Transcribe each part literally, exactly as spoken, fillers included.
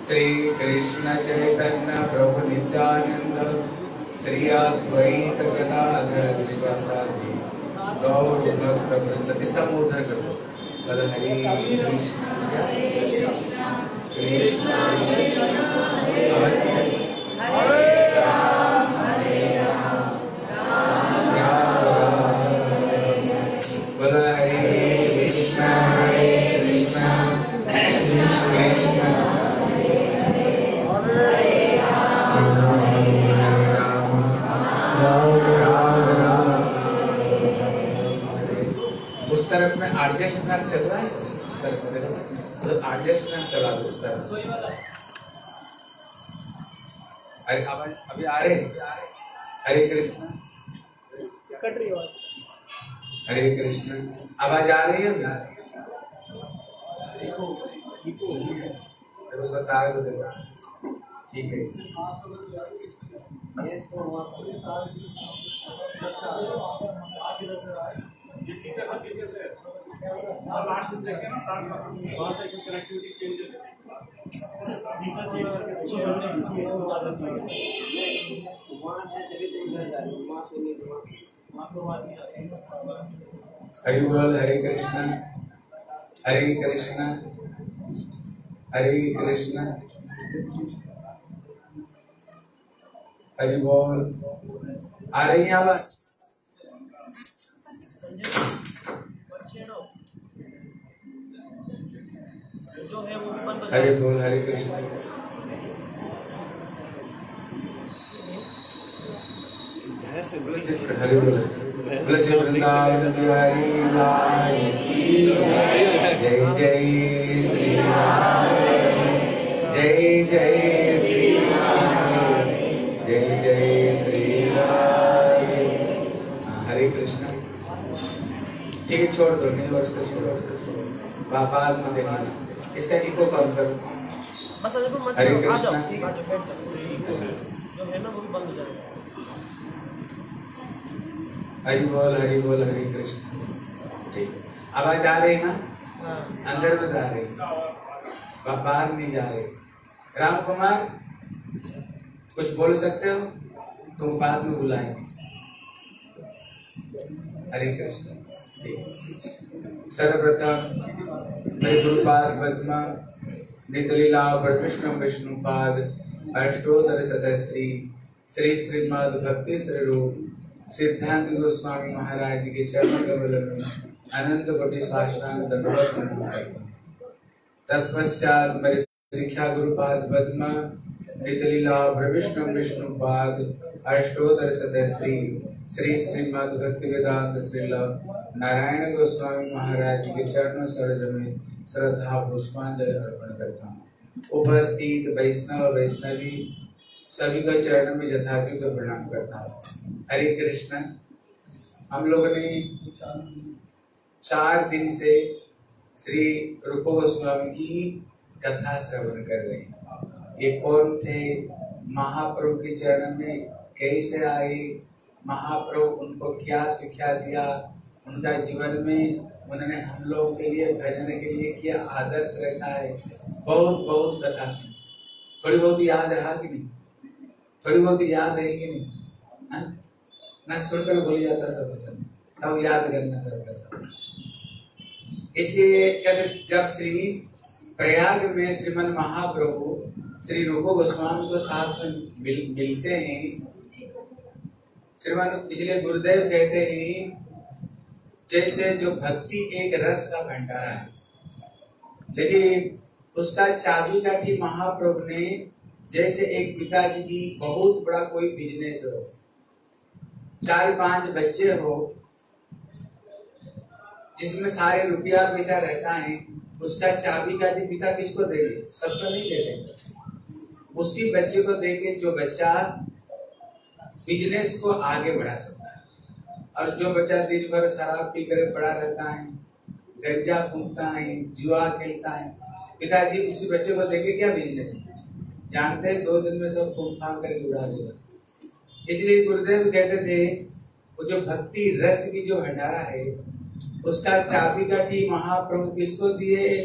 श्री कृष्ण चैतन्य प्रभु नित्यानंद श्री अद्वैत गदाधर श्रीवासादि गौर भक्त वृंद। इसका मूर्धर कर दो। हरे कृष्ण कृष्ण हरे राम हरे राम राम राम बोलो हरे कृष्ण हरे कृष्ण कृष्ण कृष्ण उस तरफ में एडजस्ट फैन चल रहा है, उस तरफ में देखो तो एडजस्ट फैन चला दो उस तरफ। अरे आवाज अभी आ रहे हरे कृष्ण कट रही आवाज। हरे कृष्ण आवाज आ रही है फिर उसका तार को देखो ठीक है। पीछे से पीछे से लास्ट से लेके ना वहां से कनेक्टिविटी चेंज हो जाती है चेंज करके कुछ हमने इसमें इसको आदत लगी वहां है तभी तो इधर जा रही वहां से नहीं वहां को बात नहीं। हरि बोल हरे कृष्ण हरे कृष्ण हरे कृष्ण हरि बोल। आ रही है आवाज? जो है वो बंद हो हरे बोल हरे कृष्ण हरे बोल तुलसी वृंदावन बिहारी लाल की जय जय श्री राम जय जय श्री राम जय जय श्री राम। हरे कृष्ण ठीक है छोड़ दो नहीं और तो छोड़ो बाद में देखना। इसका इको कम करो। बस अगर मत हरे आ जाओ कृष्ण आ जाओ बैठ जाओ जो है ना वो भी बंद हो जाएगा। हरि बोल हरि बोल हरे कृष्ण ठीक आवाज आ रही ना? हाँ। अंदर में जा रही बाहर नहीं जा रही। राम कुमार कुछ बोल सकते हो तुम बाद में बुलाएंगे। हरे कृष्ण ठीक। सर्वप्रथम मेरे गुरुपाद पद्मा नितलीला पर विष्णु विष्णुपाद अष्टोत्तर शतश्री श्री श्रीमद् भक्ति स्वरूप सिद्धांत गोस्वामी महाराज जी के चरण कमल में अनंत कोटि साष्टांग दंडवत प्रणाम करता हूँ। तत्पश्चात मेरे शिक्षा गुरुपाद पद्मा नितलीला पर विष्णु विष्णुपाद अष्टोत्तर शतश्री श्री श्रीमद् भक्ति वेदांत श्रील नारायण गोस्वामी महाराज जी के चरणों सरोज में श्रद्धा पुष्पांजलि अर्पण करता हूँ। उपस्थित वैष्णव वैष्णवी सभी का चरण में यथाचित प्रणाम करता हूँ। हरे कृष्ण हम लोगों ने चार दिन से श्री रूप गोस्वामी की कथा श्रवण कर रहे हैं। ये कौन थे, महाप्रभु के चरण में कैसे आए, महाप्रभु उनको क्या शिक्षा दिया, उनका जीवन में उन्होंने हम लोगों के लिए भजन के लिए क्या आदर्श रखा है। बहुत बहुत कथा सुनी। थोड़ी बहुत याद रहा कि नहीं? थोड़ी बहुत याद रहेगी नहीं हा? ना सुनकर भूल जाता सब सब सब याद करना सबका सब। इसलिए जब श्री प्रयाग में श्रीमन महाप्रभु श्री रूप गोस्वामी को साथ में मिल, मिलते हैं श्रीमन, इसलिए गुरुदेव कहते हैं जैसे जो भक्ति एक रस का भंडारा है, लेकिन उसका चाबी काठी महाप्रभु ने जैसे एक पिताजी की बहुत बड़ा कोई बिजनेस हो, चार पांच बच्चे हो, जिसमें सारे रुपया पैसा रहता है, उसका चाबी काठी पिता किसको देंगे? सबको नहीं दे देंगे। उसी बच्चे को देंगे जो बच्चा बिजनेस को आगे बढ़ा सकता है। और जो बच्चा दिन भर शराब पी कर पड़ा रहता है, गंजा फूंकता है, जुआ खेलता है, पिताजी उसी बच्चे को देंगे क्या बिजनेस? जानते हैं दो दिन में सब फूंक फांक करके उड़ा देगा। इसलिए गुरुदेव कहते थे वो जो भक्ति रस की जो भंडारा है उसका चाबी काठी महाप्रभु किसको दिए?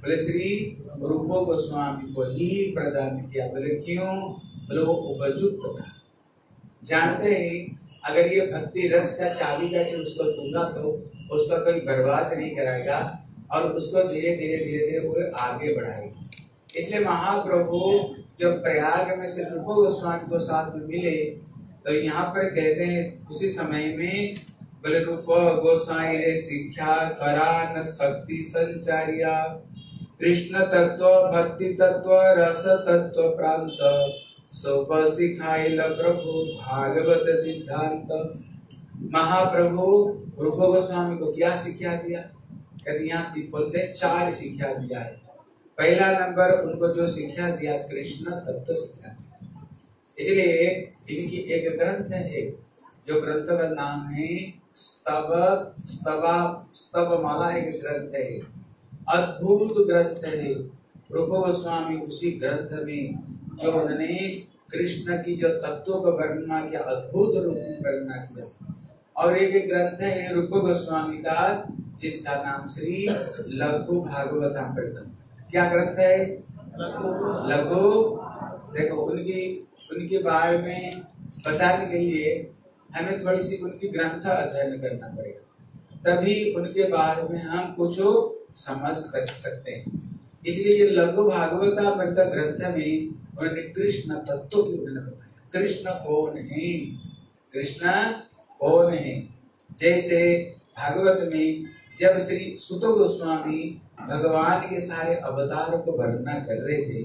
बोले श्री रूप गोस्वामी को ही प्रदान किया। बोले क्यों? बोले वो उपयुक्त था। जानते हैं अगर ये भक्ति रस का चाबी का उसको दूंगा तो उसका कोई बर्बाद नहीं कराएगा और उसको धीरे धीरे धीरे धीरे वो आगे बढ़ाएगा। इसलिए महाप्रभु जब प्रयाग में से रूप गोस्वामी को साथ में मिले तो यहाँ पर कहते हैं उसी समय में बोले रूप गोसाई रे शिक्षा करा न शक्ति संचारिया कृष्ण तत्व भक्ति तत्व रस तत्व प्रांत सब सिखाइल प्रभु भागवत सिद्धांत। महाप्रभु रूप गोस्वामी को क्या शिक्षा दिया? कहते यहाँ बोलते चार शिक्षा दिया है। पहला नंबर उनको जो शिक्षा दिया कृष्ण तत्व शिक्षा दिया। इसलिए इनकी एक ग्रंथ है जो ग्रंथ का नाम है स्तव स्तवा स्तव माला। एक ग्रंथ है, अद्भुत ग्रंथ है। रूप गोस्वामी उसी ग्रंथ में जो उन्होंने कृष्ण की जो तत्वों का वर्णना किया, अद्भुत रूप में वर्णना किया। और एक ग्रंथ है रूप गोस्वामी का जिसका नाम श्री लघु भागवतामृतम। क्या ग्रंथ है? लघु। देखो उनकी उनके बारे में बताने के लिए हमें थोड़ी सी उनकी ग्रंथ अध्ययन करना पड़ेगा, तभी उनके बारे में हम कुछ समझ कर सकते हैं। इसलिए ये लघु भागवतामृत ग्रंथ में उन्होंने कृष्ण तत्व की उन्होंने बताया। कृष्ण कौन है? कृष्ण कौन है? जैसे भागवत में जब श्री सुत गोस्वामी भगवान के सारे अवतार को वर्णना कर रहे थे,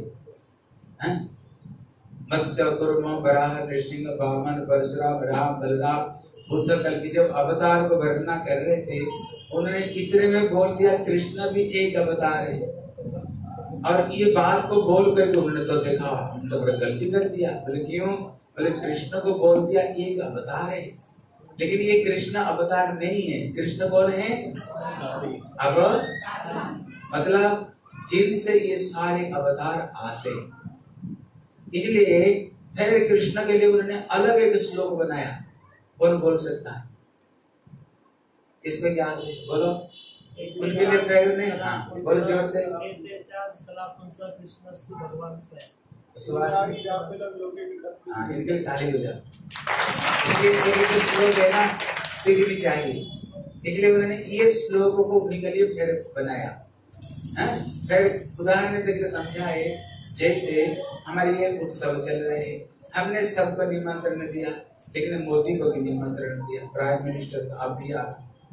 मत्स्य कूर्म वराह नृसिंह वामन परशुराम राम बलराम बुद्ध कल की जब अवतार को वर्णना कर रहे थे उन्होंने इतने में बोल दिया कृष्ण भी एक अवतार है। और ये बात को बोल करके उन्होंने तो देखा हम तो बड़ा गलती कर दिया। बोले क्यों? बोले कृष्ण को बोल दिया एक अवतार है, लेकिन ये कृष्ण अवतार नहीं है। कृष्ण कौन है? अब मतलब जिनसे ये सारे अवतार आते हैं। इसलिए फिर कृष्ण के लिए उन्होंने अलग एक श्लोक बनाया। कौन बोल सकता है? इसमें क्या है? बोलो। उनके लिए फिर नहीं। हाँ बोलो जोर से। उसके बाद हाँ इनके लिए ताली हो जाए। इसलिए श्लोक है ना सीखनी चाहिए। इसलिए उन्होंने ये श्लोकों को उन्हीं के लिए फिर बनाया। हाँ? फिर उदाहरण देकर समझाए। जैसे हमारे ये उत्सव चल रहे हैं, हमने सबको निमंत्रण दिया, लेकिन मोदी को भी निमंत्रण दिया, प्राइम मिनिस्टर को। आप भी आ,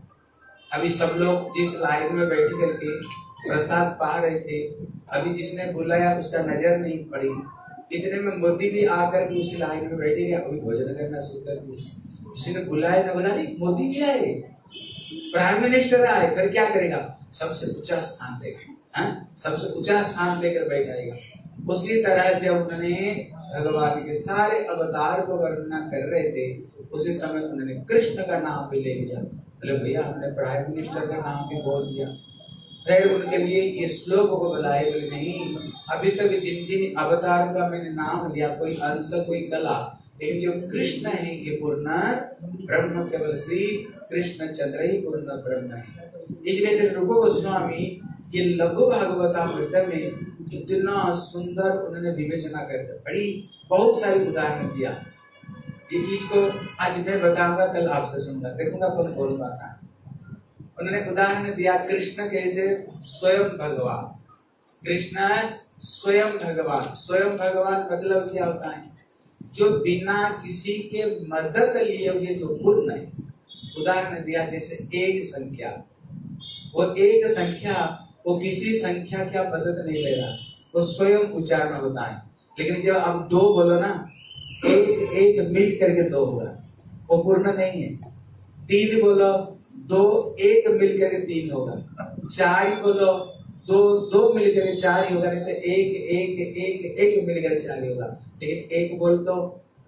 अभी सब लोग जिस लाइन में बैठ करके प्रसाद पा रहे थे, अभी जिसने बुलाया उसका नजर नहीं पड़ी, इतने में मोदी भी आकर के उसी लाइन में बैठे गया, अभी भोजन करना शुरू कर दिया। जिसने बुलाया था बोला नहीं मोदी जी आए, प्राइम मिनिस्टर आए, फिर क्या करेगा? सबसे ऊंचा स्थान देगा, सबसे ऊंचा स्थान देकर बैठाएगा। उसी तरह जब उन्होंने भगवान के सारे अवतार को वर्णना कर रहे थे, उसी समय उन्होंने कृष्ण का नाम भी ले लिया। बोले भैया हमने प्राइम मिनिस्टर का नाम भी बोल दिया। फिर उनके लिए ये श्लोक को बुलाए। बोले नहीं, अभी तक जिन जिन अवतार का मैंने नाम लिया, कोई अंश कोई कला, लेकिन जो कृष्ण है ये पूर्ण ब्रह्म, केवल श्री कृष्ण चंद्र ही पूर्ण ब्रह्म है। इसलिए श्री रूप गोस्वामी ये लघु भागवतामृत में इतना सुंदर उन्होंने विवेचना करके बड़ी बहुत सारी उदाहरण दिया। ये इसको आज मैं बताऊंगा, कल आपसे सुनूंगा, देखूंगा कौन बोल पाता है। उन्होंने उदाहरण दिया कृष्ण कैसे स्वयं भगवान। कृष्ण स्वयं भगवान। स्वयं भगवान मतलब क्या होता है? जो बिना किसी के मदद लिए हुए जो पूर्ण है। उदाहरण दिया जैसे एक संख्या, वो एक संख्या वो किसी संख्या की मदद नहीं ले रहा, वो स्वयं उच्चारण होता है। लेकिन जब आप दो बोलो ना, एक एक मिल करके दो होगा, वो पूर्ण नहीं है। तीन बोलो, दो एक मिल करके तीन होगा। चार बोलो, दो दो मिल करके चार ही होगा, नहीं तो एक एक एक एक मिल कर चार ही होगा। लेकिन एक बोल तो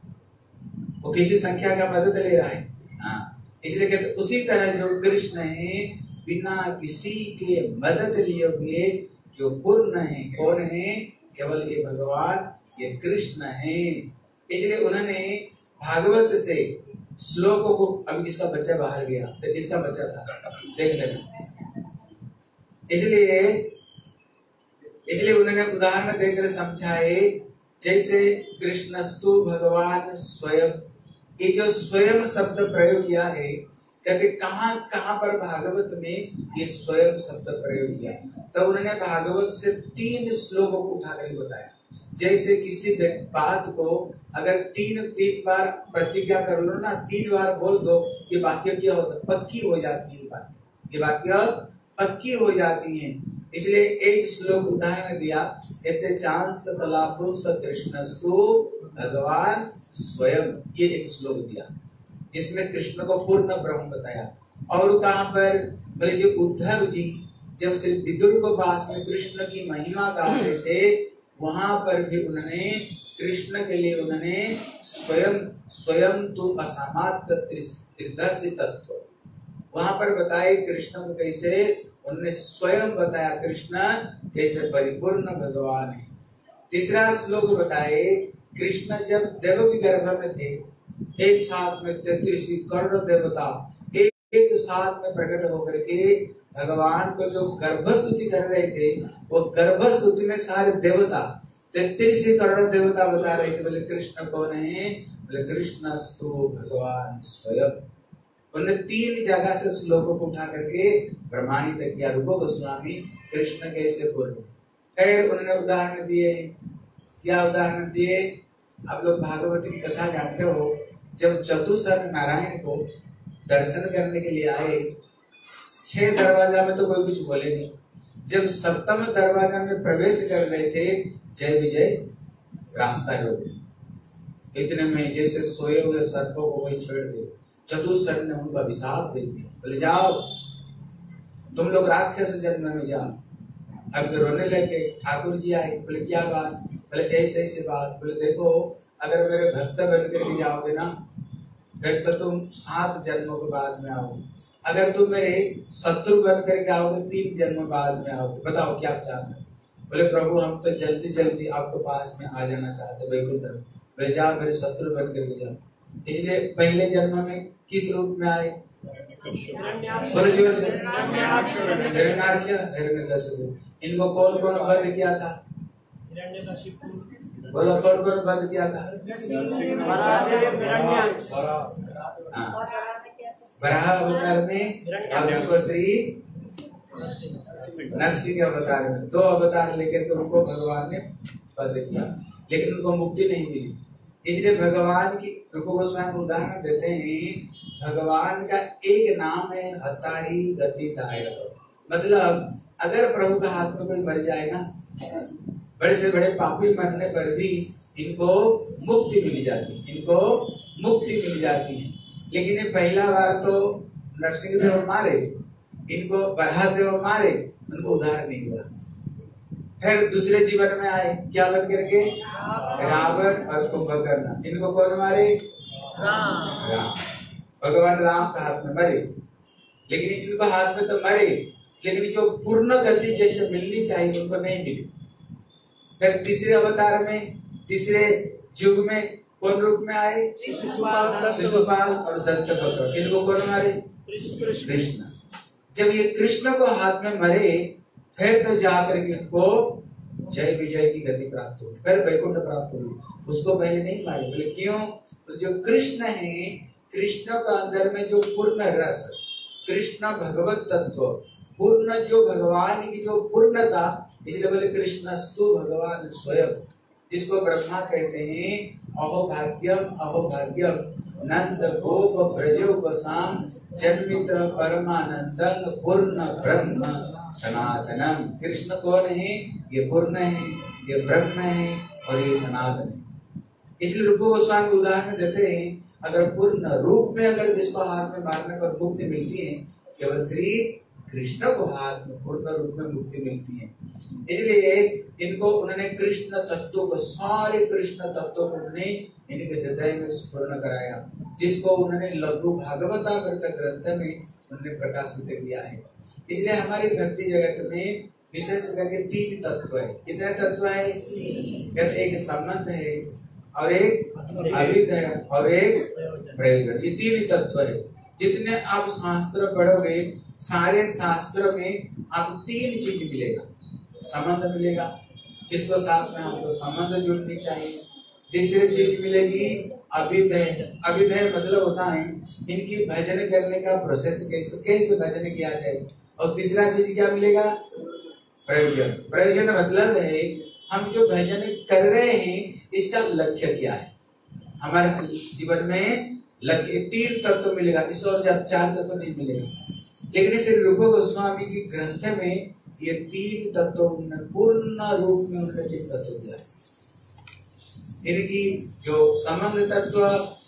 वो किसी संख्या का मदद ले रहा है। हाँ, इसलिए कहते उसी तरह जो कृष्ण है बिना किसी के मदद लिए हुए जो पूर्ण है। कौन है? केवल ये भगवान, ये कृष्ण है। इसलिए उन्होंने भागवत से श्लोकों को, अभी किसका बच्चा बाहर गया तो किसका बच्चा था देख लेना। इसलिए इसलिए उन्होंने उदाहरण देकर समझाए, जैसे कृष्णस्तु भगवान स्वयं, ये जो स्वयं शब्द प्रयोग किया है, कहते कहाँ कहाँ पर भागवत में ये स्वयं शब्द प्रयोग किया, तो उन्होंने भागवत से तीन श्लोकों को उठाकर बताया। जैसे किसी बात को अगर तीन तीन बार प्रतिज्ञा कर लो ना, तीन बार बोल दो, ये वाक्य क्या होता है, पक्की हो जाती है बात, ये वाक्य पक्की हो जाती है। इसलिए एक श्लोक उदाहरण दिया, इत्ते चांस कलापु स कृष्णस्तु भगवान स्वयं, ये एक श्लोक दिया जिसमें कृष्ण को पूर्ण ब्रह्म बताया। और कहाँ पर बोले, जो उद्धव जी जब श्री विदुर को पास में कृष्ण की महिमा गाते थे, वहां पर भी उन्होंने कृष्ण के लिए उन्होंने स्वयं स्वयं तो असामात त्रिदर्शी तत्व वहां पर बताए, कृष्ण को कैसे उन्होंने स्वयं बताया, कृष्ण कैसे परिपूर्ण भगवान है। तीसरा श्लोक बताए, कृष्ण जब देव के गर्भ में थे, एक साथ में तैतीस करोड़ देवता एक, एक साथ में प्रकट होकर के भगवान को जो गर्भस्तुति कर रहे थे, वो गर्भस्तुति में सारे देवता तैतीस करोड़ देवता बता रहे थे, बोले कृष्ण कौन है, बोले कृष्णस्तु भगवान स्वयं। उन्होंने तीन जगह से श्लोकों को उठा करके प्रमाणित किया, रूप गोस्वामी कृष्ण कैसे पूर्ण। फिर उन्होंने उदाहरण दिए, क्या उदाहरण दिए, आप लोग भागवत की कथा जानते हो, जब चतुसर नारायण को दर्शन करने के लिए आए, छह दरवाजा में तो कोई कुछ बोले नहीं, जब सप्तम दरवाजा में प्रवेश कर रहे थे, जय विजय रास्ता रोक, इतने में जैसे सोए हुए सर्पों को कोई छेड़ दे, चतुसर ने उनको अभिशाप दे दिया, बोले जाओ तुम लोग राक्षस जन्म में जाओ। अब रोने लगे, ठाकुर जी आए, बोले क्या बात, बोले ऐसे ऐसे बात, बोले देखो अगर मेरे भक्त बन करके जाओगे ना, फिर तो तुम सात जन्मों के बाद में आओगे, अगर तुम मेरे शत्रु बन करके आओगे तीन जन्म बाद में आओगे, बताओ क्या चाहते हो। बोले प्रभु हम तो जल्दी जल्दी आपके पास में आ जाना चाहते वैकुंठ में। बोले जाओ मेरे शत्रु बन करके जाओ। इसलिए पहले जन्म में किस रूप में आए, बोले जोर से, हिरण्याक्ष हिरण्यकशिपु। इनको कौन कौन वध किया था, बोलो कौन कौन वध किया था, वराह अवतार में और श्री नरसिंह के अवतार में, दो अवतार लेकर के उनको भगवान ने वध किया, लेकिन उनको मुक्ति नहीं मिली। इसलिए भगवान की रूप गोस्वामी उदाहरण देते हैं, भगवान का एक नाम है हतारी गतिदायक। मतलब अगर प्रभु का हाथ में कोई मर जाए ना, बड़े से बड़े पापी मरने पर भी इनको मुक्ति मिल जाती है, इनको मुक्ति मिल जाती है। लेकिन ये पहला बार तो नरसिंह देव मारे, इनको बरहा देव मारे, उनको उद्धार नहीं हुआ। फिर दूसरे जीवन में आए, क्या बन करके, रावण और कुंभकर्ण। इनको कौन मारे, राम। भगवान राम के हाथ में मरे, लेकिन इनको हाथ में तो मरे, लेकिन जो पूर्ण गति जैसे मिलनी चाहिए उनको नहीं मिली। फिर तीसरे अवतार में, तीसरे युग में कौन रूप में आए, शिशुपाल और दंतवक्र। इनको कौन मारे, कृष्ण। जब ये कृष्ण को हाथ में मरे, फिर तो जाकर के इनको जय विजय की गति प्राप्त हुई, फिर वैकुंठ प्राप्त हुई। उसको पहले नहीं मारे, बोले क्यों, तो जो कृष्ण है, कृष्ण का अंदर में जो पूर्ण रस, कृष्ण भगवत तत्व, पूर्ण जो भगवान की जो पूर्णता, इसलिए बोले कृष्णस्तु भगवान स्वयं, जिसको ब्रह्मा कहते हैं अहो भाग्यम अहो भाग्यम नंद गोप ब्रजो गोसाम जन्मित्र परमानंदं पूर्ण ब्रह्म सनातनम। कृष्ण कौन है, ये पूर्ण है, ये ब्रह्म है और ये सनातन है। इसलिए रूप गोस्वामी उदाहरण देते हैं, अगर पूर्ण रूप में अगर जिसको हाथ में मारने पर मुक्ति मिलती है, केवल श्री कृष्ण को हाथ में पूर्ण रूप में मुक्ति मिलती है। इसलिए इनको उन्होंने कृष्ण तत्व को, सारे कृष्ण तत्व को उन्होंने इनके हृदय में स्फुरण कराया, जिसको उन्होंने लघु भागवतामृत ग्रंथ में उन्होंने प्रकाशित किया है। इसलिए हमारी भक्ति जगत में विशेष करके तीन तत्व है। कितने तत्व है, एक संबंध है और एक अविद्या है और एक प्रयोजन। ये तीन तत्व है। जितने आप शास्त्र पढ़ोगे, सारे शास्त्र में आपको तीन चीज मिलेगा। संबंध मिलेगा। किसको साथ में हमको संबंध जुड़नी चाहिए। तीसरी चीज मिलेगी अभिधेय। अभिधेय मतलब होता है इनकी भजन करने का प्रोसेस, कैसे कैसे भजन किया जाए। और तीसरा चीज क्या मिलेगा, प्रयोजन। प्रयोजन मतलब है हम जो भजन कर रहे हैं इसका लक्ष्य क्या है। हमारे जीवन में लक्ष्य तीन तत्व मिलेगा, इससे और चार तत्व नहीं मिलेगा। लेकिन श्री रूप गोस्वामी की ग्रंथ में ये तीन तत्व पूर्ण रूप में उन्होंने तीन तत्व दिया है। इनकी जो संबंध तत्व,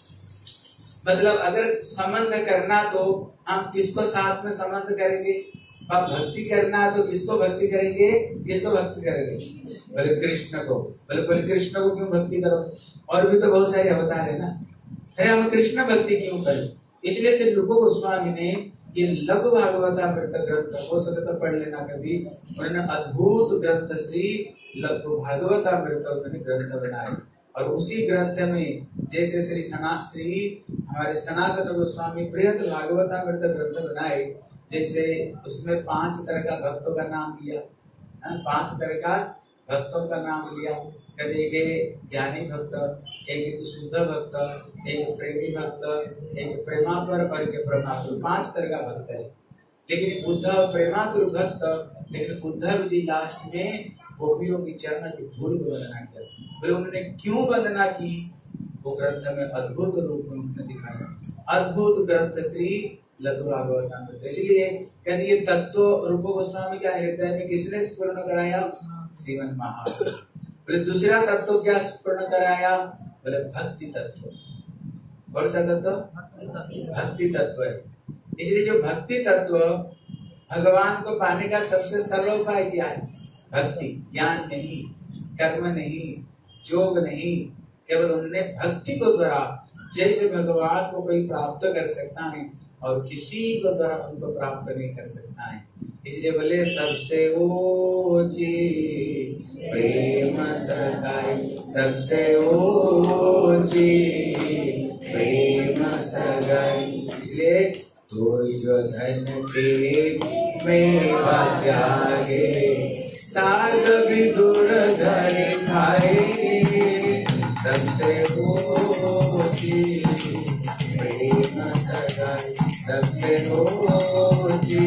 मतलब अगर संबंध करना तो हम किसको साथ में संबंध करेंगे, और भक्ति करना तो किसको भक्ति करेंगे, किसको भक्ति करेंगे, बोले कृष्ण को। बोले बोले कृष्ण को क्यों भक्ति करो, और भी तो बहुत सारे अवतार है ना, अरे हम कृष्ण भक्ति क्यों करें। इसलिए श्री रूप गोस्वामी ने ये लघु भागवतामृत ग्रंथ, हो सके तो पढ़ लेना कभी, उन्होंने अद्भुत ग्रंथ श्री लघु भागवतामृत उन्होंने ग्रंथ बनाए। और उसी ग्रंथ में जैसे श्री सना श्री हमारे सनातन गोस्वामी बृहद भागवतामृत ग्रंथ बनाए, जैसे उसमें पांच तरह का भक्तों का नाम लिया, पांच तरह का भक्तों का नाम लिया। कभी एक ज्ञानी भक्त, एक शुद्ध भक्त, एक प्रेमी भक्त, एक प्रेमातुर और एक प्रमातुर, पांच तरह का भक्त है। लेकिन उद्धव प्रेमातुर भक्त, लेकिन उद्धव जी लास्ट में गोपियों की चरण की धूल को वंदना किया। फिर उन्होंने क्यों वंदना की, वो ग्रंथ में अद्भुत रूप में उन्होंने दिखाया। अद्भुत ग्रंथ श्री लघु भागवतामृत। इसलिए कहते ये तत्व रूप गोस्वामी का हृदय में किसने स्फुरण कराया, श्रीमन महाप्रभु। बोले दूसरा तत्व क्या स्फुरण कराया, बोले भक्ति तत्व। कौन सा तत्व, भक्ति तत्व है। इसलिए जो भक्ति तत्व, भगवान को पाने का सबसे सरल उपाय क्या है, भक्ति। ज्ञान नहीं, कर्म नहीं, योग नहीं, केवल उन्होंने भक्ति को द्वारा, जैसे भगवान को कोई प्राप्त कर सकता है और किसी को द्वारा उनको प्राप्त नहीं कर सकता है। इसलिए बोले सबसे ऊंची प्रेम सगाई, सबसे ऊंची प्रेम सगाई। इसलिए तोरी जो धन के मेवा त्यागे, साग भी दूर घर खाए, सबसे ऊंची प्रेम सगाई, सबसे ऊंची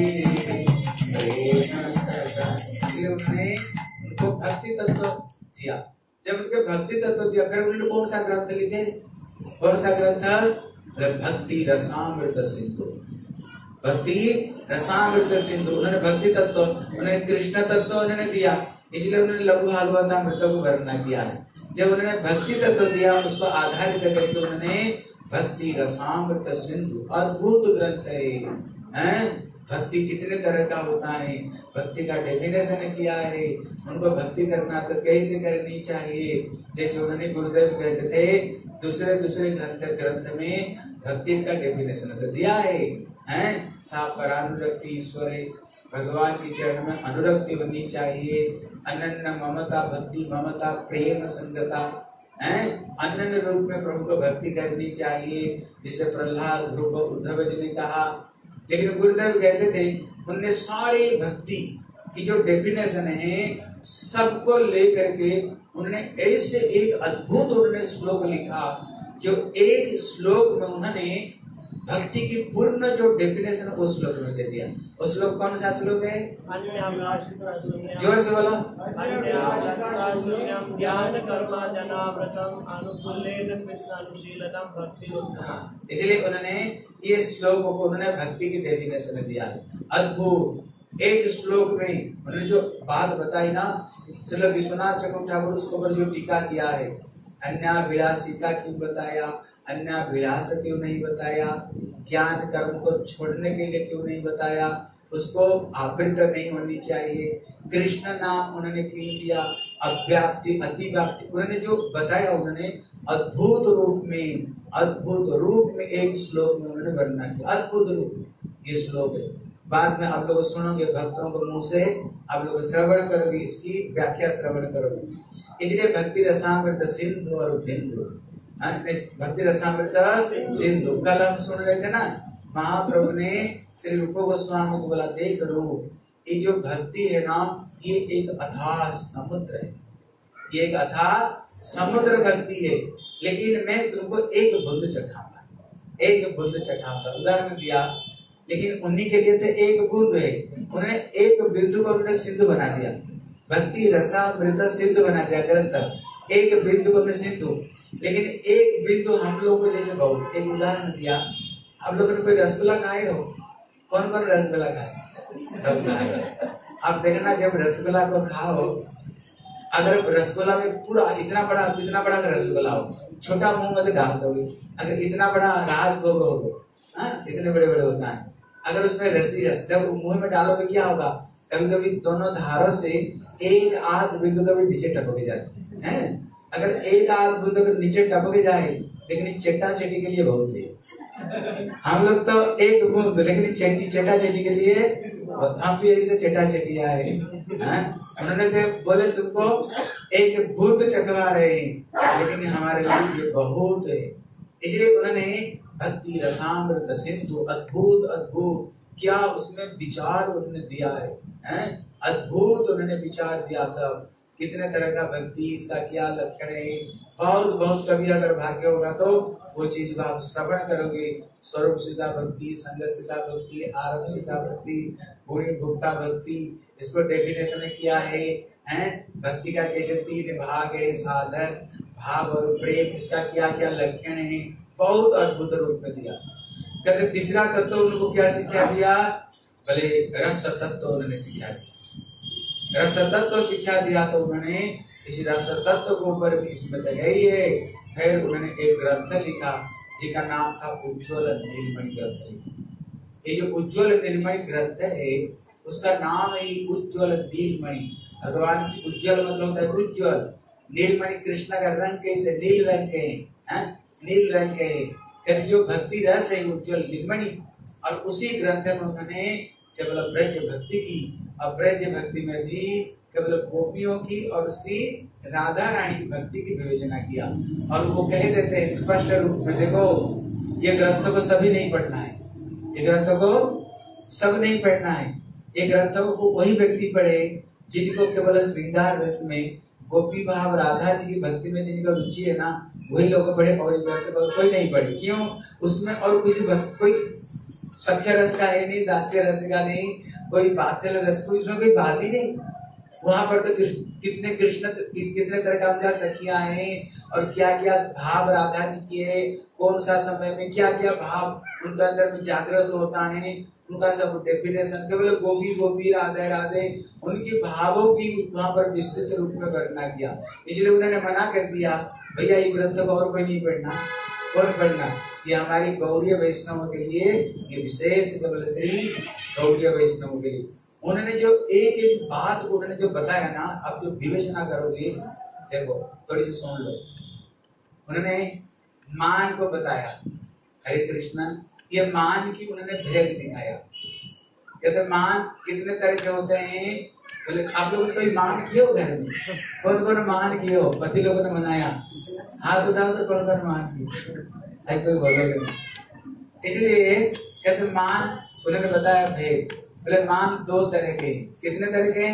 प्रेम सगाई। उन्होंने उनको भक्ति तत्व दिया। जब उनके भक्ति तत्व दिया, फिर उन्होंने कौन सा ग्रंथ लिखे, कौन सा ग्रंथ, भक्ति रसामृत सिंधु। भक्ति रसामृत सिंधु, उन्होंने भक्ति तत्व, उन्होंने कृष्ण तत्व उन्होंने दिया, इसलिए उन्होंने लघु भागवतामृत को वर्णना किया है। जब उन्होंने भक्ति तत्व दिया, उसको आधारित करके उन्होंने भक्ति रसामृत सिंधु, अद्भुत ग्रंथ है, हैं? भक्ति कितने तरह का होता है, भक्ति का डेफिनेशन किया है, उनको भक्ति करना तो कैसे करनी चाहिए। जैसे उन्होंने गुरुदेव कहते थे, दूसरे दूसरे ग्रंथ ग्रंथ में भक्ति का डेफिनेशन तो दिया है, हैं? सापरानुरक्ति ईश्वर, भगवान की चरण में अनुरक्ति होनी चाहिए, अनन्य ममता, भक्ति ममता प्रेम संगता, हैं? अनन्य रूप में प्रभु को भक्ति करनी चाहिए, जिसे प्रहलाद ध्रुव उद्धव जी ने कहा। लेकिन गुरुदेव कहते थे, उनने सारी भक्ति की जो डेफिनेशन है सबको लेकर के उन्होंने ऐसे एक अद्भुत उन्होंने श्लोक लिखा, जो एक श्लोक में उन्होंने भक्ति की पूर्ण जो डेफिनेशन उस श्लोक में दे दिया। उस श्लोक कौन सा श्लोक है, जोर से बोलो। इसलिए उन्होंने ये श्लोक को उन्होंने भक्ति की डेफिनेशन दिया, अद्भुत। एक श्लोक में उन्होंने जो बात बताई ना, चलो विश्वनाथ चक्रवर्ती ठाकुर उसके ऊपर जो टीका किया है, अन्याभिलाषिता क्यों बताया, अन्याभिलाष क्यों नहीं बताया, ज्ञान कर्म को छोड़ने के लिए क्यों नहीं बताया, उसको आवृत्त नहीं होनी चाहिए, कृष्ण नाम उन्होंने क्यों दिया, अव्याप्ति अतिव्याप्ति उन्होंने जो बताया, उन्होंने अद्भुत रूप में अद्भुत रूप में एक श्लोक में उन्होंने वर्णना किया। अद्भुत रूप ये श्लोक है, बाद में आप लोग सुनोगे, भक्तों को मुंह से आप लोग श्रवण करोगे, इसकी व्याख्या श्रवण करोगे। इसलिए भक्ति रसामृत सिंधु और बिंदु, भक्ति रसामृत सिंधु कल हम सुन रहे थे ना, महाप्रभु ने श्री रूप गोस्वामी को बोला, देख रूप ये जो भक्ति है ना, ये एक अथाह समुद्र है, ये एक अथाह समुद्र भक्ति है। लेकिन मैं तुमको एक बूंद चखाऊंगा, एक बूंद चखाऊंगा। उदाहरण दिया, लेकिन उन्हीं के लिए तो एक बूंद है, उन्होंने एक बिंदु को उन्होंने सिंधु बना दिया। भक्ति रसामृत सिंधु बना दिया ग्रंथ, एक बिंदु को सिंधु। लेकिन एक बिंदु हम लोग को जैसे बहुत। एक उदाहरण दिया, आप लोगों ने कोई रसगुल्ला खाए हो? कौन कौन रसगुल्ला खाए? सब खाए। आप देखना, जब रसगुल्ला को खाओ, अगर रसगुल्ला में पूरा इतना बड़ा इतना बड़ा रसगुल्ला हो, छोटा मुंह में डाल दोगे, अगर इतना बड़ा राजभोग हो, हाँ इतने बड़े बड़े होता है, अगर उसमें रसी रस जब मुंह में डालोगे क्या होगा? कभी कभी दोनों धारों से एक आध बिंदु कभी नीचे टपके जाते हैं। अगर एक आध बिंदु नीचे टपके जाए, लेकिन चट्टा चटी के लिए बहुत है। हम लोग तो एक बूंद, लेकिन चट्टी चट्टा चटी के लिए हम भी ऐसे चट्टा चटी आए हैं। उन्होंने तो बोले तुमको एक बूंद चखवा रहे हैं, लेकिन हमारे लिए ये बहुत है। इसलिए उन्होंने भक्ति रसामृत सिंधु, अद्भुत अद्भुत क्या उसमें विचार उन्होंने दिया है, हैं? अद्भुत उन्होंने विचार दिया। सब कितने तरह का भक्ति, इसका क्या लक्षण है, बहुत बहुत। कभी अगर भाग्य होगा तो वो चीज को आप श्रवण करोगे। स्वरूप सिद्धा भक्ति, संग सिद्धा भक्ति, आरंभ सिद्धा भक्ति, गुणी भुक्ता भक्ति, इसको डेफिनेशन में किया है, हैं? भक्ति का कैसे तीन भाग है, साधन, भाव और प्रेम, इसका क्या क्या लक्षण है, बहुत अद्भुत रूप में दिया। कहते तीसरा तत्व उनको क्या शिक्षा दिया? भले रस तत्व उन्होंने शिक्षा दिया। रस तत्व शिक्षा दिया तो उन्होंने इस रस तत्व के ऊपर भी इसमें तो यही है। फिर उन्होंने एक ग्रंथ लिखा जिसका नाम था उज्ज्वल नीलमणि ग्रंथ लिखा। ये जो उज्ज्वल नीलमणि ग्रंथ है, उसका नाम ही उज्ज्वल नीलमणि। भगवान की उज्ज्वल मतलब होता है उज्ज्वल, नीलमणि कृष्ण का रंग कैसे नील रंग के हैं, नील रंग के है। कहते जो भक्ति रस है उज्ज्वल नीलमणि। और उसी ग्रंथ में उन्होंने केवल ब्रज भक्ति की, और ब्रज भक्ति में भी केवल गोपियों की और श्री राधा रानी की भक्ति की विवेचना किया। और वो कह देते हैं स्पष्ट रूप में, देखो ये ग्रंथों को सभी नहीं पढ़ना है, ये ग्रंथों को सब नहीं पढ़ना है। ये ग्रंथों को वही व्यक्ति पढ़े जिनको केवल श्रृंगार रस में, गोपी भाव राधा जी की भक्ति में जिनका रुचि है ना, वही लोग पढ़े। और कोई नहीं पढ़े, क्यों? उसमें और किसी भक्त कोई सख्य रस का है नहीं, दास्य रस का नहीं, कोई बात्सल रस, कोई उसमें कोई बात ही नहीं। वहां पर तो कितने कृष्ण कितने तरह का उनका सखियां हैं, और क्या क्या भाव राधा जी की है, कौन सा समय में क्या क्या भाव उनके अंदर में जागृत होता है, उनका सब डेफिनेशन केवल गोपी गोपी राधे राधे उनकी भावों की वहां पर विस्तृत रूप में वर्णना किया। इसलिए उन्होंने मना कर दिया, भैया ये ग्रंथ को और कोई नहीं पढ़ना, कौन पढ़ना? ये हमारी गौड़ीय वैष्णवों के लिए, ये विशेष केवल श्री गौड़ीय वैष्णवों के लिए। उन्होंने जो एक एक बात उन्होंने जो बताया ना, आप जो विवेचना करोगे, देखो थोड़ी सी सुन लो। उन्होंने मान को बताया, हरे कृष्ण, ये मान की उन्होंने भेद दिखाया। कहते मान कितने तरह के होते हैं? बोले आप लोगों ने कोई मान किए हो घर में? कौन कौन मान किए हो? पति लोगों ने मनाया, हाथ उठाओ तो कौन कौन मान किए? कोई बोलोगे नहीं। इसलिए कहते मान उन्होंने बताया भेद। बोले मान दो तरह के, कितने तरह के?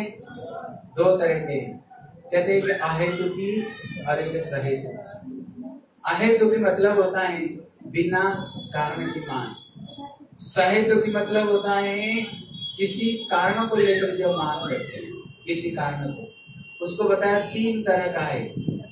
दो तरह के। कहते हैं कि अहेतु की और एक सहेतु। अहेतु की मतलब होता है बिना कारण की मान। सहेतु की मतलब होता है किसी कारण को लेकर जो मान करते हैं, किसी कारण को, उसको बताया तीन तरह का है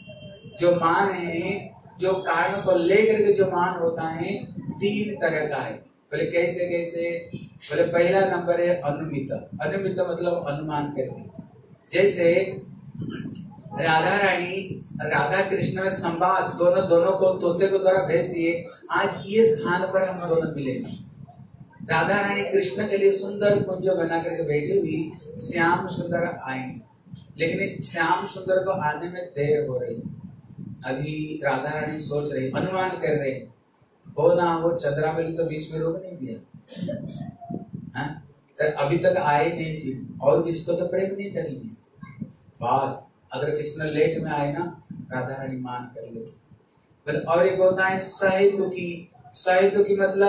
जो मान है। जो कारण को लेकर के जो मान होता है तीन तरह का है। बोले कैसे कैसे? बोले पहला नंबर है अनुमित। अनुमित मतलब अनुमान करके। जैसे राधा रानी राधा कृष्ण में संवाद, दोनों दोनों को तोते को द्वारा भेज दिए, आज ये स्थान पर हम दोनों मिलेंगे। राधा रानी कृष्ण के लिए सुंदर कुंज बना करके बैठी हुई, श्याम सुंदर आएंगे, लेकिन श्याम सुंदर को आने में देर हो रही। अभी राधा रानी सोच रही, अनुमान कर रहे, हो ना हो चंद्रावली तो बीच में रोक नहीं दिया, हाँ? तो अभी तक आए नहीं थी और किसको तो प्रेम नहीं कर लिया। बस अगर कृष्ण लेट में आए ना, राधा रानी मान कर ले। और एक होता है सहेतु की। सहेतु की मतलब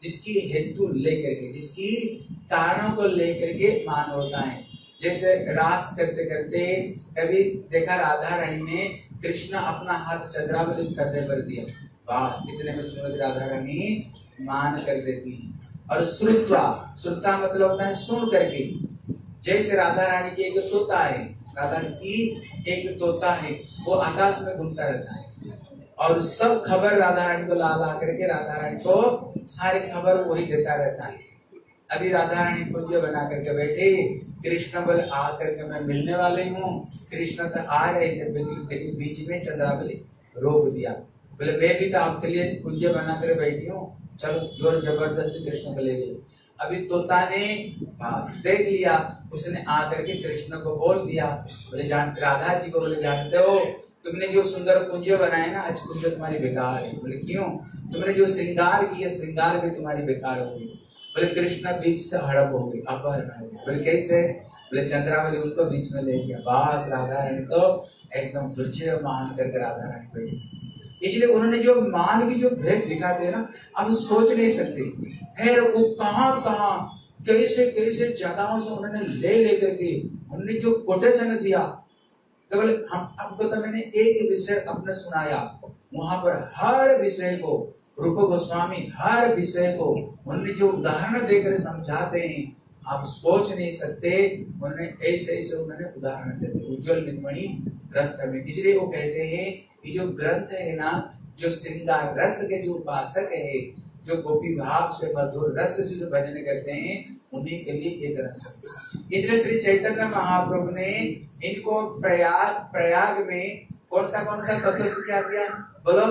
जिसकी हेतु लेकर के, जिसकी कारणों को लेकर के मान होता है। जैसे रास करते करते कभी देखा राधा रानी ने कृष्ण अपना हाथ चंद्रावली करने पर दिया, वाह इतने में श्रीमती राधा रानी मान कर देती है। और श्रुत्वा, श्रुता मतलब होता है सुन करके, जैसे राधा रानी की एक तोता है, राधा की एक तोता है, वो आकाश में घूमता रहता है और सब खबर राधा रानी को ला ला करके राधा रानी को सारी खबर वही देता रहता है। अभी राधा रानी कुंज बना करके बैठे, कृष्ण बोले आ करके मैं मिलने वाले हूँ। कृष्ण तो आ रहे थे लेकिन बीच में चंद्रावली रोक दिया, बोले मैं भी तो आपके लिए कुंज बना कर बैठी हूँ, चलो जोर जबरदस्ती कृष्ण को ले गई। अभी तोता ने पास देख लिया, उसने आकर के कृष्ण को बोल दिया, बोले जान राधा जी को बोले जानते हो तुमने जो सुंदर कुंज बनाए ना, आज कुंज तुम्हारी बेकार है। बोले क्यों? तुमने जो श्रृंगार किया श्रृंगार भी तुम्हारी बेकार होगी। बोले कृष्ण बीच से हड़प हो गई, अपहरण हो गई। बोले कैसे? बोले चंद्रावली उनको बीच में ले गया। बस राधा रानी तो एकदम दुर्जय मान करके राधा रानी बैठी। इसलिए उन्होंने जो मान की जो भेद दिखाते हैं ना, अब सोच नहीं सकते। फिर वो कहाँ कहाँ कैसे कैसे जगहों से उन्होंने ले लेकर के उन्होंने जो कोटेशन दिया, केवल हम आपको तो मैंने एक विषय अपने सुनाया, वहां पर हर विषय को रूप गोस्वामी हर विषय को उन्होंने जो उदाहरण देकर समझाते हैं, आप सोच नहीं सकते। उन्होंने ऐसे ऐसे उन्होंने उदाहरण देते उज्ज्वल निर्मणि ग्रंथ में। इसलिए वो कहते हैं कि जो ग्रंथ है ना, जो श्रृंगार रस के जो उपासक है, जो गोपी भाव से मधुर रस से जो भजन करते हैं, उन्हीं के लिए ये ग्रंथ है। इसलिए श्री चैतन्य महाप्रभु ने इनको प्रयाग प्रयाग में कौन सा कौन सा तत्व सिखा दिया? बोलो।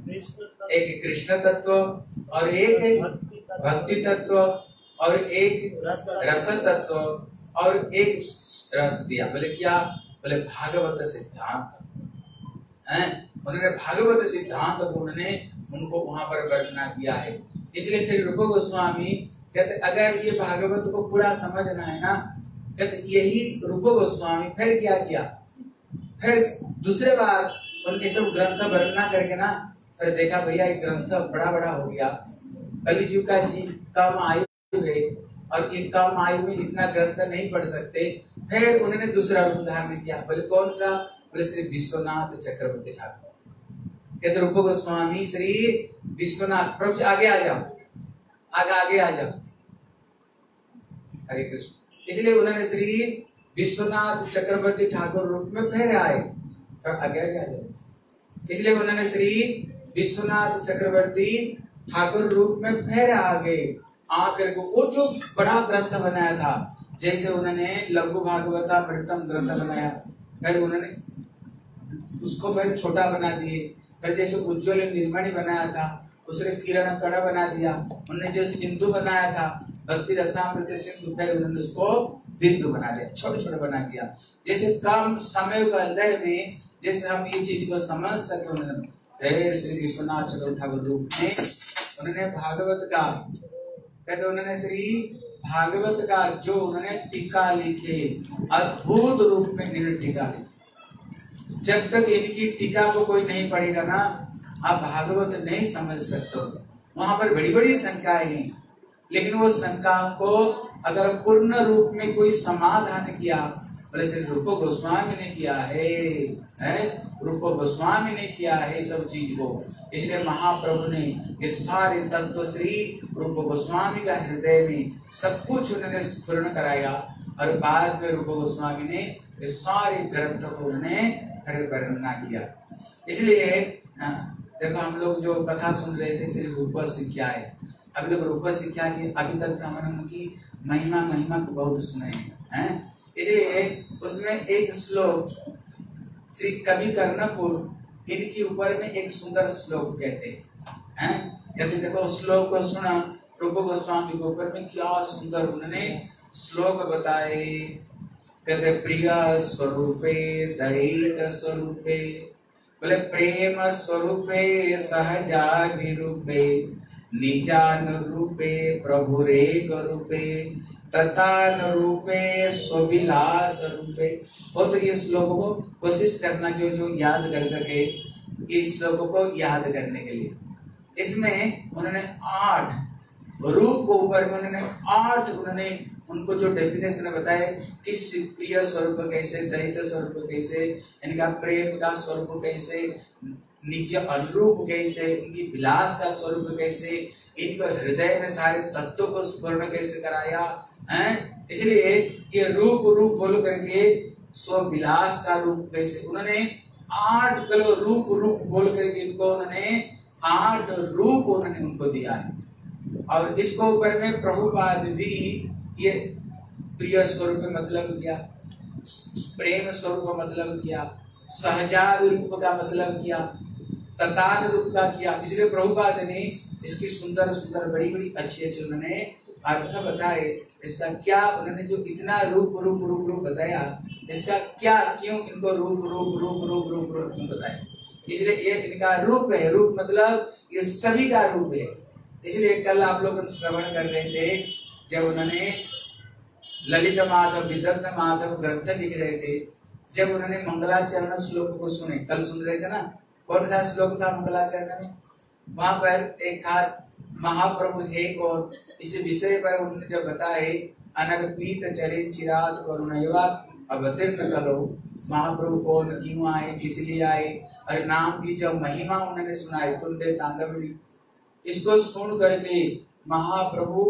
एक कृष्ण तत्व और एक भक्ति तत्व और एक रस तत्व और एक रस दिया। बोले क्या? बोले भागवत सिद्धांत है। उन्होंने भागवत सिद्धांत को उन्होंने उनको वहां पर वर्णना किया है। इसलिए श्री रूप गोस्वामी कहते अगर ये भागवत को पूरा समझना है ना, कहते यही रूप गोस्वामी फिर क्या किया, फिर दूसरे बार उनके सब ग्रंथ वर्णना करके ना, फिर देखा भैया ये ग्रंथ बड़ा बड़ा हो गया, कलिजुग का जी कम आयु है और ये कम आयु में इतना ग्रंथ नहीं पढ़ सकते। फिर उन्होंने दूसरा रूप धारण किया। बोले कौन सा? बोले श्री विश्वनाथ चक्रवर्ती ठाकुर। कहते रूप गोस्वामी श्री विश्वनाथ प्रभु जी आगे आ जाओ, आगे आगे आ जाओ, हरे कृष्ण। इसलिए उन्होंने श्री विश्वनाथ चक्रवर्ती ठाकुर रूप में फिर आए, फिर आगे आगे आ जाओ। इसलिए उन्होंने श्री विश्वनाथ चक्रवर्ती ठाकुर रूप में फिर आ गए। आकर को वो जो बड़ा ग्रंथ बनाया था, जैसे उन्होंने लघु भागवता मृतम ग्रंथ बनाया, फिर उन्होंने उसको फिर छोटा बना दिए। फिर जैसे उज्ज्वल निर्मणि बनाया था, उसने किरण कड़ा बना दिया। उन्होंने जो सिंधु बनाया था भक्ति रसामृत सिंधु, फिर उन्होंने उसको बिंदु बना दिया, छोटे छोटे बना दिया। जैसे कम समय के अंदर में जैसे हम ये चीज को समझ सके, उन्होंने फिर श्री विश्वनाथ चक्रवर्ती ठाकुर रूप में उन्होंने भागवत का, कहते उन्होंने श्री भागवत का जो उन्होंने टीका लिखे, अद्भुत रूप में इन्होंने टीका लिखे। जब तक इनकी टीका को कोई नहीं पढ़ेगा ना, आप भागवत नहीं समझ सकते। वहां पर बड़ी बड़ी शंकाएं हैं, लेकिन वो शंकाओं को अगर पूर्ण रूप में कोई समाधान किया, बोले श्री रूप गोस्वामी ने किया है, है? रूप गोस्वामी ने किया है सब चीज को। इसलिए महाप्रभु ने ये सारे तत्व श्री रूप गोस्वामी का हृदय में सब कुछ उन्होंने स्फुरण कराया, और बाद में रूप गोस्वामी ने ये सारे ग्रंथों को उन्होंने वर्णना किया। इसलिए देखो हम लोग जो कथा सुन रहे थे श्री रूप शिक्षा है, अभी लोग रूप शिक्षा की अभी तक तो हमने उनकी महिमा महिमा को बहुत सुने हैं। इसलिए उसमें एक श्लोक श्री कवि कर्णपुर इनके ऊपर में एक सुंदर श्लोक कहते हैं। कहते देखो श्लोक को सुना, रूप गोस्वामी के ऊपर में क्या सुंदर उन्होंने श्लोक बताए। कहते प्रिय स्वरूपे दयित स्वरूपे, बोले प्रेम स्वरूपे सहजा विरूपे, निजान रूपे प्रभु रेक रूपे, तथान रूपे स्वविलास रूपे। वो तो ये श्लोक को कोशिश करना जो जो याद कर सके, इस श्लोक को याद करने के लिए। इसमें उन्होंने आठ रूप को ऊपर में उन्होंने आठ उन्होंने उनको जो डेफिनेशन बताए कि प्रिय स्वरूप कैसे, दैत्य स्वरूप कैसे, इनका प्रेम का स्वरूप कैसे, निज अनुरूप कैसे, उनकी विलास का स्वरूप कैसे, इनको हृदय में सारे तत्वों को स्फुरण कैसे कराया है। इसलिए ये रूप रूप बोल करके स्व विलास का रूप कैसे उन्होंने आठ किलो रूप रूप बोल करके इनको उन्होंने आठ रूप उन्होंने उनको दिया है। और इसको ऊपर में प्रभुपाद भी ये प्रिय स्वरूप मतलब किया, प्रेम स्वरूप मतलब किया, सहजाद रूप का मतलब किया, ततान रूप का किया। इसलिए प्रभुपाद ने इसकी सुंदर सुंदर बड़ी बड़ी अच्छी अच्छी उन्होंने अर्थ बताए। इसका क्या उन्होंने जो इतना रूप रूप रूप रूप बताया, इसका क्या क्यों इनको रूप रूप रूप रूप रूप रूप क्यों बताया। इसलिए ये इनका रूप है, रूप मतलब ये सभी का रूप है। इसलिए कल आप लोग श्रवण कर रहे थे जब उन्होंने ललित माधव विदग्ध माधव ग्रंथ लिख रहे थे, जब उन्होंने मंगलाचरण श्लोक को सुने, कल सुन रहे थे ना, कौन सा श्लोक था मंगलाचरण में? वहां पर एक था महाप्रभु हे कौन, इस विषय पर उन्होंने जब बताए अनर्पित चरे चिरात करुणा अवतीर्ण करो, महाप्रभु कौन, क्यों आए, किस लिए आए, और नाम की जब महिमा उन्होंने सुनाई तुंदे तांडवनी, इसको सुन करके महाप्रभु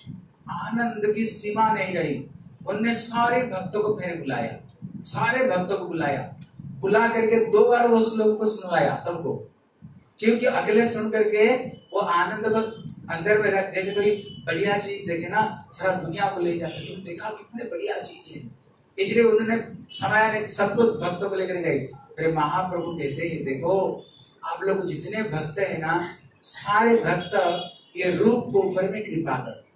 आनंद की सीमा नहीं रही। उनने सारे भक्तों को फिर बुलाया, सारे भक्तों को बुलाया, बुला करके दो बार वो श्लोक को सुनवाया सबको, क्योंकि अगले सुन करके वो आनंद को अंदर में रख, जैसे कोई बढ़िया चीज देखे ना सारा दुनिया को ले जाते, तुम देखा कितने बढ़िया चीज है। इसलिए उन्होंने समय ने सबको भक्तों को लेकर गए। फिर महाप्रभु कहते हैं देखो आप लोग जितने भक्त है ना, सारे भक्त ये रूप को ऊपर में कृपा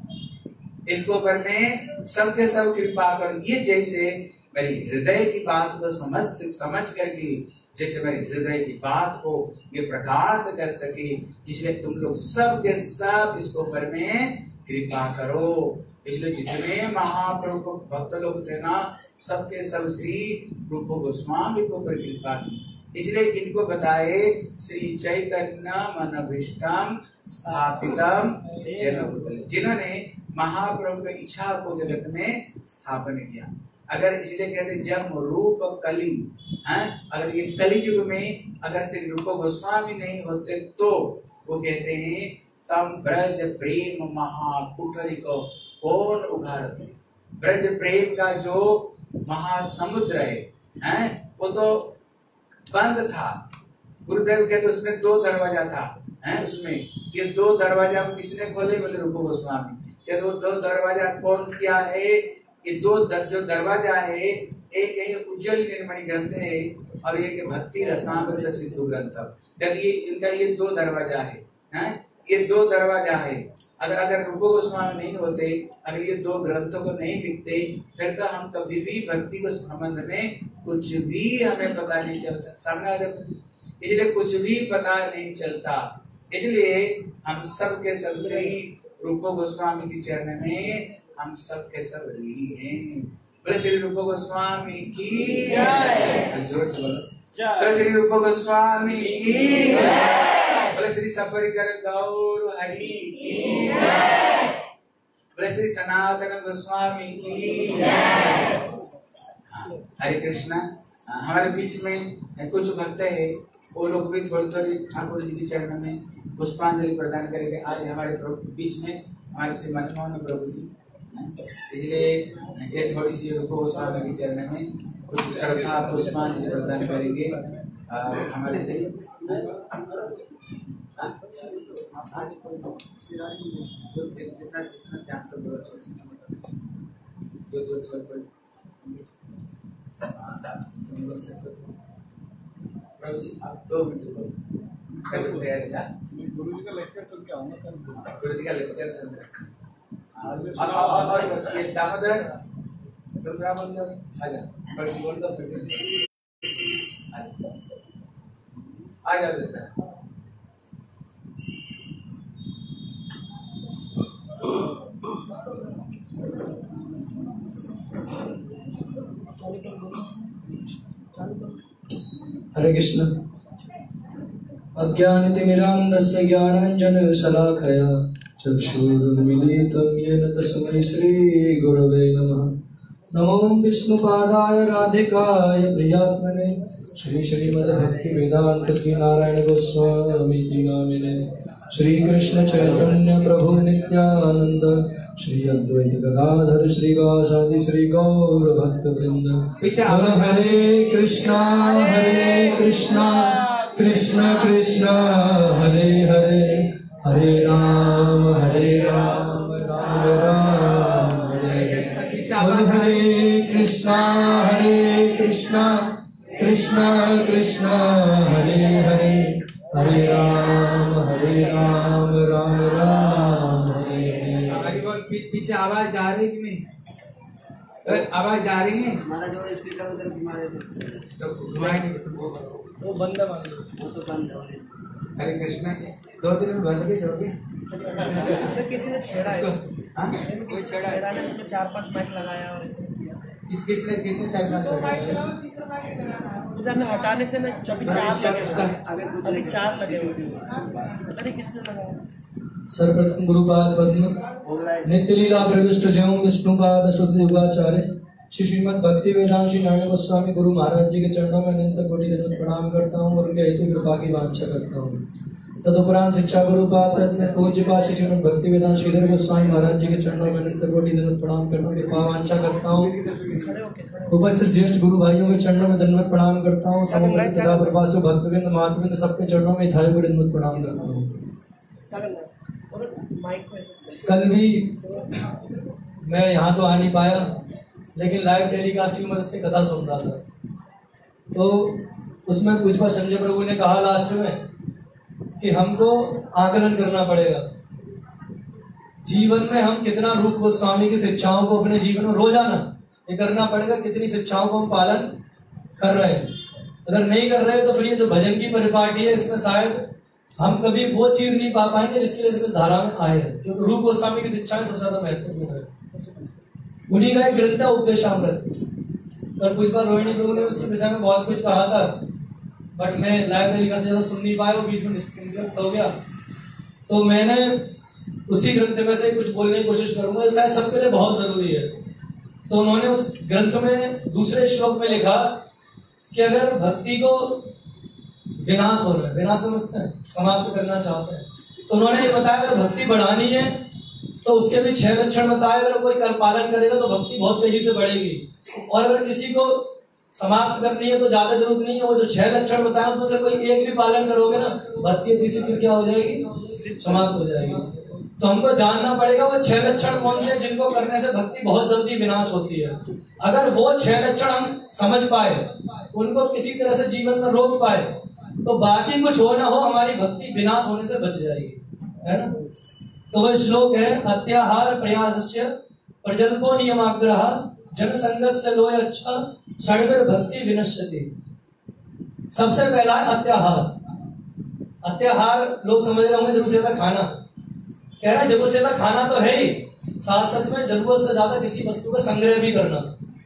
कर, इसको ऊपर में सबके सब कृपा कर, ये जैसे मेरी हृदय की बात को समझ समझ करके जैसे मेरे हृदय की बात को ये प्रकाश कर सके, इसलिए तुम लोग सब के सब इसको ऊपर में कृपा करो। इसलिए जितने महाप्रभु भक्त लोग थे ना, सबके सब श्री रूप गोस्वामी को ऊपर कृपा की। इसलिए इनको बताए श्री चैतन्य मनभीष्टम स्थापितम जन, जिन्होंने महाप्रभु की इच्छा को जगत में स्थापन किया। अगर इसलिए कहते जब रूप कली है, अगर ये कली युग में अगर श्री रूप गोस्वामी नहीं होते तो वो कहते हैं तम ब्रज प्रेम महाकुठरी को कौन उघाड़ते। ब्रज प्रेम का जो महासमुद्र है, है वो तो बंद था। गुरुदेव कहते उसमें दो दरवाजा था, है उसमें ये दो दरवाजा किसने खोले? बोले रूप गोस्वामी। कहते वो दो दरवाजा कौन क्या है? ये दो दर, जो दरवाजा है, एक है उज्जवल निर्मणि ग्रंथ है और एक भक्ति रसामृत सिंधु ग्रंथ। कहते ये इनका ये दो दरवाजा है, हैं? ये दो दरवाजा है। अगर अगर रूप गोस्वामी नहीं होते, अगर ये दो ग्रंथों को नहीं लिखते, फिर तो हम कभी भी भक्ति के संबंध में कुछ भी हमें पता नहीं चलता, सामने इसलिए कुछ भी पता नहीं चलता। इसलिए हम सब के सब श्री रूप गोस्वामी की चरण में हम सब के सब ऋणी हैं। बोले श्री रूप गोस्वामी की जय, जोर से बोलो बोले श्री रूप गोस्वामी की जय, बोले श्री सपरिकर गौर हरि की जय, बोले श्री सनातन गोस्वामी की जय। हरे कृष्णा। हमारे बीच में कुछ भक्त है, वो लोग भी थोड़ी थोड़ी ठाकुर जी के चरण में पुष्पांजलि प्रदान करेंगे। आज हमारे बीच में हमारे श्री मनमोहन प्रभु जी, इसलिए ये थोड़ी सी रूप गोस्वामी के चरण में कुछ श्रद्धा पुष्पांजलि प्रदान करेंगे। हमारे से जितना जितना ज्ञान जो जो थोड़ी प्रभु जी आप दो मिनट बोलो, तैयारी था। गुरु जी का लेक्चर सुन के आऊंगा कल। गुरु जी का लेक्चर सुन और और और ये दामोदर तुम क्या बोल दो, आजा थोड़ी सी बोल दो, फिर आ जाओ देता हरे कृष्ण। अज्ञानतिमिरान्धस्य ज्ञानाञ्जनशलाकया चक्षुरुन्मीलितं येन तस्मै श्रीगुरवे नमः। नमो विष्णुपादाय राधिकाय प्रियात्मने श्री श्रीमद्भक्तिवेदान्त श्री नारायण गोस्वामी नामिने श्री कृष्ण चैतन्य प्रभु नित्यानंद श्री अद्वैत गदाधर श्रीवासादि श्री गौर भक्त वृंद। हरे कृष्णा हरे कृष्णा कृष्ण कृष्ण हरे हरे हरे राम हरे राम राम राम हरे हरे। हरे कृष्णा हरे कृष्णा कृष्ण कृष्ण हरे हरे हरे राम हरे राम राम राम हरे हरे। पीछे आवाज जा रही कि नहीं? आवाज जा रही है? हमारा जो स्पीकर उधर घुमा देते तो घुमाएंगे वो बंद है मान लो, वो तो बंद है। हरे कृष्णा के दो दिन में बंद भी छोड़ किसी ने छेड़ा है, हाँ? कोई छेड़ा है ना, उसमें चार पांच माइक लगाया और ऐसे किया। किस किसने किसने चार पांच उधर में हटाने से ना अभी चार लगे हुए हैं। अबे कुछ अभी चार लगे हुए हैं, पता नहीं किसने लगाया। सर्वप्रथम गुरुपाद पद्म नित्य लीला प्रविष्ट जयं विष्णुपाद स्तुति युगाचार्य श्री श्रीमद भक्ति वेदांत श्री नारायण गोस्वामी गुरु महाराज जी के चरणों में अनंत कोटि दंडवत प्रणाम करता हूँ और उनके हेतु कृपा की वांछा करता हूँ। तदुपरांत शिक्षा गुरुपाद पूज्य पाद श्री श्रीमद भक्ति वेदांत श्रीधर गोस्वामी महाराज जी के चरणों में अनंत कोटि दंडवत प्रणाम करता हूँ, कृपा वांछा करता हूँ। उपस्थित ज्येष्ठ गुरु भाइयों के चरणों में दंडवत प्रणाम करता हूँ। समस्त पिता प्रभासु भक्तवृंद मातृवृंद सबके चरणों में थाली को दंडवत प्रणाम करता हूँ। कल भी मैं यहाँ तो आ नहीं पाया, लेकिन लाइव टेलीकास्ट की मदद से कथा सुन रहा था, तो उसमें पूज्य संजय प्रभु ने कहा लास्ट में कि हमको आकलन करना पड़ेगा जीवन में हम कितना रूप गोस्वामी की शिक्षाओं को अपने जीवन में रोजाना ये करना पड़ेगा, कितनी शिक्षाओं को हम पालन कर रहे हैं। अगर नहीं कर रहे तो फिर ये जो भजन की परिपाटी है इसमें शायद हम कभी वो चीज नहीं पा पाएंगे जिसके लिए इस धारा में आए हैं, क्योंकि रूप गोस्वामी की शिक्षाएं सबसे ज्यादा महत्वपूर्ण है। उन्हीं का एक ग्रंथ है उपदेशामृत, पर कुछ बार रोहिणी प्रभु ने उसके विषय में बहुत कुछ कहा था, बट मैं लाइव तरीका से ज्यादा सुन नहीं पाया, वो बीच में डिस्कनेक्ट हो गया। तो मैंने उसी ग्रंथ में से कुछ बोलने की कोशिश करूंगा, शायद सबके लिए बहुत जरूरी है। तो उन्होंने उस ग्रंथ में दूसरे श्लोक में लिखा कि अगर भक्ति को विनाश हो रहा है, विनाश समझते हैं, समाप्त करना चाहते हैं, तो उन्होंने ये बताया अगर भक्ति बढ़ानी है तो उसके भी छह लक्षण बताए। अगर कोई कर पालन करेगा तो भक्ति बहुत तेजी से बढ़ेगी, और अगर किसी को समाप्त करनी है तो ज्यादा जरूरत नहीं है, वो जो छह लक्षण बताए उसमें से कोई एक भी पालन करोगे ना, भक्ति तीसरी फिर क्या हो जाएगी, समाप्त हो जाएगी। तो हमको जानना पड़ेगा वो छह लक्षण कौन से जिनको करने से भक्ति बहुत जल्दी विनाश होती है। अगर वो छह लक्षण हम समझ पाए, उनको किसी तरह से जीवन में रोक पाए, तो बाकी कुछ हो ना हो हमारी भक्ति विनाश होने से बच जाएगी, है ना। तो वह श्लोक है अत्याहार प्रयासस्य प्रजल्पो नियमाग्रह जनसंगस्य लोय अच्छा षड्वीर भक्ति विनश्यति। सबसे पहला है अत्याहार। अत्याहार लोग समझ रहे होंगे जरूरत से ज्यादा खाना, कह रहे हैं जरूरत से ज्यादा खाना तो है ही, साथ साथ में जरूरत से ज्यादा किसी वस्तु का संग्रह भी करना।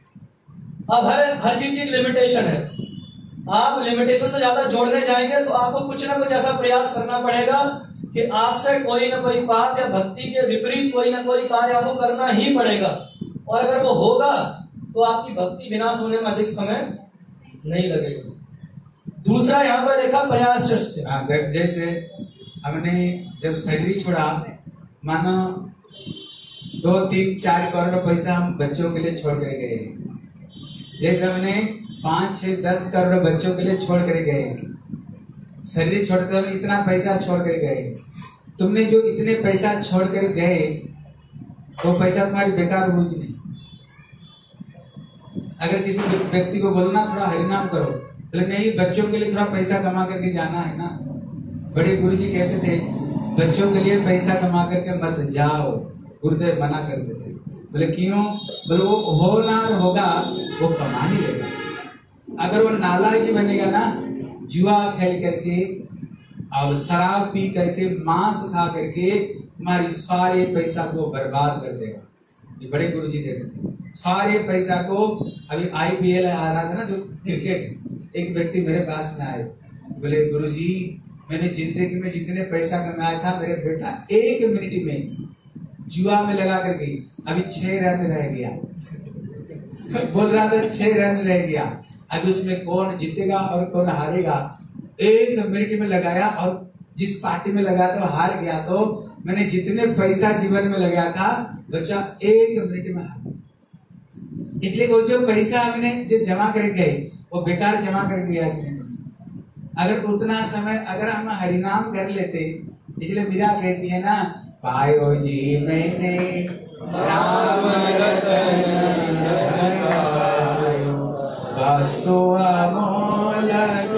अब हर हर चीज की लिमिटेशन है, आप लिमिटेशन से ज्यादा जोड़ने जाएंगे तो आपको कुछ ना कुछ ऐसा प्रयास करना पड़ेगा कि आपसे कोई ना कोई पाप या भक्ति के विपरीत कोई ना कोई कार्य आपको करना ही पड़ेगा, और अगर वो होगा तो आपकी भक्ति विनाश होने में अधिक समय नहीं लगेगा। दूसरा यहाँ पर लिखा प्रयास। जैसे हमने जब सैलरी छोड़ा, मानो दो तीन चार करोड़ पैसा हम बच्चों के लिए छोड़ कर गए, जैसे हमने पांच छह दस करोड़ बच्चों के लिए छोड़ कर गए, शरीर छोड़ते हम इतना पैसा छोड़ कर गए। तुमने जो इतने पैसा छोड़ कर गए वो पैसा तुम्हारी बेकार हुई नहीं। अगर किसी व्यक्ति को बोलना थोड़ा हरिनाम करो, बोले नहीं बच्चों के लिए थोड़ा पैसा कमा करके जाना है ना। बड़े गुरुजी कहते थे बच्चों के लिए पैसा कमा करके मत जाओ, गुरुदेव मना कर देते। बोले क्यों? बोले वो होना होगा वो कमा ही लेगा। अगर वो नालायक बनेगा ना, जुआ खेल करके और शराब पी करके मांस खा करके तुम्हारी सारे पैसा को बर्बाद कर देगा। ये बड़े गुरुजी कहते थे सारे पैसा को। अभी आईपीएल आ रहा था ना जो क्रिकेट, एक व्यक्ति मेरे पास में आए, बोले गुरुजी मैंने जिंदगी में जितने पैसा कमाया था मेरे बेटा एक मिनट में जुआ में लगा कर गई, अभी छह रन रह गया। बोल रहा था छह रन रह गया, अभी उसमें कौन जीतेगा और कौन हारेगा एक मिनट में लगाया, और जिस पार्टी में लगाया था हार गया। तो मैंने जितने पैसा जीवन में लगाया था बच्चा एक मिनट में हार। इसलिए वो जो पैसा हमने जो जमा कर गए वो बेकार जमा कर दिया। अगर उतना समय अगर हम हरिनाम कर लेते, इसलिए मीरा कहती है ना, पायो जी मैंने राम रतन पायो, वस्तु अमोल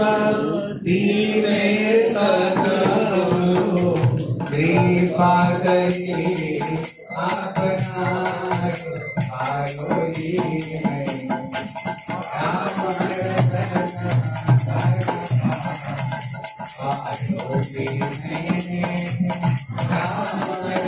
दीने सतगुरु, कृपा करी अपना पायो जी मैंने राम रतन पायो जी मैंने राम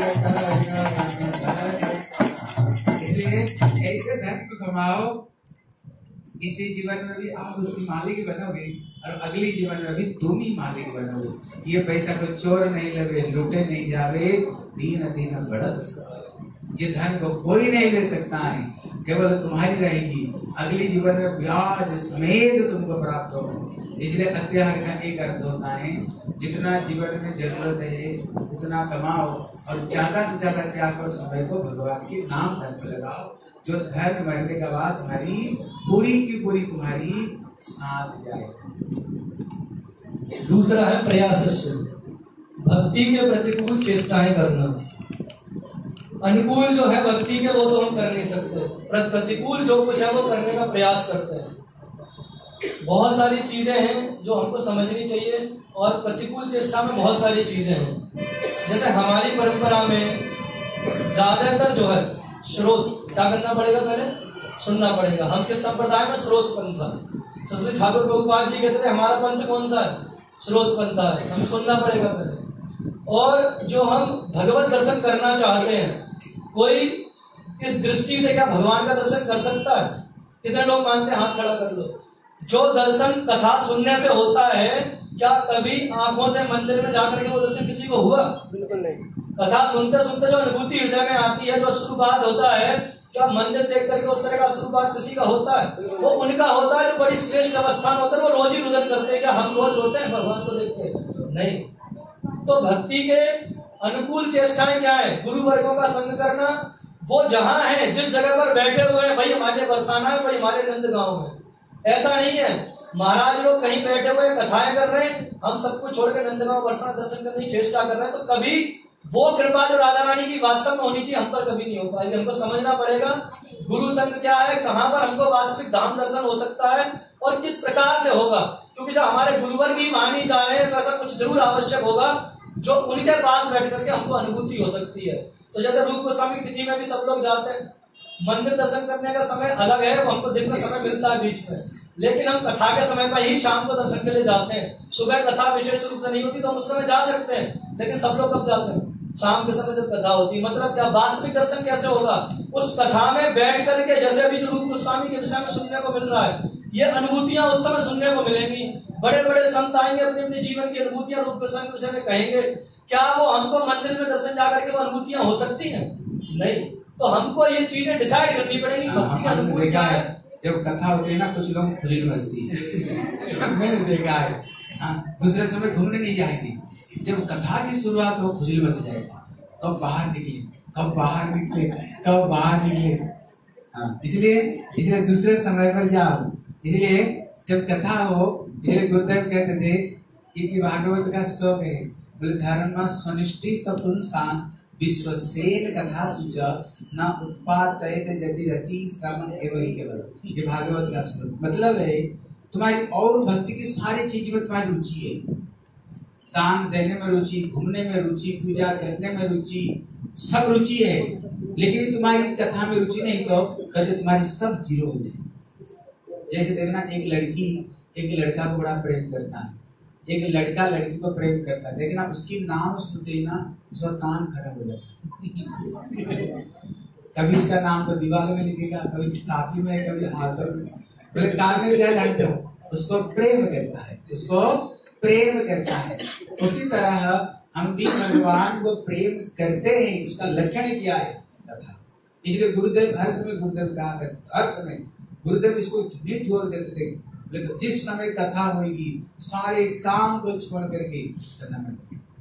इसलिए ऐसे धन को कमाओ, इसी जीवन में भी आप उसकी मालिक बनोगे और अगली जीवन में भी तुम ही मालिक बनोगे। ये पैसा को चोर नहीं लगे, लूटे नहीं जावे, दीन दीन बढ़त। ये धन को कोई नहीं ले सकता है, केवल तुम्हारी रहेगी, अगली जीवन में ब्याज समेत तुमको प्राप्त होगा। इसलिए अत्याहार का एक अर्थ होता है, जितना जीवन में जरूरत है उतना कमाओ और ज्यादा से ज्यादा क्या करो, समय को भगवान के नाम धन में लगाओ। जो धन मरने के बाद तुम्हारी पूरी की पूरी तुम्हारी साथ जाए। दूसरा है प्रयास शून्य, भक्ति के प्रतिकूल चेष्टाएं करना। अनुकूल जो है भक्ति के वो तो हम कर नहीं सकते, प्रतिकूल जो कुछ है वो करने का प्रयास करते हैं। बहुत सारी चीजें हैं जो हमको समझनी चाहिए और प्रतिकूल चेष्टा में बहुत सारी चीजें हैं। जैसे हमारी परंपरा में ज्यादातर जो है स्रोत क्या करना पड़ेगा, पहले सुनना पड़ेगा। हम किस संप्रदाय में? स्रोत पंथा। श्री ठाकुर प्रभुपाद जी कहते थे हमारा पंथ कौन सा है? स्रोत पंथा है, हमें सुनना पड़ेगा पहले। और जो हम भगवत दर्शन करना चाहते हैं, कोई इस दृष्टि से क्या भगवान का दर्शन कर सकता है? कितने लोग मानते हैं? हाथ खड़ा कर लो। जो दर्शन कथा सुनने से होता है, क्या कभी आंखों से मंदिर में जाकर के वो दर्शन किसी को हुआ? बिल्कुल नहीं। कथा सुनते सुनते जो अनुभूति हृदय में आती है, जो अश्रुपात होता है, क्या मंदिर देख करके उस तरह का अश्रुपात किसी का होता है? वो उनका होता है जो बड़ी श्रेष्ठ अवस्था में होता है, वो रोज ही रुदन करते हैं। क्या हम रोज रोते हैं भगवान को देख के? नहीं। तो भक्ति के अनुकूल चेष्टाएं क्या है? गुरु वर्गों का संग करना। वो जहां है, जिस जगह पर बैठे हुए हैं, भाई हमारे बरसाना है, भाई हमारे नंद गांव में। ऐसा नहीं है महाराज लोग कहीं बैठे हुए कथाएं कर रहे हैं, हम सबको छोड़कर नंदगांव बरसाना दर्शन करने की चेष्टा कर रहे हैं, तो कभी वो कृपा जो राधा रानी की वास्तव में होनी चाहिए हम पर कभी नहीं हो पाएगी। हमको समझना पड़ेगा गुरु संग क्या है, कहां पर हमको वास्तविक धाम दर्शन हो सकता है और किस प्रकार से होगा। क्योंकि जब हमारे गुरुवर की मान ही जा रहे हैं तो ऐसा कुछ जरूर आवश्यक होगा जो उनके पास बैठ करके हमको अनुभूति हो सकती है। तो जैसे रूप गोस्वामी की तिथि में भी सब लोग जाते हैं, मंदिर दर्शन करने का समय अलग है, वो हमको दिन में समय मिलता है बीच में, लेकिन हम कथा के समय पर ही शाम को दर्शन के लिए जाते हैं। सुबह कथा विशेष रूप से नहीं होती तो हम उस समय जा सकते हैं, लेकिन सब लोग कब जाते हैं? शाम के समय जब कथा होती है। मतलब क्या वास्तविक दर्शन कैसे होगा? उस कथा में बैठ करके, जैसे अभी जो रूप गोस्वामी के विषय में सुनने को मिल रहा है, ये अनुभूतियां उस समय सुनने को मिलेंगी। बड़े बड़े संत आएंगे, अपने अपने जीवन की अनुभूतियां रूप गोस्वामी के विषय में कहेंगे। क्या वो हमको मंदिर में दर्शन जाकर के वो अनुभूतियां हो सकती हैं? नहीं। तो हमको ये चीजें डिसाइड करनी पड़ेगी। भक्ति का अनुभूति क्या है? जब कथा होती है ना, कुछ लोग खुजल मचती है मैंने देखा है। हाँ, दूसरे समय घूमने नहीं जाएंगे, जब कथा की शुरुआत हो खुजल मच जाएगा। कब बाहर निकले, कब बाहर निकले, कब बाहर निकले। हाँ, इसलिए इसलिए दूसरे समय पर जाओ। इसलिए जब कथा हो, इसलिए गुरुदेव कहते थे, ये भागवत का श्लोक है, बोले धर्म स्वनिष्ठित पुंसान विश्वसेन कथा सुच न उत्पादयत जति रति श्रम एवं केवल। ये भागवत का श्लोक मतलब है तुम्हारी और भक्ति की सारी चीज में तुम्हारी रुचि है। दान देने में रुचि, घूमने में रुचि, पूजा करने में रुचि, सब रुचि है, लेकिन तुम्हारी कथा में रुचि नहीं तो कल तुम्हारी सब जीरो हो जाए। जैसे देखना, एक लड़की एक लड़का को बड़ा प्रेम करता है, एक लड़का लड़की को प्रेम करता है, देखना उसकी नाम सुनते ही ना उसका कान खड़ा हो जाता है। कभी उसका नाम तो दीवार में लिखेगा, कभी काफी में, कभी हाथों में। बोले कान में क्या जानते हो? उसको प्रेम करता है, उसको प्रेम करना है। उसी तरह हम भी भगवान को प्रेम करते हैं, उसका लक्षण क्या है? कथा। इसलिए गुरुदेव हर समय गुरुदेव कहा करते, हर समय गुरुदेव इसको इतने जोर देते थे, लेकिन जिस समय कथा होगी सारे काम को छोड़ करके कथा में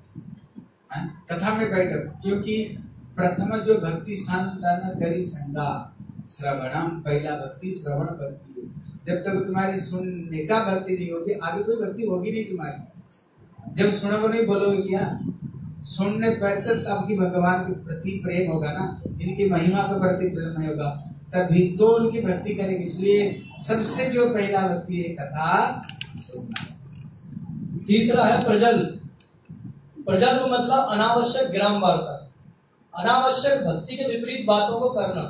कथा में बैठो, क्योंकि प्रथम जो भक्ति संतन करी संगा श्रवणम, पहला भक्ति श्रवण भक्ति है। जब तक तुम्हारी सुनने का भक्ति नहीं होगी आगे कोई भक्ति होगी नहीं तुम्हारी। जब सुनोगे नहीं बोलोगे क्या? सुनने पर तक आपकी भगवान के प्रति प्रेम होगा ना, इनकी महिमा के प्रति प्रेम होगा, तभी तो उनकी भक्ति करेंगे। इसलिए सबसे जो पहला भक्ति है कथा सुनना। तीसरा है प्रजल। प्रजल को मतलब अनावश्यक ग्राम वार्ता, अनावश्यक भक्ति के विपरीत बातों को करना,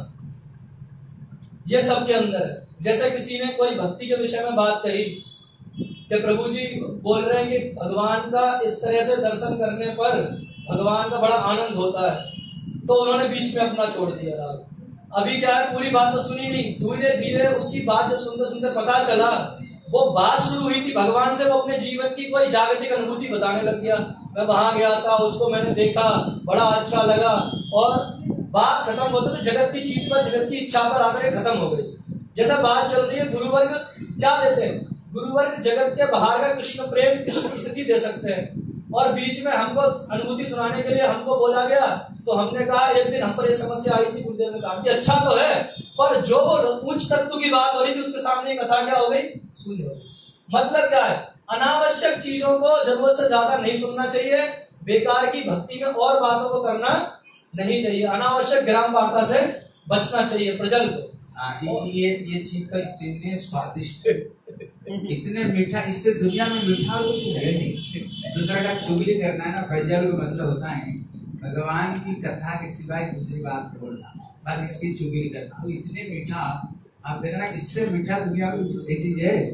ये सबके अंदर है। जैसे किसी ने कोई भक्ति के विषय में बात कही कि प्रभु जी बोल रहे हैं कि भगवान का इस तरह से दर्शन करने पर भगवान का बड़ा आनंद होता है, तो उन्होंने बीच में अपना छोड़ दिया राग। अभी क्या है, पूरी बात तो सुनी नहीं, धीरे धीरे उसकी बात जब सुनते सुनते पता चला, वो बात शुरू हुई थी भगवान से, वो अपने जीवन की कोई जागतिक अनुभूति बताने लग गया। मैं वहां गया था, उसको मैंने देखा, बड़ा अच्छा लगा, और बात खत्म होते तो जगत की चीज पर, जगत की इच्छा पर आकर खत्म हो गई। जैसा बात चल रही है, गुरुवर्ग क्या देते हैं? गुरुवर्ग जगत के बाहर का कृष्ण प्रेम, कृष्ण स्थिति दे सकते हैं, और बीच में हमको अनुभूति सुनाने के लिए हमको बोला गया, तो हमने कहा, एक दिन हम पर ये समस्या आई थी, गुरुदेव ने कहा कि अच्छा तो है, पर जो उच्च तत्व की बात हो रही थी उसके सामने कथा क्या हो गई? शून्य हो गई। मतलब क्या है? अनावश्यक चीजों को जरूरत से ज्यादा नहीं सुनना चाहिए, बेकार की भक्ति में और बातों को करना नहीं चाहिए, अनावश्यक ग्राम वार्ता से बचना चाहिए प्रजल को। ये ये चीज का इतने स्वादिष्ट, इतने मीठा, इससे दुनिया में मीठा कुछ है नहीं। दूसरा का चुगली करना है ना, प्रजल का मतलब होता है भगवान की कथा के सिवाय दूसरी बात बोलना, बस इसकी चुगली करना। वो इतने मीठा, आप देखना इससे मीठा दुनिया में कुछ एक चीज है,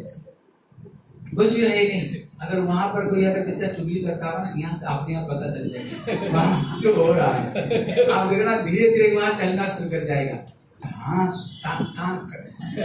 कुछ है नहीं। अगर वहां पर कोई अगर किसका चुगली करता हो ना, यहाँ से आपने यहाँ पता चल जाएगा वहां जो हो रहा है। आप देखना धीरे धीरे वहां चलना शुरू कर जाएगा। हाँ, काम काम कर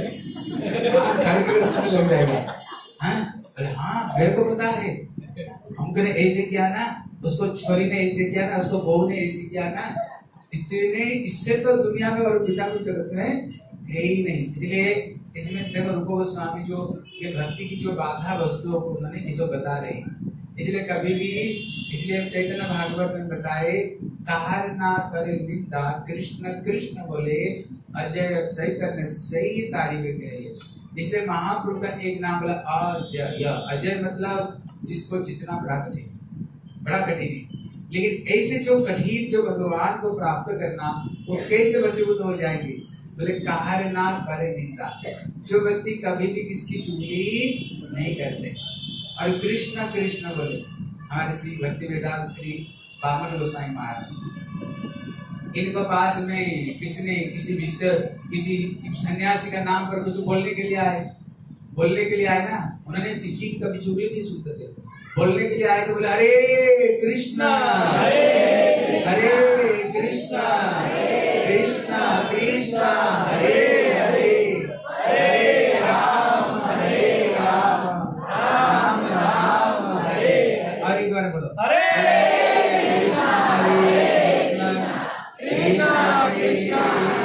लग जाएगा। हाँ, हाँ, मेरे को पता है, हमको ने ऐसे किया ना, उसको छोरी ने ऐसे किया ना, उसको बहू ने ऐसे किया ना। इतने इससे तो दुनिया में और बेटा को जगत में है ही नहीं। इसलिए इसमें देखो रूप गोस्वामी जो ये भक्ति की जो बाधा वस्तुओं को उन्होंने इसको बता रहे हैं। इसलिए कभी भी, इसलिए चैतन्य भागवत में बताए, कहर ना करे निंदा, कृष्ण कृष्ण बोले अजय चैतन्य सही तारीफ कहे। इसलिए महाप्रभु का एक नाम बोला अजय। अजय मतलब जिसको जितना बड़ा कठिन, बड़ा कठिन है, लेकिन ऐसे जो कठिन जो भगवान को प्राप्त करना, वो कैसे वशीभूत हो जाएंगे? बोले कहर ना करे निंदा, जो व्यक्ति कभी भी किसकी चुगली नहीं करते। और कृष्ण कृष्ण बोले, हमारे श्री भक्ति वेदांत श्री वामन गोस्वामी महाराज, इनको पास में किसी ने किसी विषय किसी सन्यासी का नाम पर कुछ बोलने के लिए आए, बोलने के लिए आए ना, उन्होंने किसी की कभी चुगली नहीं सुनते थे। बोलने के लिए आए तो बोले हरे कृष्णा हरे कृष्णा कृष्णा कृष्णा हरे हरे हरे राम हरे राम राम राम हरे। और एक बार बोलो हरे कृष्णा हरे कृष्णा कृष्णा कृष्णा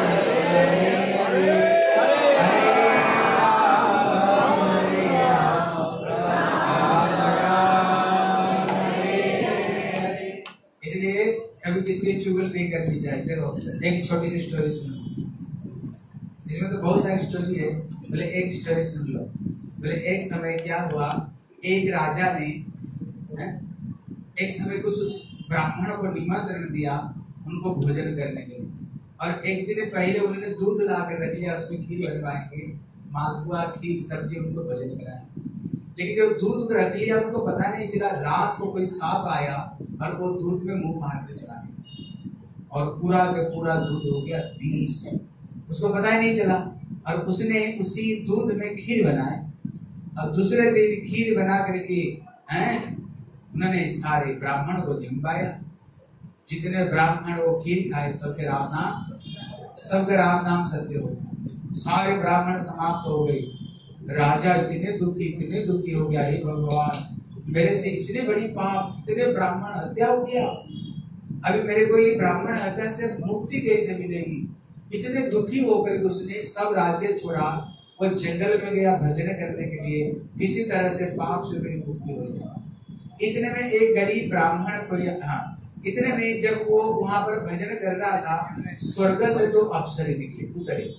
किसकी चुगल नहीं करनी चाहिए। देखो एक छोटी सी स्टोरी सुन लो, इसमें तो बहुत सारी स्टोरी है, बोले एक स्टोरी सुन लो। बोले एक समय क्या हुआ, एक राजा ने है? एक समय कुछ ब्राह्मणों को निमंत्रण दिया उनको भोजन करने के लिए, और एक दिन पहले उन्होंने दूध ला कर रख लिया, उसमें खीर बनवाएंगे, मालपुआ खीर सब्जी उनको भोजन कराएंगे। लेकिन जब दूध रख लिया उनको पता नहीं चला, रात को कोई सांप आया और वो दूध में मुंह मार के चला गया और पूरा का पूरा दूध हो गया बीस, उसको पता ही नहीं चला। और उसने उसी दूध में खीर बनाए और दूसरे दिन खीर बना करके हैं उन्होंने सारे ब्राह्मण को जिम्बाया। जितने ब्राह्मण वो खीर खाए सबके राम नाम सबके राम नाम सत्य हो, सारे ब्राह्मण समाप्त हो गए। राजा इतने दुखी इतने दुखी हो गया, हे भगवान मेरे से इतनी बड़ी पाप, इतने ब्राह्मण हत्या हो गया, अभी मेरे को ये ब्राह्मण हत्या से मुक्ति कैसे मिलेगी? इतने दुखी होकर उसने सब राज्य छोड़ा, वो जंगल में गया भजन करने के लिए, किसी तरह से पाप से मेरी मुक्ति हो जाए। इतने में एक गरीब ब्राह्मण को, हाँ इतने में जब वो वहां पर भजन कर रहा था, स्वर्ग से दो अप्सरे निकले, उतरे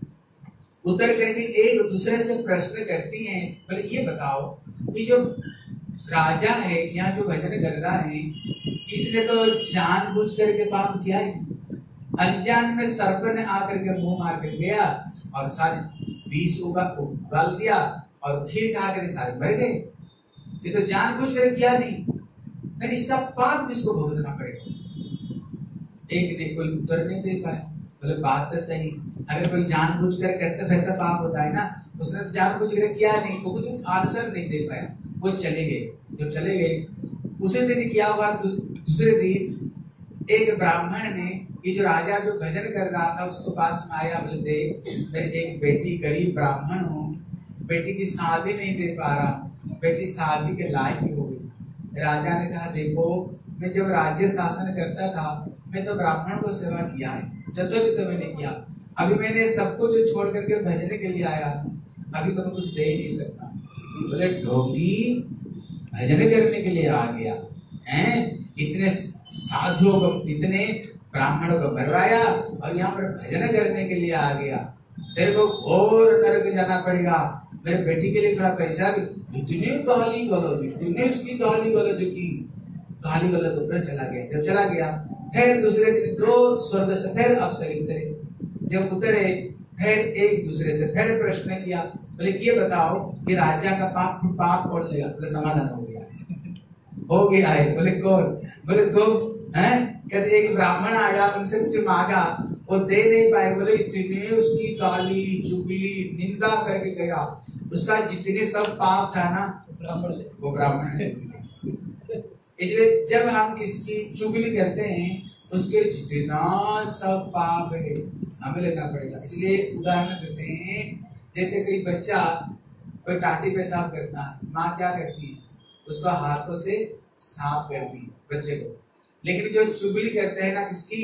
उतर करके एक दूसरे से प्रश्न करती हैं, बोले ये बताओ कि जो राजा है यहाँ जो भजन कर रहा है, इसने तो जानबूझ करके पाप किया है, अनजान में सर्प ने आकर के मुंह मार कर गया और सारे विष उगाल दिया और खीर खा कर सारे मर गए। ये तो जानबूझ कर किया नहीं, फिर इसका पाप किसको भुगतना पड़ेगा? एक ने कोई उत्तर नहीं दे पाया। बोले बात तो सही, अगर कोई जानबूझ कर करते फिरते पाप होता है ना, उसने तो जानबूझ कर किया नहीं, तो कुछ आंसर नहीं दे पाया, वो चले गए। जब चले गए उसी दिन क्या हुआ, दूसरे दिन एक ब्राह्मण ने ये जो राजा जो भजन कर रहा था उसको पास में आया, बोले देख मेरी एक बेटी, गरीब ब्राह्मण हूँ, बेटी की शादी नहीं दे पा रहा, बेटी शादी के लायक ही हो गई। राजा ने कहा देखो मैं जब राज्य शासन करता था मैं तो ब्राह्मण को सेवा किया है, जद्दोजहद मैंने किया, अभी मैंने सब कुछ छोड़ करके भजन के लिए आया, अभी तो मैं कुछ दे ही नहीं सकता। बोले ढोंगी भजन करने के लिए आ गया हैं, इतने साधुओं को, इतने ब्राह्मणों को मरवाया और यहाँ पर भजन करने के लिए आ गया, तेरे को घोर नरक जाना पड़ेगा, मेरे बेटी के लिए थोड़ा पैसा। इतने गाली गलौज, इतने उसकी गाली गलौज की, गाली गलौज ऊपर चला गया। जब चला गया फिर दूसरे दिन दो स्वर्ग से फिर अप्सरे उतरे, जब उतरे फिर एक दूसरे से फिर प्रश्न किया, बोले ये बताओ कि राजा का पाप पाप कौन लेगा? बोले समाधान हो गया हो गया है। बोले कौन? बोले तुम हैं? कहते एक ब्राह्मण आया, उनसे कुछ मांगा, वो दे नहीं पाए, बोले इतने उसकी गाली चुगली निंदा करके गया, उसका जितने सब पाप था ना ब्राह्मण वो ब्राह्मण ने। इसलिए जब हम किसकी चुगली करते हैं उसके जितना सब पाप है हमें लेना पड़ेगा। इसलिए उदाहरण देते हैं, जैसे कोई बच्चा कोई टाटी पेशाब करता है, माँ क्या करती है? उसको हाथों से साफ करती है बच्चे को। लेकिन जो चुगली करते हैं ना, किसकी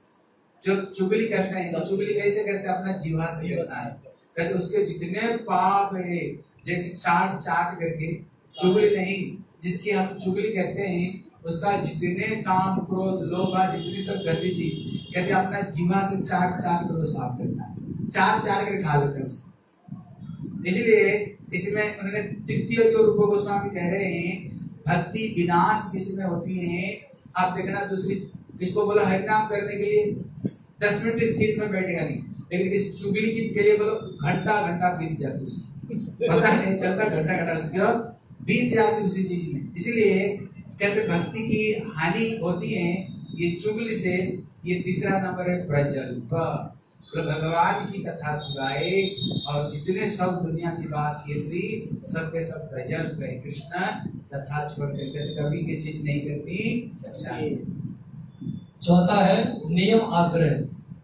जो चुगली करते हैं, तो चुगली कैसे करते हैं? अपना जीवा से करता है। कहते उसके जितने पाप है, जैसे चाट चाट करके चुगली नहीं, जिसकी हम चुगली करते हैं उसका जितने काम क्रोध लोभ जितनी सब गंदी चीज, कहते अपना जीवा से चाट चाट कर वो साफ करता है, चाट चाट कर खा लेते हैं उसको। इसलिए इसमें उन्होंने तृतीय जो रूप गोस्वामी कह रहे हैं, भक्ति विनाश किसमें होती है? आप देखना, दूसरी किसको बोलो हरि नाम करने के लिए दस मिनट स्थिर में बैठेगा नहीं, लेकिन इस चुगली की के लिए बोलो घंटा घंटा बीत जाती उसमें, पता नहीं चलता, घंटा घंटा उसके बीत जाती उसी चीज में। इसीलिए कहते भक्ति की हानि होती है ये चुगली से। ये तीसरा नंबर है प्रजल्प, भगवान की कथा सुनाए और जितने सब दुनिया की बात ये श्री सबके सब प्रजल्प है। कृष्ण कथा छोड़ करके कभी ये चीज नहीं करती। चौथा है नियम आग्रह।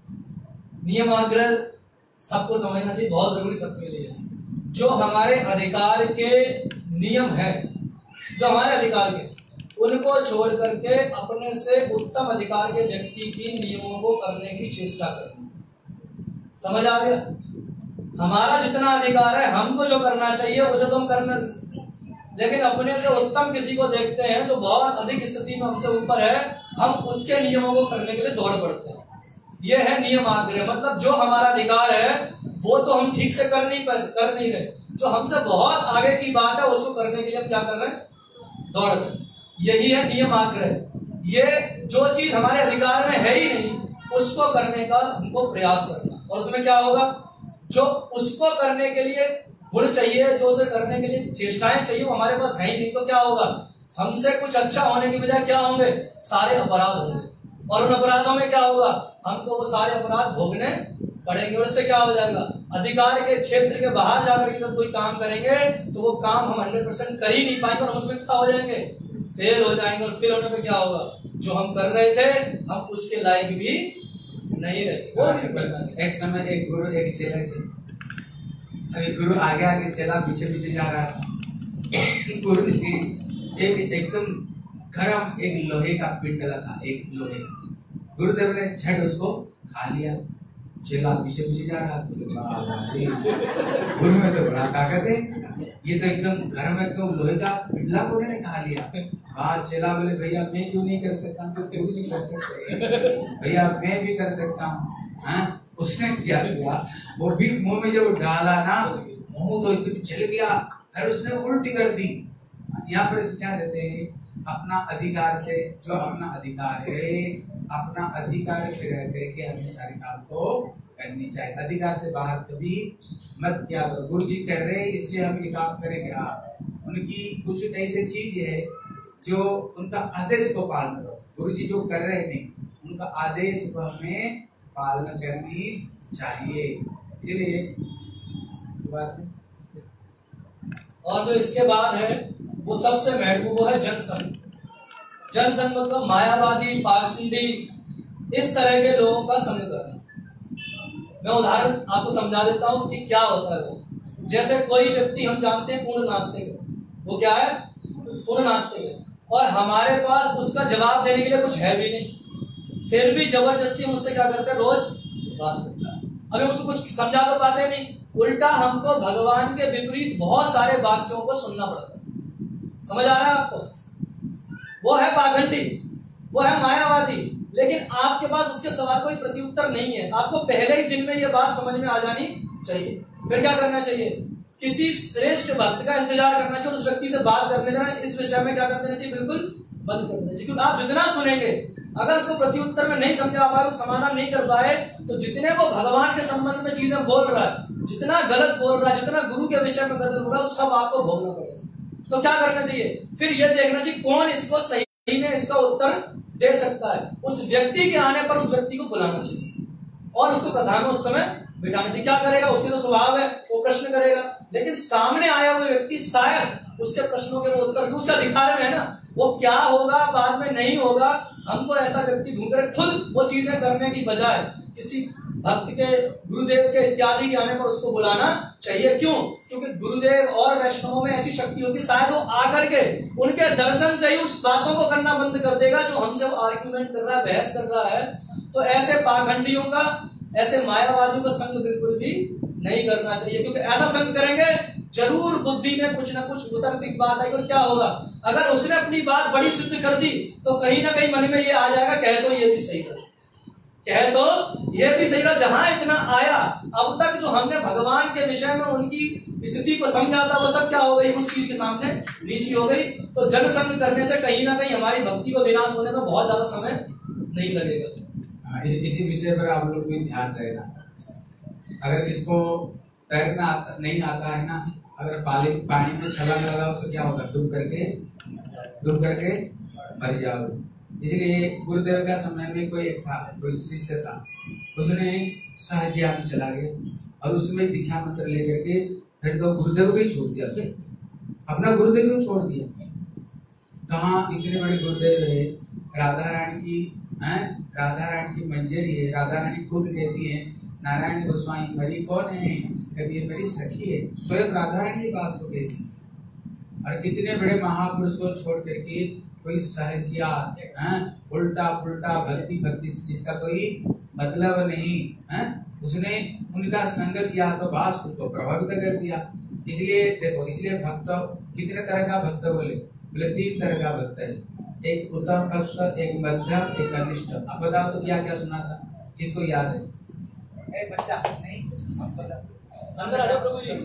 नियम आग्रह सबको समझना चाहिए, बहुत जरूरी सबके लिए। जो हमारे अधिकार के नियम है, जो हमारे अधिकार के, उनको छोड़ करके अपने से उत्तम अधिकार के व्यक्ति की नियमों को करने की चेष्टा करनी। समझ आ गया? हमारा जितना अधिकार है, हमको जो करना चाहिए उसे तो हम करना, लेकिन अपने से उत्तम किसी को देखते हैं जो बहुत अधिक स्थिति में हमसे ऊपर है, हम उसके नियमों को करने के लिए दौड़ पड़ते हैं। यह है नियम आग्रह। मतलब जो हमारा अधिकार है वो तो हम ठीक से कर नहीं कर नहीं रहे, जो हमसे बहुत आगे की बात है उसको करने के लिए हम क्या कर रहे हैं? दौड़ रहे। यही है नियम आग्रह। ये जो चीज हमारे अधिकार में है ही नहीं उसको करने का हमको प्रयास करना। और उसमें क्या होगा? जो उसको करने के लिए गुण चाहिए, जो उसे करने के लिए चेष्टाएं चाहिए, वो हमारे पास है ही नहीं, तो क्या होगा? हमसे कुछ अच्छा होने की बजाय क्या होंगे? सारे अपराध होंगे। और उन अपराधों में क्या होगा? हमको वो सारे अपराध भोगने पड़ेंगे। और इससे क्या हो जाएगा? अधिकार के क्षेत्र के बाहर जाकर के जब कोई काम करेंगे तो वो काम हम हंड्रेड परसेंट कर ही नहीं पाएंगे और हम उसमें क्या हो जाएंगे? फेल हो जाएंगे। और फेल होने पे क्या होगा? जो हम कर रहे थे हम उसके लायक भी नहीं रहे। वो नहीं कर पाएंगे। एक समय एक गुरु एक चेला थे। अभी गुरु आगे आगे चला, पीछे पीछे जा रहा था। गुरु ने एक एकदम गरम एक लोहे का पिंडला था, एक लोहे का। गुरुदेव ने झट उसको खा लिया। चेला पीछे पीछे जा रहा, गुरु में तो बड़ा ताकत है, ये तो एकदम गरम एकदम लोहे का पिंडला को उन्होंने खा लिया। हाँ, चेला बोले भैया मैं क्यों नहीं कर सकता, तो गुरु जी कर सकते हैं, भैया मैं भी कर सकता हूँ। हाँ, उसने क्या किया, वो भी मुंह में जब डाला ना, मुंह तो एकदम जल गया, फिर उसने उल्टी कर दी। यहाँ पर इसे क्या देते हैं, अपना अधिकार से, जो अपना अधिकार है, अपना अधिकार रह करके हमें सारे काम को करनी चाहिए। अधिकार से बाहर कभी मत किया करो। गुरु जी कर रहे हैं इसलिए हम ये काम करेंगे। हाँ, उनकी कुछ ऐसी चीज है जो उनका आदेश को पालन करो। गुरु जी जो कर रहे हैं उनका आदेश को हमें पालन करनी चाहिए। इसलिए बात है। और जो इसके बाद है वो सबसे महत्वपूर्ण, वो है जनसंघ। जनसंघ मतलब मायावादी, पाखंडी, इस तरह के लोगों का संग करना। मैं उदाहरण आपको समझा देता हूं कि क्या होता है वो। जैसे कोई व्यक्ति हम जानते हैं पूर्ण नास्तिक है, वो क्या है, पूर्ण नास्तिक है, और हमारे पास उसका जवाब देने के लिए कुछ है भी नहीं, फिर भी जबरदस्ती मुझसे क्या करते हैं, रोज बात करते हैं। अभी उसको कुछ समझा तो पाते नहीं, उल्टा हमको भगवान के विपरीत बहुत सारे वाक्यों को सुनना पड़ता है। समझ आ रहा है आपको? वो है पाखंडी, वो है मायावादी, लेकिन आपके पास उसके सवाल कोई प्रत्युत्तर नहीं है। आपको पहले ही दिन में ये बात समझ में आ जानी चाहिए। फिर क्या करना चाहिए, किसी श्रेष्ठ भक्त का इंतजार करना चाहिए, उस व्यक्ति से बात करने देना, इस विषय में क्या कर देना चाहिए, बिल्कुल बंद कर देना चाहिए। क्योंकि आप जितना सुनेंगे, अगर उसको प्रत्युत्तर में नहीं समझा पाए, समाधान नहीं कर पाए, तो जितने वो भगवान के संबंध में चीजें बोल रहा है, जितना गलत बोल रहा है, जितना गुरु के विषय में गलत बोल रहा है, सब आपको भोगना पड़ेगा। तो क्या करना चाहिए, फिर यह देखना चाहिए कौन इसको सही में इसका उत्तर दे सकता है। उस व्यक्ति के आने पर उस व्यक्ति को बुलाना चाहिए और उसको कथा में उस समय बिठाना चाहिए। क्या करेगा, उसके तो स्वभाव है, वो प्रश्न करेगा, लेकिन सामने आया हुआ व्यक्ति शायद उसके प्रश्नों के उत्तर उसका अधिकार में है ना, वो क्या होगा बाद में नहीं होगा, हमको ऐसा व्यक्ति ढूंढ कर खुद वो चीजें करने की बजाय किसी भक्त के, गुरुदेव के इत्यादि के आने पर उसको बुलाना चाहिए। क्यों? क्योंकि गुरुदेव और वैष्णवों में ऐसी शक्ति होती है, शायद वो आकर के उनके दर्शन से ही उस बातों को करना बंद कर देगा जो हमसे वो आर्ग्यूमेंट कर रहा है, बहस कर रहा है। तो ऐसे पाखंडियों का, ऐसे मायावादियों का संग बिल्कुल भी नहीं करना चाहिए, क्योंकि ऐसा संग करेंगे जरूर बुद्धि में कुछ ना कुछ उतरती बात आएगी। और क्या होगा, अगर उसने अपनी बात बड़ी सिद्ध कर दी तो कहीं ना कहीं मन में ये आ जाएगा, कह तो ये भी सही है, कह तो ये भी सही रहा। जहां इतना आया, अब तक जो हमने भगवान के विषय में उनकी स्थिति को समझा था, वो सब क्या हो गई, उस चीज के सामने नीची हो गई। तो जनसंग करने से कहीं ना कहीं हमारी भक्ति को विनाश होने में बहुत ज्यादा समय नहीं लगेगा। इस, इसी विषय पर आप लोग भी ध्यान रखना। अगर किसको तैरना आता, नहीं आता है ना, अगर पानी पानी में छलांग लगाओ तो क्या होगा, डूब करके डूब करके मर जाओ। इसलिए गुरुदेव का समय में कोई एक था, कोई शिष्य था, उसने सहजिया में चला गया और उसमें दीक्षा मंत्र लेकर के फिर तो गुरुदेव को ही छोड़ दिया, फिर अपना गुरुदेव को छोड़ दिया। कहाँ इतने बड़े गुरुदेव है, राधा रानी की है, राधा रानी की मंजरी है, राधा रानी खुद कहती है नारायण गोस्वामी मरी कौन है, कहती है मेरी सखी है, स्वयं राधा रानी की बात को कहती। और कितने बड़े महापुरुष को छोड़ करके कोई सहजिया है, उल्टा पुल्टा भक्ति भक्ति जिसका कोई मतलब नहीं है, उसने उनका संग किया तो बस उसको प्रभावित कर दिया। इसलिए देखो, इसलिए भक्त कितने तरह का भक्त बोले, बोले तीन तरह का भक्त है, एक उत्तम भक्त, एक मध्यम, एक कनिष्ठ। अब बताओ तो क्या क्या सुना था, किसको याद है? ए बच्चा नहीं, अंदर आ जाओ प्रभु जी।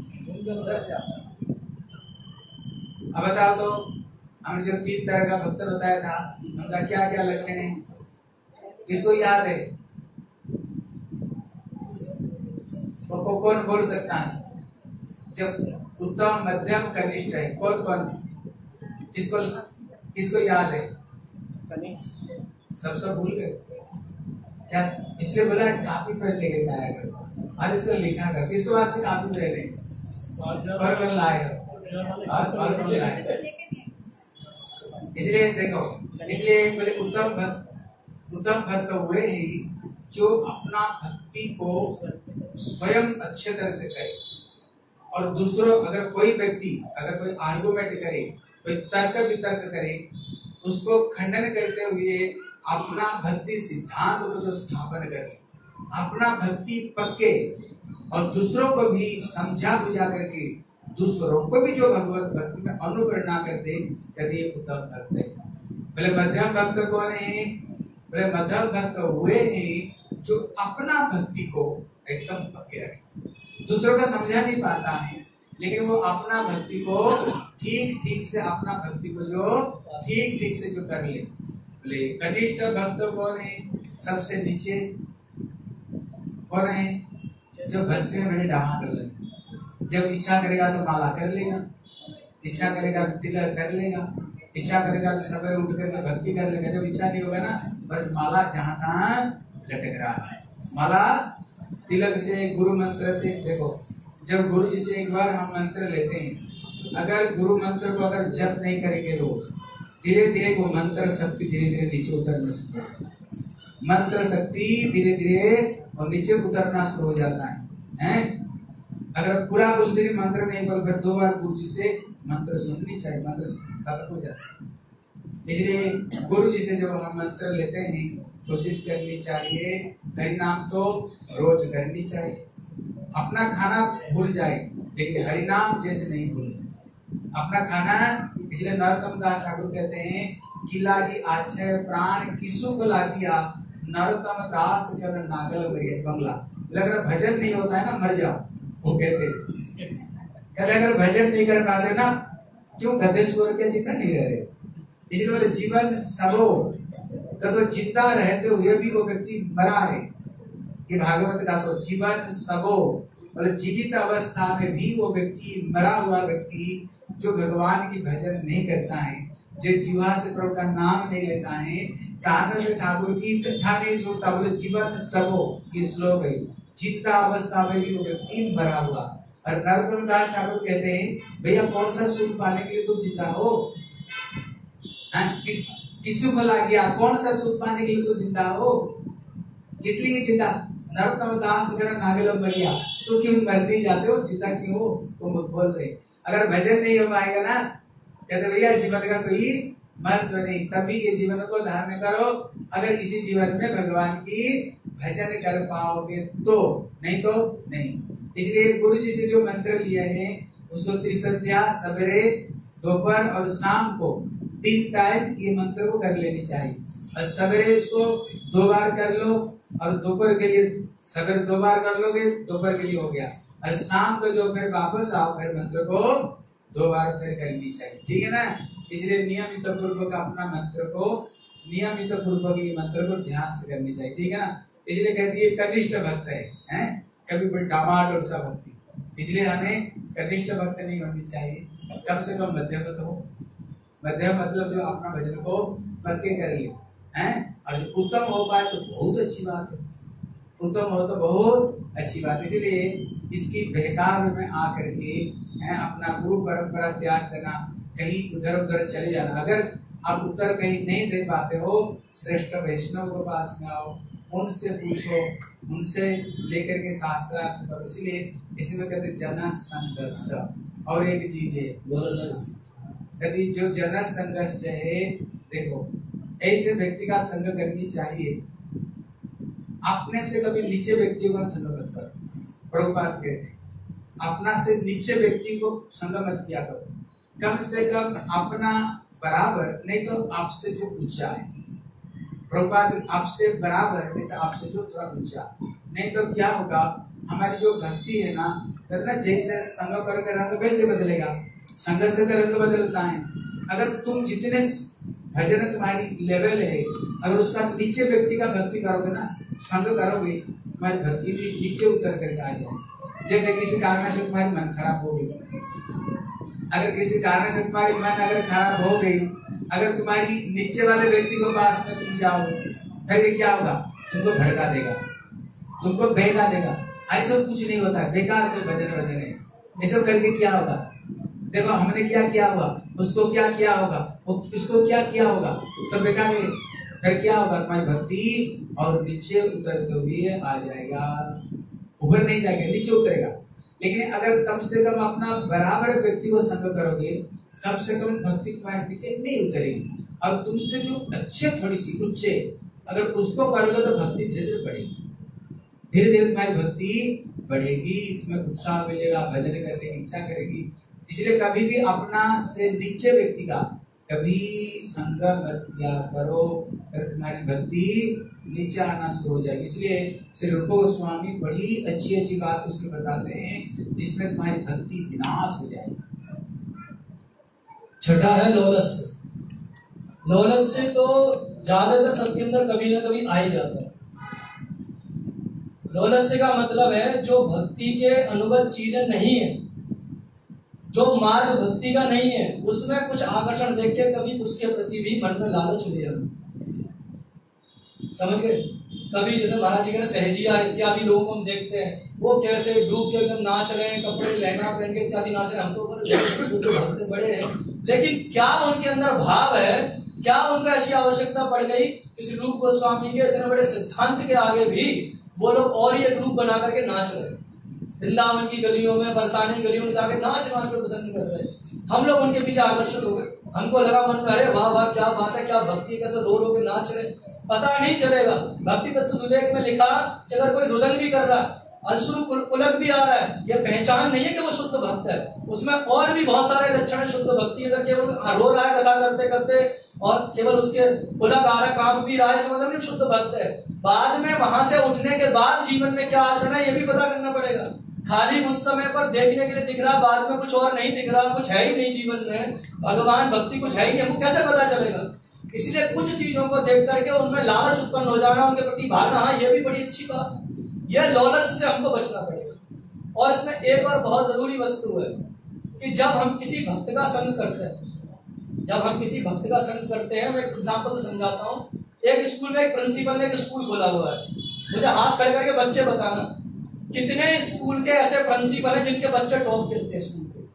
अब बताओ तो, हमने जो तीन तरह का भक्त बताया था, उनका क्या क्या लक्षण है, किसको याद है? तो को कौन बोल सकता है? जब उत्तम मध्यम कनिष्ठ है, कौन कौन, किसको किसको याद है? सब सब भूल गए क्या? इसलिए बोला काफी पेन लेके जाया करो और इसको लिखा कर। किसके पास में काफी पेन है? और कौन लाएगा? और और कौन लाएगा? इसलिए देखो, इसलिए बोले उत्तम भक्त, उत्तम भक्त हुए ही जो अपना भक्ति को स्वयं अच्छे तरह से करे और दूसरों, अगर कोई व्यक्ति अगर कोई आर्गुमेंट करे कोई तर्क वितर्क करे, उसको खंडन करते हुए अपना भक्ति सिद्धांत को जो स्थापन करे, अपना भक्ति पक्के और दूसरों को भी समझा बुझा करके दूसरों को भी जो भगवत भक्ति में अनुप्रेरणा करते, कहते ये उत्तम भक्त है। बोले मध्यम भक्त कौन है? बोले मध्यम भक्त हुए हैं जो अपना भक्ति को एकदम पक्के रखे, दूसरों का समझा नहीं पाता है लेकिन वो अपना भक्ति को ठीक ठीक से अपना भक्ति को जो ठीक ठीक से जो कर ले। बोले कनिष्ठ भक्त कौन है? सबसे नीचे कौन है? जो भक्ति में बड़े डामा कर ले, जब इच्छा करेगा तो माला कर लेगा, इच्छा करेगा तो तिलक कर लेगा, इच्छा करेगा तो सवेरे उठ करके भक्ति कर लेगा। जब इच्छा नहीं होगा ना, बस माला जहाँ तहाँ लटक रहा है। माला तिलक से, गुरु मंत्र से, देखो जब गुरु जी से एक बार हम मंत्र लेते हैं, अगर गुरु मंत्र को अगर जप नहीं करेंगे रोज, धीरे धीरे वो मंत्र शक्ति धीरे धीरे नीचे उतरना शुरू हो जाता है। मंत्र शक्ति धीरे धीरे और नीचे उतरना शुरू हो जाता है, हैं? अगर पूरा कुछ दिन मंत्र नहीं बोल, फिर दो बार गुरु जी से मंत्र सुननी चाहिए, मंत्र खत्म हो जाता है। इसलिए गुरु जी से जब हम मंत्र लेते हैं, कोशिश करनी चाहिए हरि नाम तो रोज करनी चाहिए। अपना खाना भूल जाए लेकिन हरि नाम जैसे नहीं भूले अपना खाना। इसलिए नरोत्तम दास ठाकुर कहते हैं कि लागी आछे प्राण किसु को लागिया, नरोत्तम दास कर नागल बंगला। अगर भजन नहीं होता है ना, मर जाओ, वो कहते कहते अगर भजन नहीं कर पाते ना, क्यों गधेश्वर के जिंदा नहीं रह रहे। इसलिए बोले जीवन सबो तो जिंदा रहते हुए भी वो व्यक्ति मरा है। ये भागवत का सो जीवन सबो, मतलब जीवित अवस्था में भी वो व्यक्ति मरा हुआ व्यक्ति जो भगवान की भजन नहीं करता है, जो जीवा से प्रभु का नाम नहीं लेता है, कानों से ठाकुर की कथा नहीं सुनता, बोले जीवन सबो ये श्लोक है। जिंदा अवस्था में भी वो व्यक्ति मरा हुआ। और नरोत्तम दास ठाकुर कहते हैं भैया कौन सा सुख पाने के लिए तुम जिंदा हो? किस किसको भला गया? कौन सा सुख पाने के लिए तुम जिंदा हो? किस लिए जिंदा? नरोत्तम दास अगर नागल मरिया तो क्यों मर नहीं जाते हो? जिंदा क्यों हो? वो मुझ बोल रहे। अगर भजन नहीं हो पाएगा ना, कहते भैया जीवन का कोई महत्व नहीं, तभी ये जीवन को धारण करो। अगर इसी जीवन में भगवान की भजन कर पाओगे तो, नहीं तो नहीं। इसलिए गुरु जी से जो मंत्र लिए हैं उसको त्रिसंध्या, सवेरे, दोपहर और शाम को तीन टाइम ये मंत्र को कर लेनी चाहिए। और सवेरे इसको दो बार कर लो और दोपहर के लिए सवेरे दो बार कर लोगे, दोपहर के लिए हो गया। और शाम को जो फिर वापस आओ, फिर मंत्र को दो बार फिर करनी चाहिए, ठीक है ना। इसलिए नियमित पूर्वक अपना मंत्र को नियमित पूर्वक ये मंत्र को ध्यान से करनी चाहिए, ठीक है ना। इसलिए कहती है कनिष्ठ भक्त है, हैं? कभी कोई डामाडोल सा भक्ति। इसलिए हमें कनिष्ठ भक्त नहीं होनी चाहिए, कम से कम मध्यम हो। मध्यम मतलब जो अपना भजन को पक्के कर ले, हैं? और जो उत्तम हो पाए तो बहुत अच्छी बात है, उत्तम हो तो बहुत अच्छी बात। इसलिए इसकी बहकाव में आकर के हैं अपना गुरु परंपरा त्याग करना, कहीं उधर उधर चले जाना। अगर आप उत्तर कहीं नहीं दे पाते हो, श्रेष्ठ वैष्णव के पास में आओ, उनसे पूछो, उनसे लेकर के शास्त्रार्थ करो। इसलिए इसमें कहते जन संघर्ष। और एक चीज है कहती जो जन संघर्ष है, देखो ऐसे व्यक्ति का संग करनी चाहिए। अपने से कभी नीचे व्यक्ति का संग मत करो। प्रभुपाद कहते हैं अपना से नीचे व्यक्ति को संग मत किया करो, कम से कम अपना बराबर, नहीं तो आपसे जो ऊंचा है। प्रभुपाद आपसे बराबर, नहीं तो आपसे जो थोड़ा ऊंचा, नहीं तो क्या होगा, हमारी जो भक्ति है ना, कहते ना जैसे संग करके रंग वैसे बदलेगा, संग से तो रंग बदलता है। अगर तुम जितने भजन तुम्हारी लेवल है, अगर उसका नीचे व्यक्ति का भक्ति करोगे ना, संग करोगे, तुम्हारी भक्ति भी नीचे उतर करके आ जाए। जैसे किसी कारण से तुम्हारी मन खराब हो गई, अगर किसी कारण से तुम्हारी मन अगर खराब हो गई, अगर तुम्हारी नीचे वाले व्यक्ति को पास में तुम जाओगे, फिर ये क्या होगा, तुमको भड़का देगा, तुमको बहका देगा। ऐसा कुछ नहीं होता है, बेकार से भजन भजन है। ये सब करके क्या होगा, देखो हमने क्या किया होगा, उसको क्या किया होगा, वो उसको क्या किया होगा, सब बेकार है। फिर क्या होगा, तुम्हारी भक्ति और नीचे उतरते हुए आ जाएगा, ऊपर नहीं जाएगा, नीचे उतरेगा। लेकिन अगर कम से कम अपना बराबर व्यक्ति को संग करोगे, कम से कम भक्ति तुम्हारे पीछे नहीं उतरेगी। अब तुमसे जो अच्छे थोड़ी सी उच्चे अगर उसको करोगे तो भक्ति धीरे धीरे बढ़ेगी, धीरे धीरे तुम्हारी भक्ति बढ़ेगी, तुम्हें उत्साह मिलेगा, भजन करने की इच्छा करेगी। इसलिए कभी भी अपना से नीचे व्यक्ति का कभी संग मत किया करो, अगर तुम्हारी भक्ति नीचे आना शुरू हो जाएगी। इसलिए श्री रूप गोस्वामी बड़ी अच्छी अच्छी बात उसमें बताते हैं जिसमें तुम्हारी भक्ति विनाश हो जाएगी। छठा है लोलस। लोलस से तो ज्यादातर सबके अंदर कभी ना कभी आ ही जाता है। लोलस्य का मतलब है जो भक्ति के अनुगत चीजें नहीं है, जो मार्ग भक्ति का नहीं है, उसमें कुछ आकर्षण देख के कभी उसके प्रति भी मन में लालच ले जाना। समझ गए? कभी जैसे महाराज जी के सहजिया इत्यादि लोगों को हम देखते हैं, वो कैसे डूब के एकदम नाच रहे हैं, कपड़े लहंगा पहन के इत्यादि नाच रहे हैं। हम तो भक्त बड़े हैं, लेकिन क्या उनके अंदर भाव है, क्या उनको ऐसी आवश्यकता पड़ गई किसी रूप गोस्वामी के इतने बड़े सिद्धांत के आगे भी वो लोग और ये ग्रुप बना करके नाच रहे, वृंदावन की गलियों में, बरसाने की गलियों में जाके नाच नाच कर प्रसन्न कर रहे। हम लोग उनके पीछे आकर्षित हो गए, हमको लगा मन में अरे वाह वाह क्या बात है, क्या भक्ति, कैसे रो रो के नाच रहे। पता नहीं चलेगा। भक्ति तत्व विवेक में लिखा कि अगर कोई रुदन भी कर रहा है, अश्रु पुलक भी आ रहा है, यह पहचान नहीं है कि वो शुद्ध भक्त है। उसमें और भी बहुत सारे लक्षण है शुद्ध भक्ति। अगर केवल रो रहा है कथा करते करते और केवल उसके पुलक आ रहा है, काम भी रहा है, इसका मतलब नहीं शुद्ध भक्त है। बाद में वहां से उठने के बाद जीवन में क्या आचरण है ये भी पता करना पड़ेगा। खाली उस समय पर देखने के लिए दिख रहा, बाद में कुछ और नहीं दिख रहा, कुछ है ही नहीं जीवन में, भगवान भक्ति कुछ है ही नहीं, हमको कैसे पता चलेगा? इसलिए कुछ चीजों को देख करके उनमें लालच उत्पन्न हो जाना, उनके प्रति भागना, हाँ ये भी बड़ी अच्छी बात है। यह लालच से हमको बचना पड़ेगा। और इसमें एक और बहुत जरूरी वस्तु है कि जब हम किसी भक्त का संग करते हैं, जब हम किसी भक्त का संग करते हैं, मैं एक एग्जाम्पल से समझाता हूँ। एक स्कूल में एक प्रिंसिपल ने एक स्कूल खोला हुआ है, मुझे हाथ खड़े करके बच्चे बताना कितने स्कूल के ऐसे प्रिंसिपल हैं जिनके बच्चे टॉप करते हैं स्कूल के।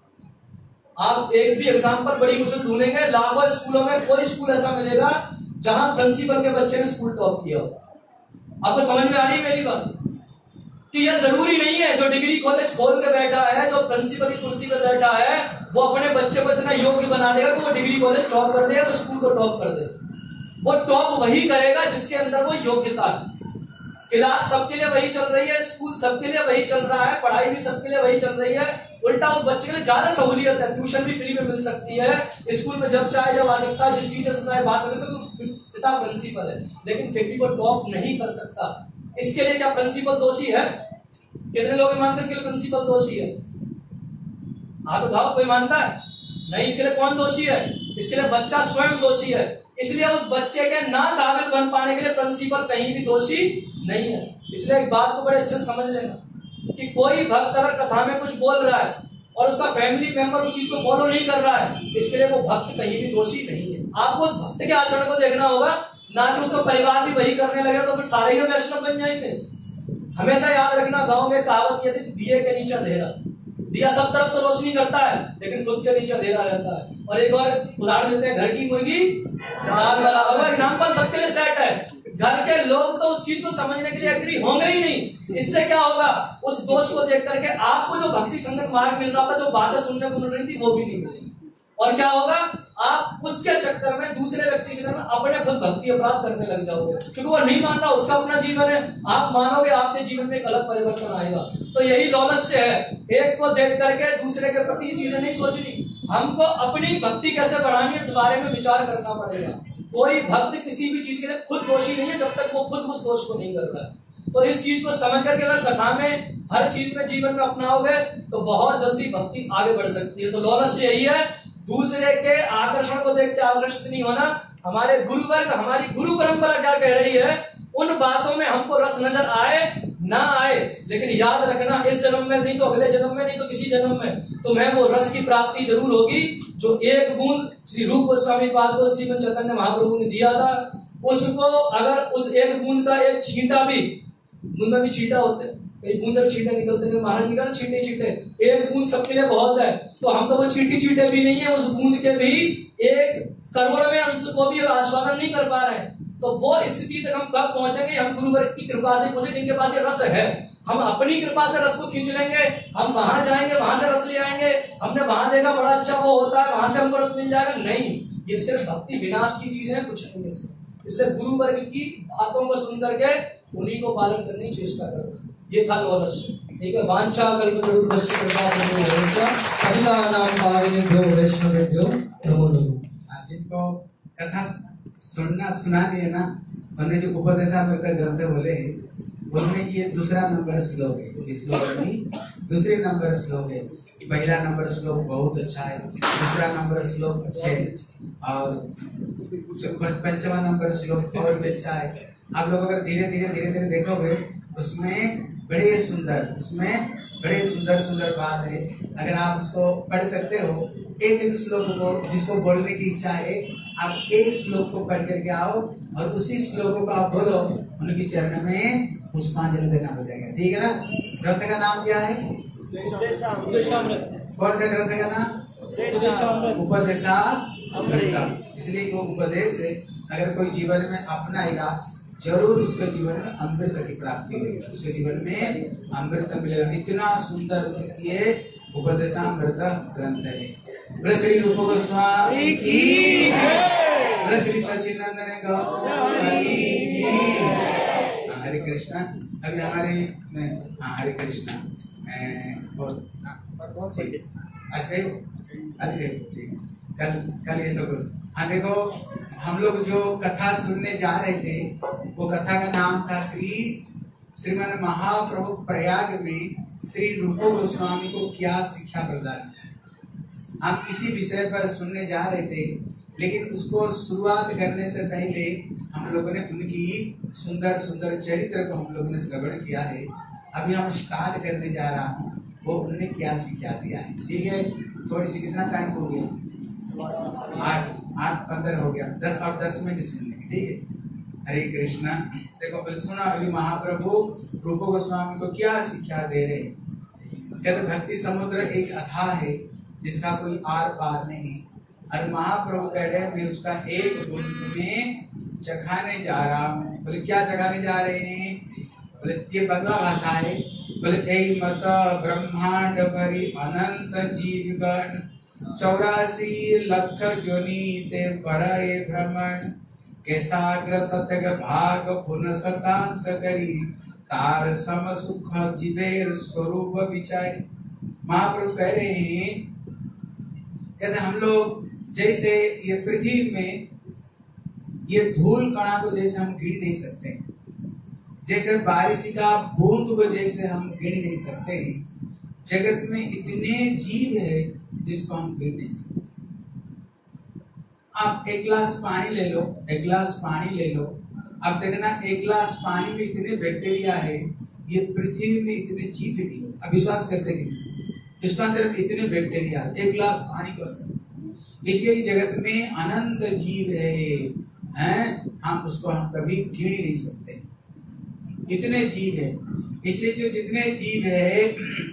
आप एक भी एग्जाम्पल बड़ी मुश्किल ढूंढेंगे, लाखों स्कूलों में कोई स्कूल ऐसा मिलेगा जहां प्रिंसिपल के बच्चे ने स्कूल टॉप किया हो। आपको समझ में आ रही है मेरी बात? कि यह जरूरी नहीं है जो डिग्री कॉलेज खोल के बैठा है, जो प्रिंसिपल की कुर्सी पर बैठा है, वो अपने बच्चे को इतना योग्य बना देगा कि वो डिग्री कॉलेज टॉप कर देगा, तो स्कूल को टॉप कर दे। वो टॉप वही करेगा जिसके अंदर वो योग्यता है। क्लास सबके लिए वही चल रही है, स्कूल सबके लिए वही चल रहा है, पढ़ाई भी सबके लिए वही चल रही है। उल्टा उस बच्चे के लिए ज्यादा सहूलियत है, ट्यूशन भी फ्री में मिल सकती है, स्कूल में जब चाहे जब आ सकता है, जिस टीचर से चाहे बात कर सकता है, पिता प्रिंसिपल है, लेकिन फिर भी वो टॉप नहीं कर सकता। इसके लिए क्या प्रिंसिपल दोषी है? कितने लोग मानते हैं इसके लिए प्रिंसिपल दोषी है? हाँ तो भाव कोई मानता है? नहीं। इसके लिए कौन दोषी है? इसके लिए बच्चा स्वयं दोषी है। इसलिए उस बच्चे के ना काबिल बन पाने के लिए प्रिंसिपल कहीं भी दोषी नहीं है। इसलिए एक बात को बड़े अच्छे से समझ लेना कि कोई भक्त अगर कथा में कुछ बोल रहा है और उसका फैमिली मेंबर उस चीज को फॉलो नहीं कर रहा है, इसके लिए वो भक्त कहीं भी दोषी नहीं है। आपको उस भक्त के आचरण को देखना होगा, ना कि उसका परिवार भी वही करने लगे तो फिर सारे ही वैष्णव बन जाएंगे। हमेशा याद रखना, गांव में कहावत यदि दिए के नीचे अंधेरा, दिया सब तरफ तो रोशनी करता है लेकिन खुद के नीचे अंधेरा रहता है। और एक और उदाहरण देते हैं, घर की मुर्गी दाल बराबर। एग्जाम्पल सबके लिए सेट है। घर के लोग तो उस चीज को समझने के लिए एग्री होंगे ही नहीं। इससे क्या होगा? उस दोष को देख करके आपको जो भक्ति संगत मार्ग मिल रहा था, जो बातें सुनने को मिल रही थी, वो भी नहीं मिलेगी। और क्या होगा? आप उसके चक्कर में दूसरे व्यक्ति से अपने खुद भक्ति अपराध करने लग जाओगे, क्योंकि वो नहीं मान रहा, उसका अपना जीवन है, आप मानोगे, आपके जीवन में एक अलग परिवर्तन आएगा। तो यही लालच है, एक को देख करके दूसरे के प्रति चीजें नहीं सोचनी। हमको अपनी भक्ति कैसे बढ़ानी है इस बारे में विचार करना पड़ेगा। कोई भक्त किसी भी चीज के लिए खुद दोषी नहीं है जब तक वो खुद उस दोष को नहीं कर रहा है। तो इस चीज को समझ करके अगर कथा में हर चीज में जीवन में अपनाओगे तो बहुत जल्दी भक्ति आगे बढ़ सकती है। तो लालच यही है, दूसरे के आकर्षण को देख के आकर्षित नहीं होना। हमारे गुरु वर्ग, हमारी गुरु परंपरा क्या कह रही है, उन बातों में हमको रस नजर आए ना आए, लेकिन याद रखना इस जन्म में नहीं तो अगले जन्म में नहीं तो किसी जन्म में तुम्हें वो रस की प्राप्ति जरूर होगी जो एक बूंद श्री रूप गोस्वामी पाद को श्रीमद् चैतन्य महाप्रभु ने दिया था। उसको अगर उस एक बूंद का एक छींटा भी, बूंद में भी छींटा होते हैं, एक बूंद से छींटे निकलते हैं, महाराज जी का छींटे छींटे, एक बूंद सबके लिए बहुत है। तो हम तो वो छींटी छींटे भी नहीं है, उस बूंद के भी एक करोड़वें अंश को भी आस्वादन नहीं कर पा रहे हैं। तो वो स्थिति तक हम कब पहुंचेंगे? हम गुरु वर्ग की कृपा से पहुंचे जिनके पास ये रस है। हम अपनी कृपा से रस को खींच लेंगे, हम वहां जाएंगे वहां से रस ले आएंगे, हमने वहां देखा बड़ा अच्छा वो होता है वहां से हमको रस मिल जाएगा। नहीं, ये सिर्फ भक्ति विनाश की चीज है, कुछ नहीं है। इसलिए गुरु वर्ग की बातों को सुन करके उन्हीं को पालन करने की चेष्टा करना। ये था लौलस्य। ठीक है, वांछा कल्पतरुभ्यश्च कृपा सिंधुभ्यो पतितानां पावनेभ्यो वैष्णवेभ्यो नमो नमः। जिनको कथा सुनना सुना दिए ना, हमने जो उपदेशामृत ग्रंथ बोले उनमें ये दूसरा नंबर श्लोक है। इस श्लोक में दूसरे नंबर श्लोक है। पहला नंबर श्लोक बहुत अच्छा है, दूसरा नंबर श्लोक अच्छे है, और पंचवा नंबर श्लोक और भी अच्छा है। आप लोग अगर धीरे धीरे धीरे धीरे देखोगे उसमें बड़े सुंदर उसमें बड़े सुंदर सुंदर बात है। अगर आप उसको पढ़ सकते हो, एक एक श्लोक को जिसको बोलने की इच्छा है, आप एक श्लोक को पढ़ करके आओ और उसी श्लोकों को आप बोलो, उनकी चरण में पुष्पांजलि देना हो जाएगा। ठीक है ना। ग्रंथ का नाम क्या है? कौन सा ग्रंथ का नाम? उपदेशामृत। इसलिए वो उपदेश है, अगर कोई जीवन में अपनाएगा जरूर उसके जीवन में अमृत की प्राप्ति होगी, उसके जीवन में अमृत मिलेगा। इतना सुंदर से ये उपदेशामृत ग्रंथ है। बोले श्री रूप गोस्वामी की जय, बोले श्री सच्चिदानंद गोस्वामी की जय। हरे कृष्णा। अभी हमारे हाँ हरे कृष्णा आज गए आज गए ठीक कल कल ये लोग हाँ देखो, हम लोग जो कथा सुनने जा रहे थे वो कथा का नाम था श्री श्रीमन महाप्रभु प्रयाग में श्री रूप गोस्वामी को क्या शिक्षा प्रदान। हम किसी विषय पर सुनने जा रहे थे, लेकिन उसको शुरुआत करने से पहले हम लोगों ने उनकी सुंदर सुंदर चरित्र को हम लोगों ने श्रवण किया है। अभी हम स्टार्ट करने जा रहा हूँ वो उन्होंने क्या शिक्षा दिया है। ठीक है, थोड़ी सी कितना टाइम हो गया? आठ आठ पंद्रह हो गया, दस और दस मिनट सुनने। ठीक है, हरे कृष्णा। देखो फिर सुना अभी महाप्रभु रूप गोस्वामी को क्या शिक्षा दे रहे। कहते भक्ति समुद्र एक अथाह है जिसका कोई आर पार नहीं, और महाप्रभु कह रहे हैं मैं उसका एक बूंद में चखाने जा रहा हूँ। बोले क्या चखाने जा रहे हैं? बोले ये बंगला भाषा है। बोले यही मत ब्रह्मांड भरी अनंत जीवगण चौरासी लख जोनी ते करे भ्रमण केसाग्र सतग भाग पुन शतांश करी तार सम सुख जीवेर स्वरूप विचार। महाप्रभु कह रहे हैं, कहते हम लोग जैसे ये पृथ्वी में ये धूल कणा को जैसे हम गिन नहीं सकते, जैसे बारिश का बूंद को जैसे हम गिन नहीं सकते, जगत में इतने जीव है जिसको हम गिन नहीं सकते। आप एक गिलास पानी ले लो, एक गिलास पानी ले लो, आप देखना एक गिलास पानी में इतने बैक्टीरिया है, ये पृथ्वी में इतने जीव नहीं है। आप विश्वास करते नहीं, इसके अंदर में इतने बैक्टीरिया एक गिलास पानी के अंदर। इसलिए जगत में अनंत जीव है, हैं? हम उसको हम कभी गिन नहीं सकते, इतने जीव है। इसलिए जो जितने जीव है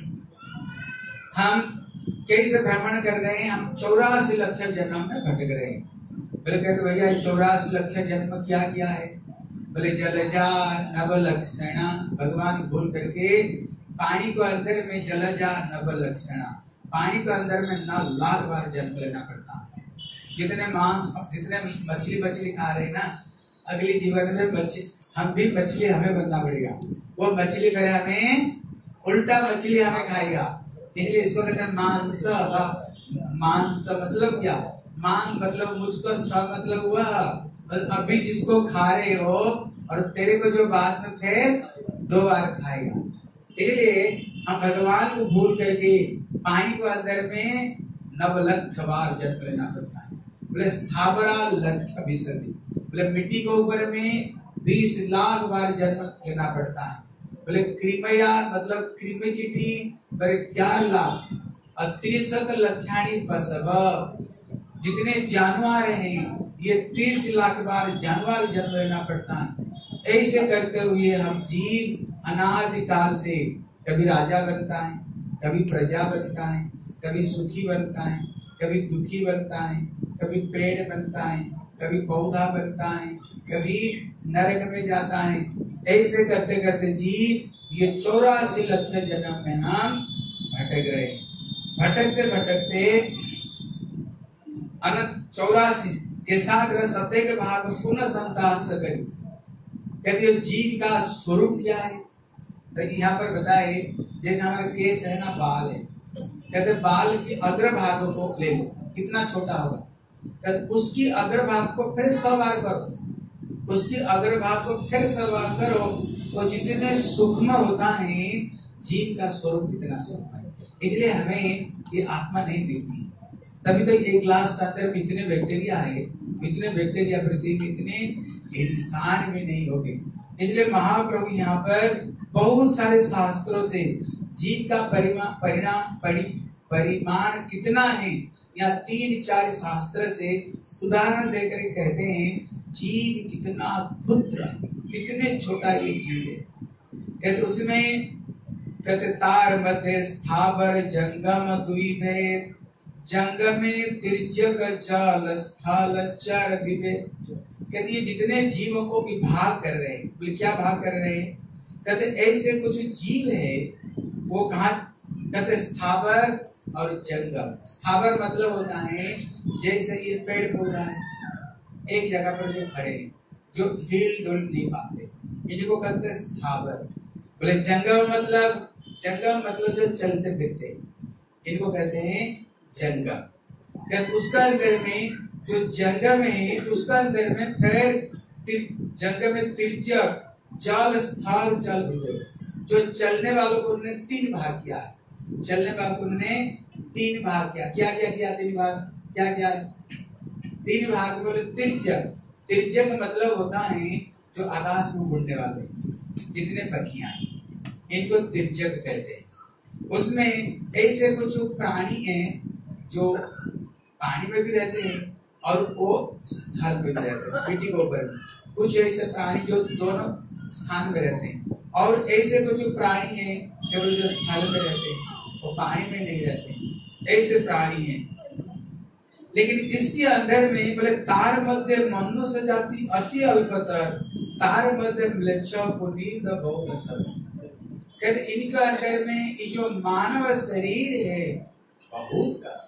हम कैसे भ्रमण कर रहे हैं? हम चौरासी लक्ष जन्म में भटक रहे हैं। बोले कहते भैया चौरासी लक्ष जन्म क्या किया है? बोले जलजा नव लक्षणा, भगवान भूल करके पानी को अंदर में जलजा नव लक्षणा, पानी को अंदर में नौ लाख बार जन्म लेना पड़ता है। जितने मांस जितने मछली मछली खा रहे हैं ना, अगले जीवन में मछली हम भी मछली हमें बनना पड़ेगा। वो मछली फिर हमें उल्टा मछली हमें खाएगा। इसलिए इसको कहते हैं मांस। मांस मतलब क्या? मांग मतलब मुझको, सब मतलब हुआ अभी जिसको खा रहे हो और तेरे को जो बाद में फिर दो बार खाएगा। इसलिए हम भगवान को भूल करके पानी को अंदर में नव लक्ष बार जन्म लेना पड़ता है। बोले स्थावरा लक्ष विसर्जी, बोले मिट्टी के ऊपर में बीस लाख बार जन्म लेना पड़ता है। बोले कृपया मतलब कृपया की टी ग्यारह लाख और तिरसठ लक्षाणी बसव, जितने जानवर हैं ये तीस लाख बार जानवर जन्म लेना पड़ता है। ऐसे करते हुए हम जीव अनादि काल से कभी राजा बनता है, कभी प्रजा बनता है, कभी सुखी बनता है, कभी दुखी बनता है, कभी पेड़ बनता है, कभी पौधा बनता है, कभी नरक में जाता है। ऐसे करते करते जीव ये चौरासी लक्ष जन्म में हम भटक रहे, भटकते भटकते अनंत चौरासी के सागर सत्य के भाग पुनः संतास करी। कहते जीव का स्वरूप क्या है? तो यहाँ पर बताए जैसे हमारा केस है ना, बाल है, कहते बाल की अग्रभाग को ले लो, कितना छोटा होगा, कहते उसकी अग्रभाग को फिर सवार करो, उसकी अग्रभाग को फिर सवार करो, तो जितने सूक्ष्म होता है जीव का स्वरूप कितना सूक्ष्म है। इसलिए हमें ये आत्मा नहीं दिखती, तभी तो एक ग्लास के अंदर इतने बैक्टीरिया है, इतने बैक्टीरिया पृथ्वी में, इतने इंसान भी नहीं होंगे। इसलिए महाप्रभु यहाँ पर बहुत सारे शास्त्रों से जीव का परिमाण परिणाम परि, परिमाण कितना है, या तीन चार शास्त्र से उदाहरण देकर कहते हैं जीव कितना क्षुद्र, कितने छोटा ये जीव है। कहते उसमें कहते तार मध्य स्थावर जंगम द्विभेद, जंगमे तिर्यक जल स्थल चर विवेक। कहते ये जितने जीवों को विभाग कर रहे हैं, बोले क्या भाग कर रहे हैं? कहते ऐसे कुछ जीव है वो कहा, कहते स्थावर और जंगम। स्थावर मतलब होता है जैसे ये पेड़ पौधा है एक जगह पर जो खड़े हैं, जो हिल डुल नहीं पाते, इनको कहते स्थावर। बोले जंगम मतलब, जंगम मतलब जो चलते फिरते, इनको कहते हैं जंगम। कहते उसका अंदर में जो जंगम है उसका अंदर में फिर जंगम में तिर्यक जल स्थल चल विवेक। जो चलने वालों को उन्होंने तीन भाग किया है, चलने वालों को उन्होंने तीन भाग किया। क्या क्या किया? तीन भाग क्या क्या? तीन भाग बोले तिर्यक। तिर्यक मतलब होता है जो आकाश में उड़ने वाले जितने पक्षियां हैं, इनको तिर्यक कहते हैं। उसमें ऐसे कुछ प्राणी हैं जो पानी में भी रहते हैं और वो स्थल पे भी रहते हैं, मिट्टी के ऊपर। कुछ ऐसे प्राणी जो दोनों स्थान में रहते हैं, और ऐसे कुछ प्राणी हैं केवल जो स्थल में रहते हैं, वो पानी में नहीं रहते हैं, ऐसे प्राणी हैं। लेकिन इसके अंदर में बोले तार मध्य मनुष्य जाति अति अल्पतर, तार मध्य म्लेच्छ पुनीत बहुत सब। कहते इनका अंदर में ये जो मानव शरीर है बहुत कम,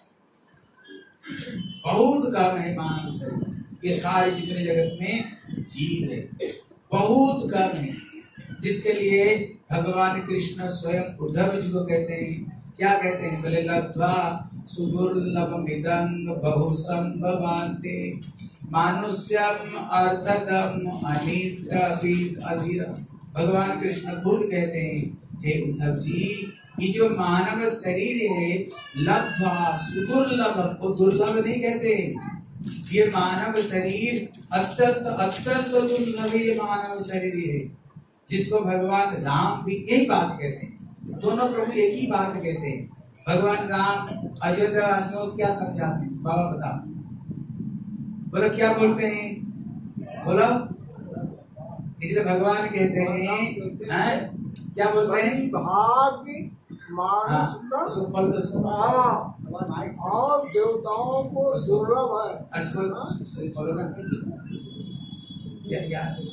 बहुत कम है मानव शरीर। ये सारे जितने जगत में जीव है बहुत कम है, जिसके लिए भगवान कृष्ण स्वयं उद्धव जी को कहते हैं, क्या कहते हैं? बोले लब्ध्वा सुदुर्लभमिदं बहुसंभवान्ते मानुष्यम अर्थदम अनित्यपीत अधीरम। भगवान कृष्ण खुद कहते हैं, हे उद्धव जी, ये जो मानव शरीर है लब्ध्वा सुदुर्लभ, वो दुर्लभ नहीं कहते, ये मानव शरीर अत्यंत अत्यंत दुर्लभ ये मानव शरीर है, जिसको भगवान राम भी यही बात कहते हैं। दोनों प्रभु एक ही बात कहते हैं। भगवान राम अयोध्या वासियों को क्या समझाते हैं? बाबा बता, बोलो क्या बोलते हैं? बोलो। इसलिए भगवान कहते हैं, हैं? क्या बोलते हैं? भाग्य मानुष का सुफल तो सुफल। हाँ, और देवताओं को दुर्लभ है। अरे बोलो ना, या यहाँ से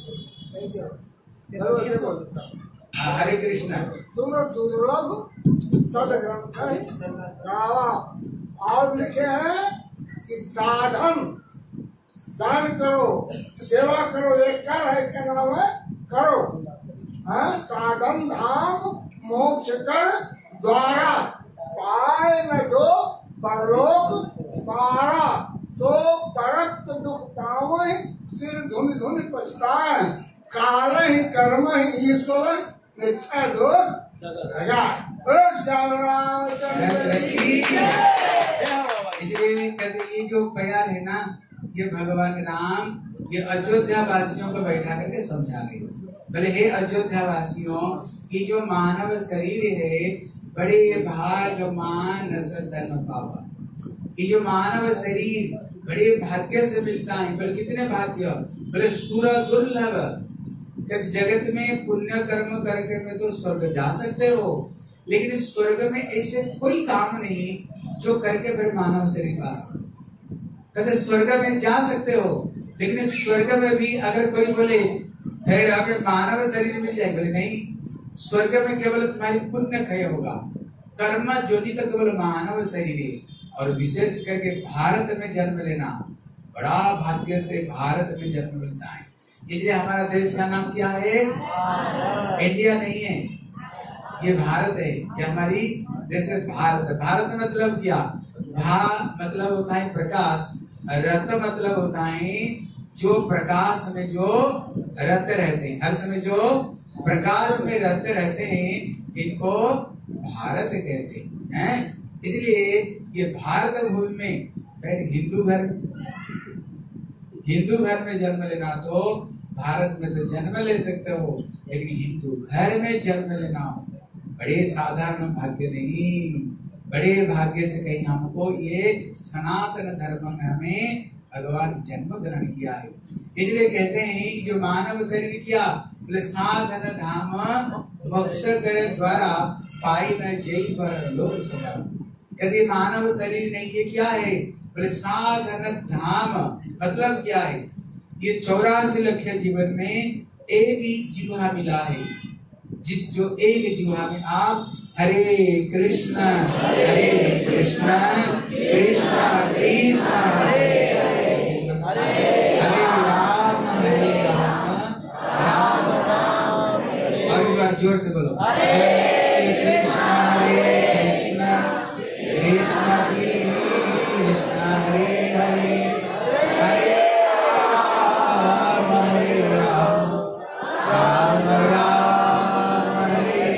हाँ, हरे कृष्णा। सुर दुर्लभ सदग्रंथ गावा। और लिखे हैं कि साधन दान करो, सेवा करो, एक कर है, इसका नाम है करो। हाँ, साधन धाम मोक्ष कर द्वारा पाए न जो परलोक सारा, सो परक्त दुख पावे सिर धुन धुन पछताए, काल ही कर्म ही ईश्वर मिथ्या दोष लगा। इसलिए कहते ये जो बयान है ना, ये भगवान राम ये अयोध्या वासियों को बैठा करके समझा रहे। बोले हे अयोध्या वासियों, ये जो मानव शरीर है बड़े भाग्यमान धन पावा। ये जो मानव शरीर बड़े भाग्य से मिलता है। बोले कितने भाग्य? बोले सुर दुर्लभ। जगत में पुण्य कर्म करके में तो स्वर्ग जा सकते हो, लेकिन इस स्वर्ग में ऐसे कोई काम नहीं जो करके फिर मानव शरीर पा सकते। कहते स्वर्ग में जा सकते हो, लेकिन इस स्वर्ग में भी अगर कोई बोले फिर हमें मानव शरीर मिल जाए, बोले नहीं, स्वर्ग में केवल तुम्हारी पुण्य क्षय होगा। कर्म ज्योति तो केवल मानव शरीर है। और विशेष करके भारत में जन्म लेना बड़ा भाग्य से भारत में जन्म मिलता है। इसलिए हमारा देश का नाम क्या है? इंडिया नहीं है, ये भारत है। ये हमारी देश है भारत। भारत मतलब क्या? भा मतलब होता है प्रकाश, रत मतलब होता है जो प्रकाश में जो रहते रहते हैं, हर समय जो प्रकाश में रहते रहते हैं, इनको भारत कहते हैं। इसलिए ये भारत भूमि में फिर हिंदू घर हिंदू घर में जन्म लेना तो भारत में तो जन्म ले सकते हो, लेकिन हिंदू घर में जन्म लेना बड़े साधारण भाग्य नहीं, बड़े भाग्य से कहीं हमको ये सनातन धर्म में हमें भगवान जन्म ग्रहण किया है। इसलिए कहते हैं जो मानव शरीर क्या बोले साधन धाम मोक्ष करे द्वारा पाई न जय पर लोक सदा। यदि मानव शरीर नहीं ये क्या है बोले साधन धाम मतलब क्या है? ये चौरासी लक्ष जीवन में एक ही जीवा मिला है, जिस जो एक जीवा में आप हरे कृष्ण हरे कृष्ण कृष्ण कृष्ण हरे हरे राम हरे राम राम राम और एक बार जोर से बोलो हरे कृष्ण हरे कृष्ण कृष्ण कृष्ण हरे हरे हरे राम हरे राम राम राम हरे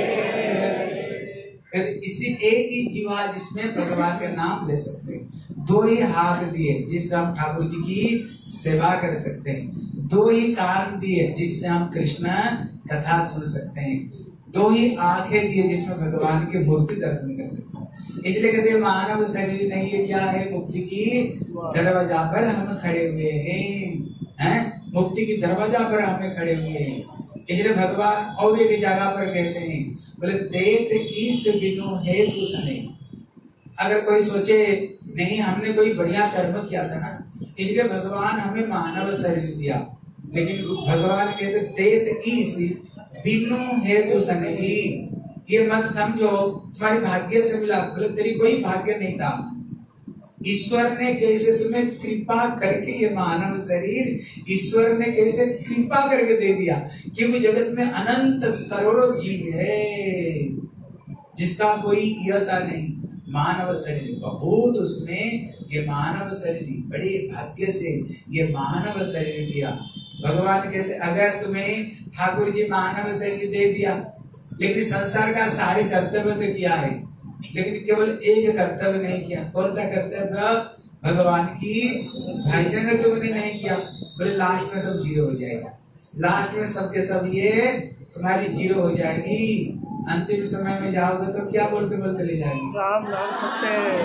हरे। इसी एक ही जीवा जिसमें भगवान का नाम ले सकते हैं, दो ही हाथ दिए जिससे हम ठाकुर जी की सेवा कर सकते हैं, दो ही कान दिए जिससे हम कृष्ण कथा सुन सकते हैं, दो ही आंखें दिए जिसमें भगवान के मूर्ति दर्शन कर सकते हैं। इसलिए कहते हैं मानव शरीर नहीं है क्या है? मुक्ति की दरवाजा पर हम खड़े हुए हैं, हैं? मुक्ति की दरवाजा पर हमें खड़े हुए हैं। इसलिए भगवान और एक जगह पर कहते हैं बोले देत इष्ट बिनु हेतु सने। अगर कोई सोचे नहीं हमने कोई बढ़िया कर्म किया था ना, इसलिए भगवान हमें मानव शरीर दिया, लेकिन भगवान कहते देत इष्ट बिनु हेतु सने। ये मत समझो तुम्हारी भाग्य से मिला, बोले तेरी कोई भाग्य नहीं था। ईश्वर ने कैसे तुम्हें कृपा करके ये मानव शरीर ईश्वर ने कैसे कृपा करके दे दिया, क्योंकि जगत में अनंत करोड़ों जीव है जिसका कोई इयता नहीं। मानव शरीर बहुत उसमें ये मानव शरीर बड़े भाग्य से ये मानव शरीर दिया। भगवान कहते अगर तुम्हें ठाकुर जी मानव शरीर दे दिया, लेकिन संसार का सारे कर्तव्य तो किया है, लेकिन केवल एक कर्तव्य नहीं किया। कौन सा कर्तव्य? भगवान की भजन तुमने नहीं किया, बोले लास्ट में सब जीरो हो जाएगा। लास्ट में सबके सब ये तुम्हारी जीरो हो जाएगी। अंतिम समय में जाओगे तो क्या बोलते बोलते ले जाएंगे? राम नाम सत्य है,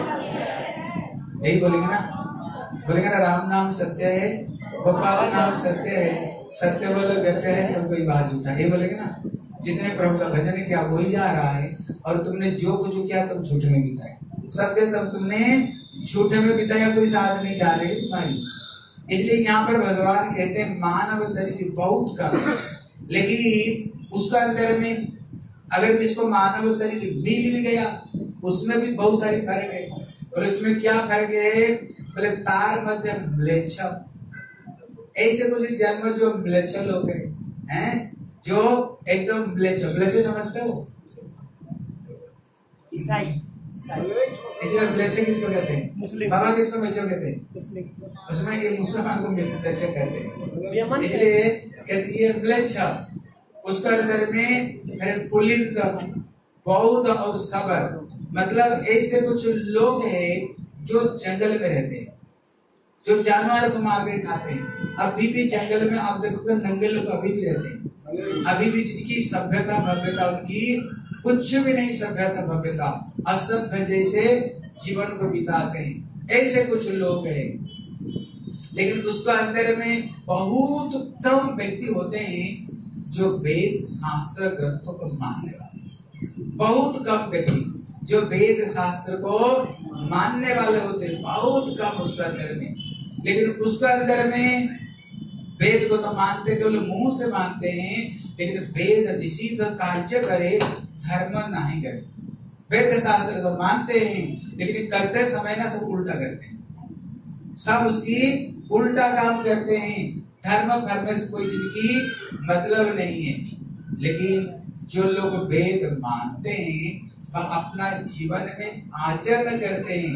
यही बोलेंगे ना, बोलेंगे ना राम नाम सत्य है, गोपाल नाम सत्य है, सत्य बोलो गत्य है, सब कोई बात झूठा, यही बोलेंगे ना। जितने प्रभु का भजन किया वही जा रहा है, और तुमने जो कुछ किया तुम झूठे में बिताए, सबके सब तुमने झूठे में बिताया, कोई साथ नहीं जा रही तुम्हारी। इसलिए यहाँ पर भगवान कहते हैं मानव शरीर बहुत कम, लेकिन उसका अंदर में अगर किसको मानव शरीर मिल भी गया उसमें भी बहुत सारी फर्क है। और इसमें क्या फर्क है? बोले तार मध्य म्लेच्छ, ऐसे कुछ जन्म जो म्लेच्छ लोग है, हैं जो एकदम म्लेच्छ, म्लेच्छ समझते हो? ईसाई। इसलिए म्लेच्छ किसको कहते हैं? मुस्लिम। बाबा किसको म्लेच्छ कहते हैं? मुस्लिम। उसमें ये मुसलमान को म्लेच्छ कहते हैं। इसलिए कहते ये म्लेच्छ, उसका अंदर में फिर पुलिंग, बौद्ध और सबर, मतलब ऐसे कुछ लोग हैं जो जंगल में रहते हैं, जो जानवर को मार के खाते हैं। अभी भी जंगल में आप देखोगे नंगे लोग अभी भी रहते हैं, अभी भी जिनकी सभ्यता भव्यता उनकी कुछ भी नहीं, सभ्यता भव्यता असभ्य जैसे जीवन को बिताते हैं, ऐसे कुछ लोग हैं। लेकिन उसका अंदर में बहुत उत्तम व्यक्ति होते हैं जो वेद शास्त्र ग्रंथों को मानने वाले, बहुत कम व्यक्ति जो वेद शास्त्र को मानने वाले होते हैं, बहुत कम उसके अंदर में। लेकिन उसके अंदर में वेद को तो मानते, केवल मुंह से मानते हैं, लेकिन वेद ऋषि का कार्य करे, धर्म नहीं करे। वेद शास्त्र सब मानते हैं, लेकिन करते समय ना सब उल्टा करते हैं, सब उसकी उल्टा काम करते हैं। धर्म धर्म से कोई जिनकी मतलब नहीं है। लेकिन जो लोग वेद मानते हैं वह अपना जीवन में आचरण करते हैं,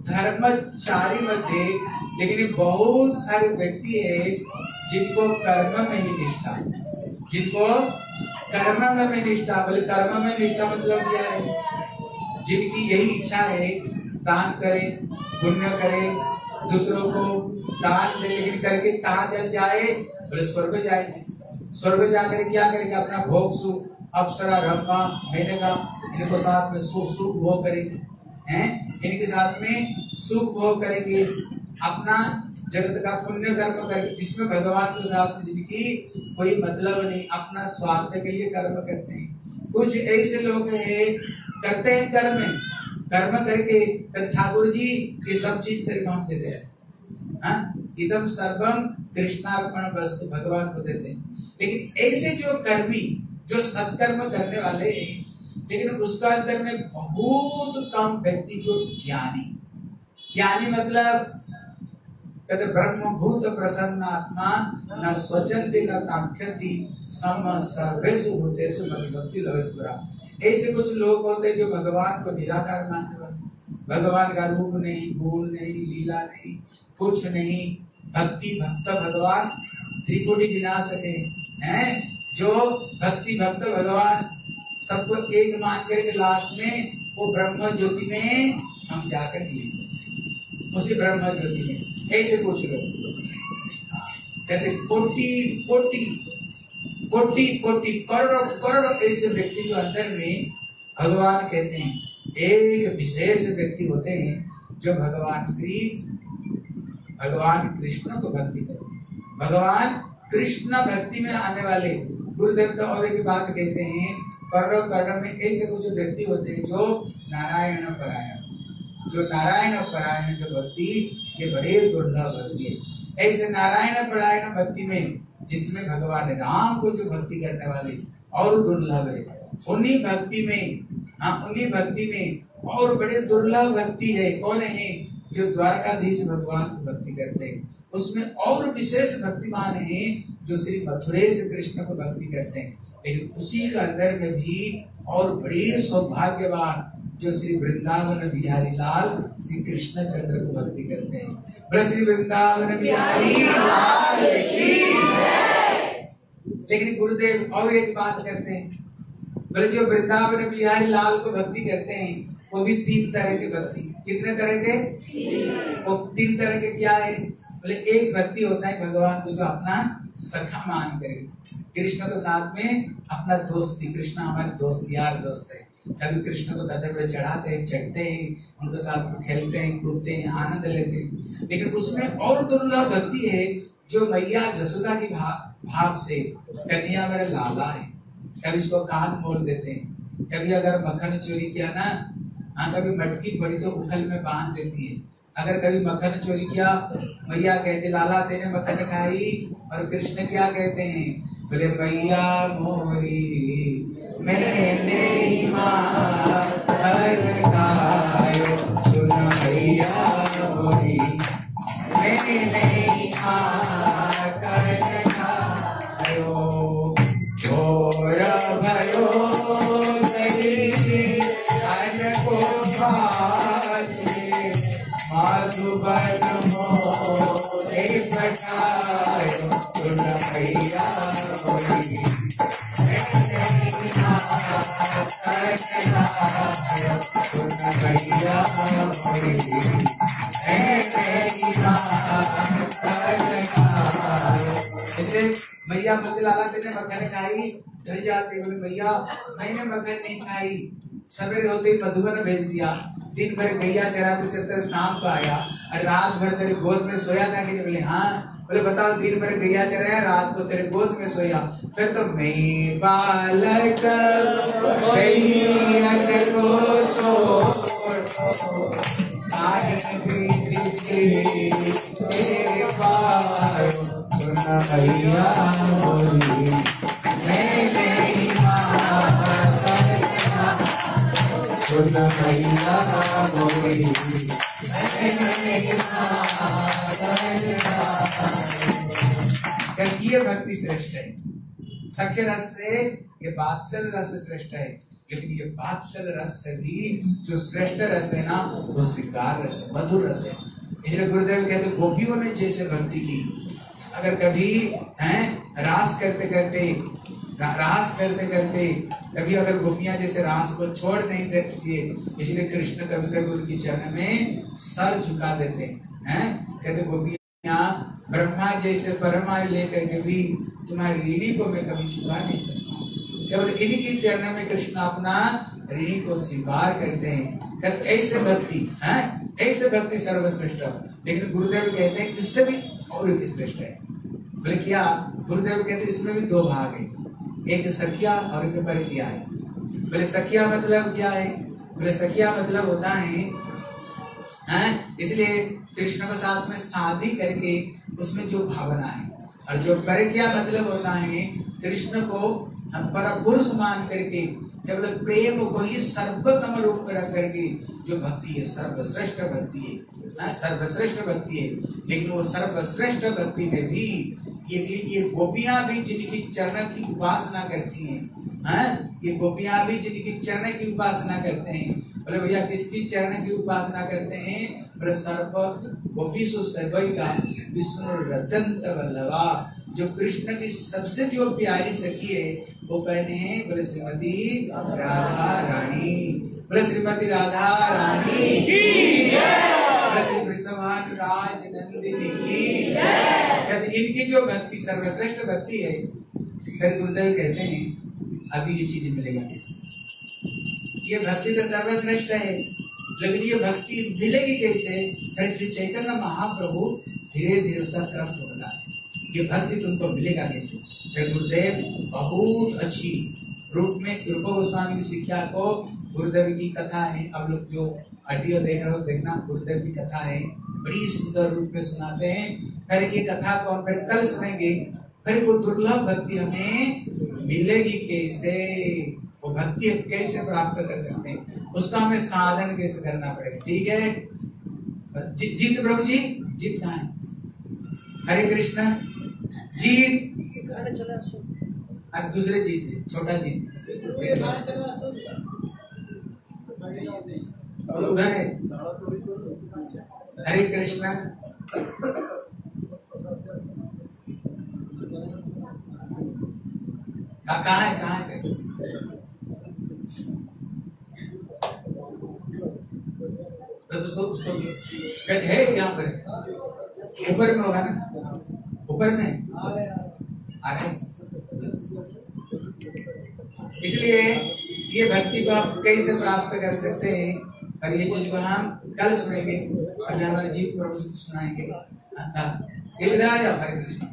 धर्मचारी मध्य। लेकिन बहुत सारे व्यक्ति है जिनको कर्म में ही निष्ठा, जिनको कर्म में निष्ठा, बोले कर्म में निष्ठा मतलब क्या है? जिनकी यही इच्छा है दान करें, पुण्य करें, दूसरों को दान दे, लेकिन करके कहाँ चल जाए? बोले स्वर्ग जाएंगे। स्वर्ग जाकर क्या करेंगे? अपना भोग सुख, अप्सरा, रंभा, मेनका, इनको साथ में सुख सुख भोग करेंगे, हैं? इनके साथ में सुख भोग करेंगे, अपना जगत का पुण्य कर्म करके, जिसमें भगवान के साथ में जिनकी कोई मतलब नहीं, अपना स्वार्थ के लिए कर्म करते हैं। कुछ ऐसे लोग हैं करते हैं कर्म, कर्म करके ठाकुर जी ये सब चीज करके हम देते हैं, हाँ? इदम सर्वम कृष्णार्पण वस्तु, भगवान को देते हैं। लेकिन ऐसे जो कर्मी, जो सत्कर्म करने वाले हैं, लेकिन उसका अंदर में बहुत कम व्यक्ति जो ज्ञानी, ज्ञानी मतलब कहते ब्रह्मभूत प्रसन्न आत्मा न स्वचंती न कांक्षति सम सर्वेषु भूतेषु मद्भक्ति लभेत्पुरा। ऐसे कुछ लोग होते जो भगवान को निराकार मानने वाले, भगवान का रूप नहीं, गुण नहीं, लीला नहीं, कुछ नहीं, भक्ति भक्त भगवान त्रिकोटि विनाशक हैं, जो भक्ति भक्त भगवान सबको एक मान करके लास्ट में वो ब्रह्म ज्योति में हम जाकर मिलेंगे, उसी ब्रह्म ज्योति में। ऐसे कुछ लोग कहते कोटि कोटि कोटि कोटि करोड़ों करोड़ों ऐसे व्यक्ति के अंदर में भगवान कहते हैं एक विशेष व्यक्ति होते हैं जो भगवान श्री भगवान कृष्ण को भक्ति करते हैं। भगवान कृष्ण भक्ति में आने वाले गुरुदेव तो और एक बात कहते हैं, करोड़ों करोड़ों में ऐसे कुछ व्यक्ति होते हैं जो नारायण परायण, जो नारायण परायण जो भक्ति, ये बड़े दुर्लभ भक्ति है। ऐसे नारायण परायण भक्ति में जिसमें भगवान राम को जो भक्ति करने वाले और दुर्लभ है, उन्हीं भक्ति में, हाँ उन्हीं भक्ति में और बड़े दुर्लभ भक्ति है। कौन है? जो द्वारकाधीश भगवान को भक्ति करते हैं। उसमें और विशेष भक्तिमान है जो श्री मथुरेश कृष्ण को भक्ति करते हैं। लेकिन उसी के अंदर में भी और बड़े सौभाग्यवान जो श्री वृंदावन बिहारी लाल श्री कृष्ण चंद्र को भक्ति करते हैं। बोले श्री वृंदावन बिहारी लाल की जय। लेकिन गुरुदेव और एक बात करते हैं, बोले जो वृंदावन बिहारी लाल को भक्ति करते हैं वो भी तीन तरह की भक्ति। कितने तरह के? वो तीन तरह के क्या है? बोले एक भक्ति होता है भगवान को जो अपना सखा मान करे, कृष्ण के साथ में अपना दोस्ती, कृष्ण हमारे दोस्त यार दोस्त है, कभी कृष्ण को गधे पर चढ़ाते हैं, चढ़ते हैं, उनके साथ में खेलते हैं, कूदते हैं, आनंद लेते हैं। लेकिन उसमें और दुर्लभ भक्ति है जो मैया जसोदा की भाव भाव से कन्हैया मेरा लाला है, कभी उसको कान मोल देते हैं, कभी अगर मक्खन चोरी किया ना, हाँ कभी मटकी पड़ी तो उखल में बांध देती है। अगर कभी मक्खन चोरी किया, मैया कहते लाला तेने मक्खन खाई, और कृष्ण क्या कहते हैं? बोले मैया मोरी मैंने मक्खन खायो, सुन मैया मोरी मैंने मक्खन खायो, चोर भयो मधुबन मोरे पठायो, सुन मैया मोरी सुन मैया मोरी। जैसे मैया बोलते लाला तेने मक्खन खाई, डर जाते, बोले मैया मैंने मक्खन नहीं खाई। सवेरे होते ही मधुबन भेज दिया, दिन भर गैया चराते चलते शाम को आया, और रात भर तेरे गोद में सोया था कि? बोले हाँ। बोले बताओ दिन भर गैया चराया, रात को तेरे गोद में सोया, फिर तो मैं बालक गैया को छोड़ सुन मैया मोरी मैं तेरी माँ सुन मैया मोरी मैं तेरी माँ। ये भक्ति श्रेष्ठ है। सख्य रस से ये बात्सल रस श्रेष्ठ है, लेकिन ये बात्सल रस से भी जो श्रेष्ठ रस है ना वो स्वीकार रस है, मधुर रस है। इसलिए गुरुदेव कहते गोपियों ने जैसे भक्ति की, अगर कभी हैं रास करते करते रास करते करते कभी अगर गोपियां जैसे रास को छोड़ नहीं देती है, इसलिए कृष्ण कभी कभी उनके चरण में सर झुका देते हैं। कहते गोपियां ब्रह्मा जैसे परमा लेकर के भी तुम्हारी ऋणी को मैं कभी छुपा नहीं सकता, केवल इन्हीं के चरण में कृष्ण अपना ऋणी को स्वीकार करते हैं। कहते ऐसे भक्ति है, ऐसे भक्ति सर्वश्रेष्ठ। लेकिन गुरुदेव कहते हैं इससे भी और एक श्रेष्ठ है। बोले क्या? गुरुदेव कहते हैं इसमें भी दो भाग है, एक सखिया और एक परिकिया है। बोले सखिया मतलब क्या है? बोले सखिया मतलब होता है हैं, इसलिए कृष्ण को साथ में शादी करके उसमें जो भावना है, और जो परिकिया मतलब होता है कृष्ण को हम पर पुरुष मान करके केवल प्रेम को ही सर्वोत्तम रूप में रख करके जो भक्ति है सर्वश्रेष्ठ भक्ति है, सर्वश्रेष्ठ भक्ति है। लेकिन वो सर्वश्रेष्ठ भक्ति में भी ये ये गोपियां भी जिनकी चरण की उपासना करती हैं, हैं ये गोपियां भी जिनकी चरण की उपासना करते हैं। बोले भैया किसकी चरण की उपासना करते हैं? बोले सर्व गोपीसु सर्वैका विष्णु रतंत वल्लभा, जो कृष्ण की सबसे जो प्यारी सखी है वो कहने हैं बोले श्रीमती राधा रानी, बोले श्रीमती राधा रानी की जय, बोले श्री वृषभानुराज नंदिनी की जय। कहते इनकी जो भक्ति सर्वश्रेष्ठ भक्ति है, फिर गुरुदेव कहते हैं अभी ये चीज मिलेगा किसी, ये भक्ति तो सर्वश्रेष्ठ है, लेकिन ये भक्ति मिलेगी कैसे? फिर श्री चैतन्य महाप्रभु धीरे धीरे उसका क्रम को बताते हैं, ये भक्ति तुमको मिलेगा कैसे? फिर गुरुदेव बहुत अच्छी रूप में रूप गोस्वामी की शिक्षा को, गुरुदेव की कथा है, अब लोग जो ऑडियो देख रहे हो देखना, गुरुदेव की कथा है, बड़ी सुंदर रूप में सुनाते हैं। फिर ये कथा को हम फिर कल सुनेंगे। फिर वो दुर्लभ भक्ति हमें मिलेगी कैसे, वो भक्ति कैसे प्राप्त कर सकते हैं, उसका हमें साधन कैसे करना पड़ेगा। ठीक है जी, जीत प्रभु जी, जीत कहाँ है? हरे कृष्ण जीत दूसरे जीत है, छोटा जीत उधर है। हरे कृष्ण कहाँ है? कहाँ है? उसको उसको है यहाँ पर ऊपर में होगा ना, ऊपर में आ रहे। इसलिए ये भक्ति को आप कैसे प्राप्त कर सकते हैं, और ये चीज को हम कल सुनेंगे। अभी हमारे जीत प्रभु सुनाएंगे। ये इधर आ जाओ। हरे कृष्ण।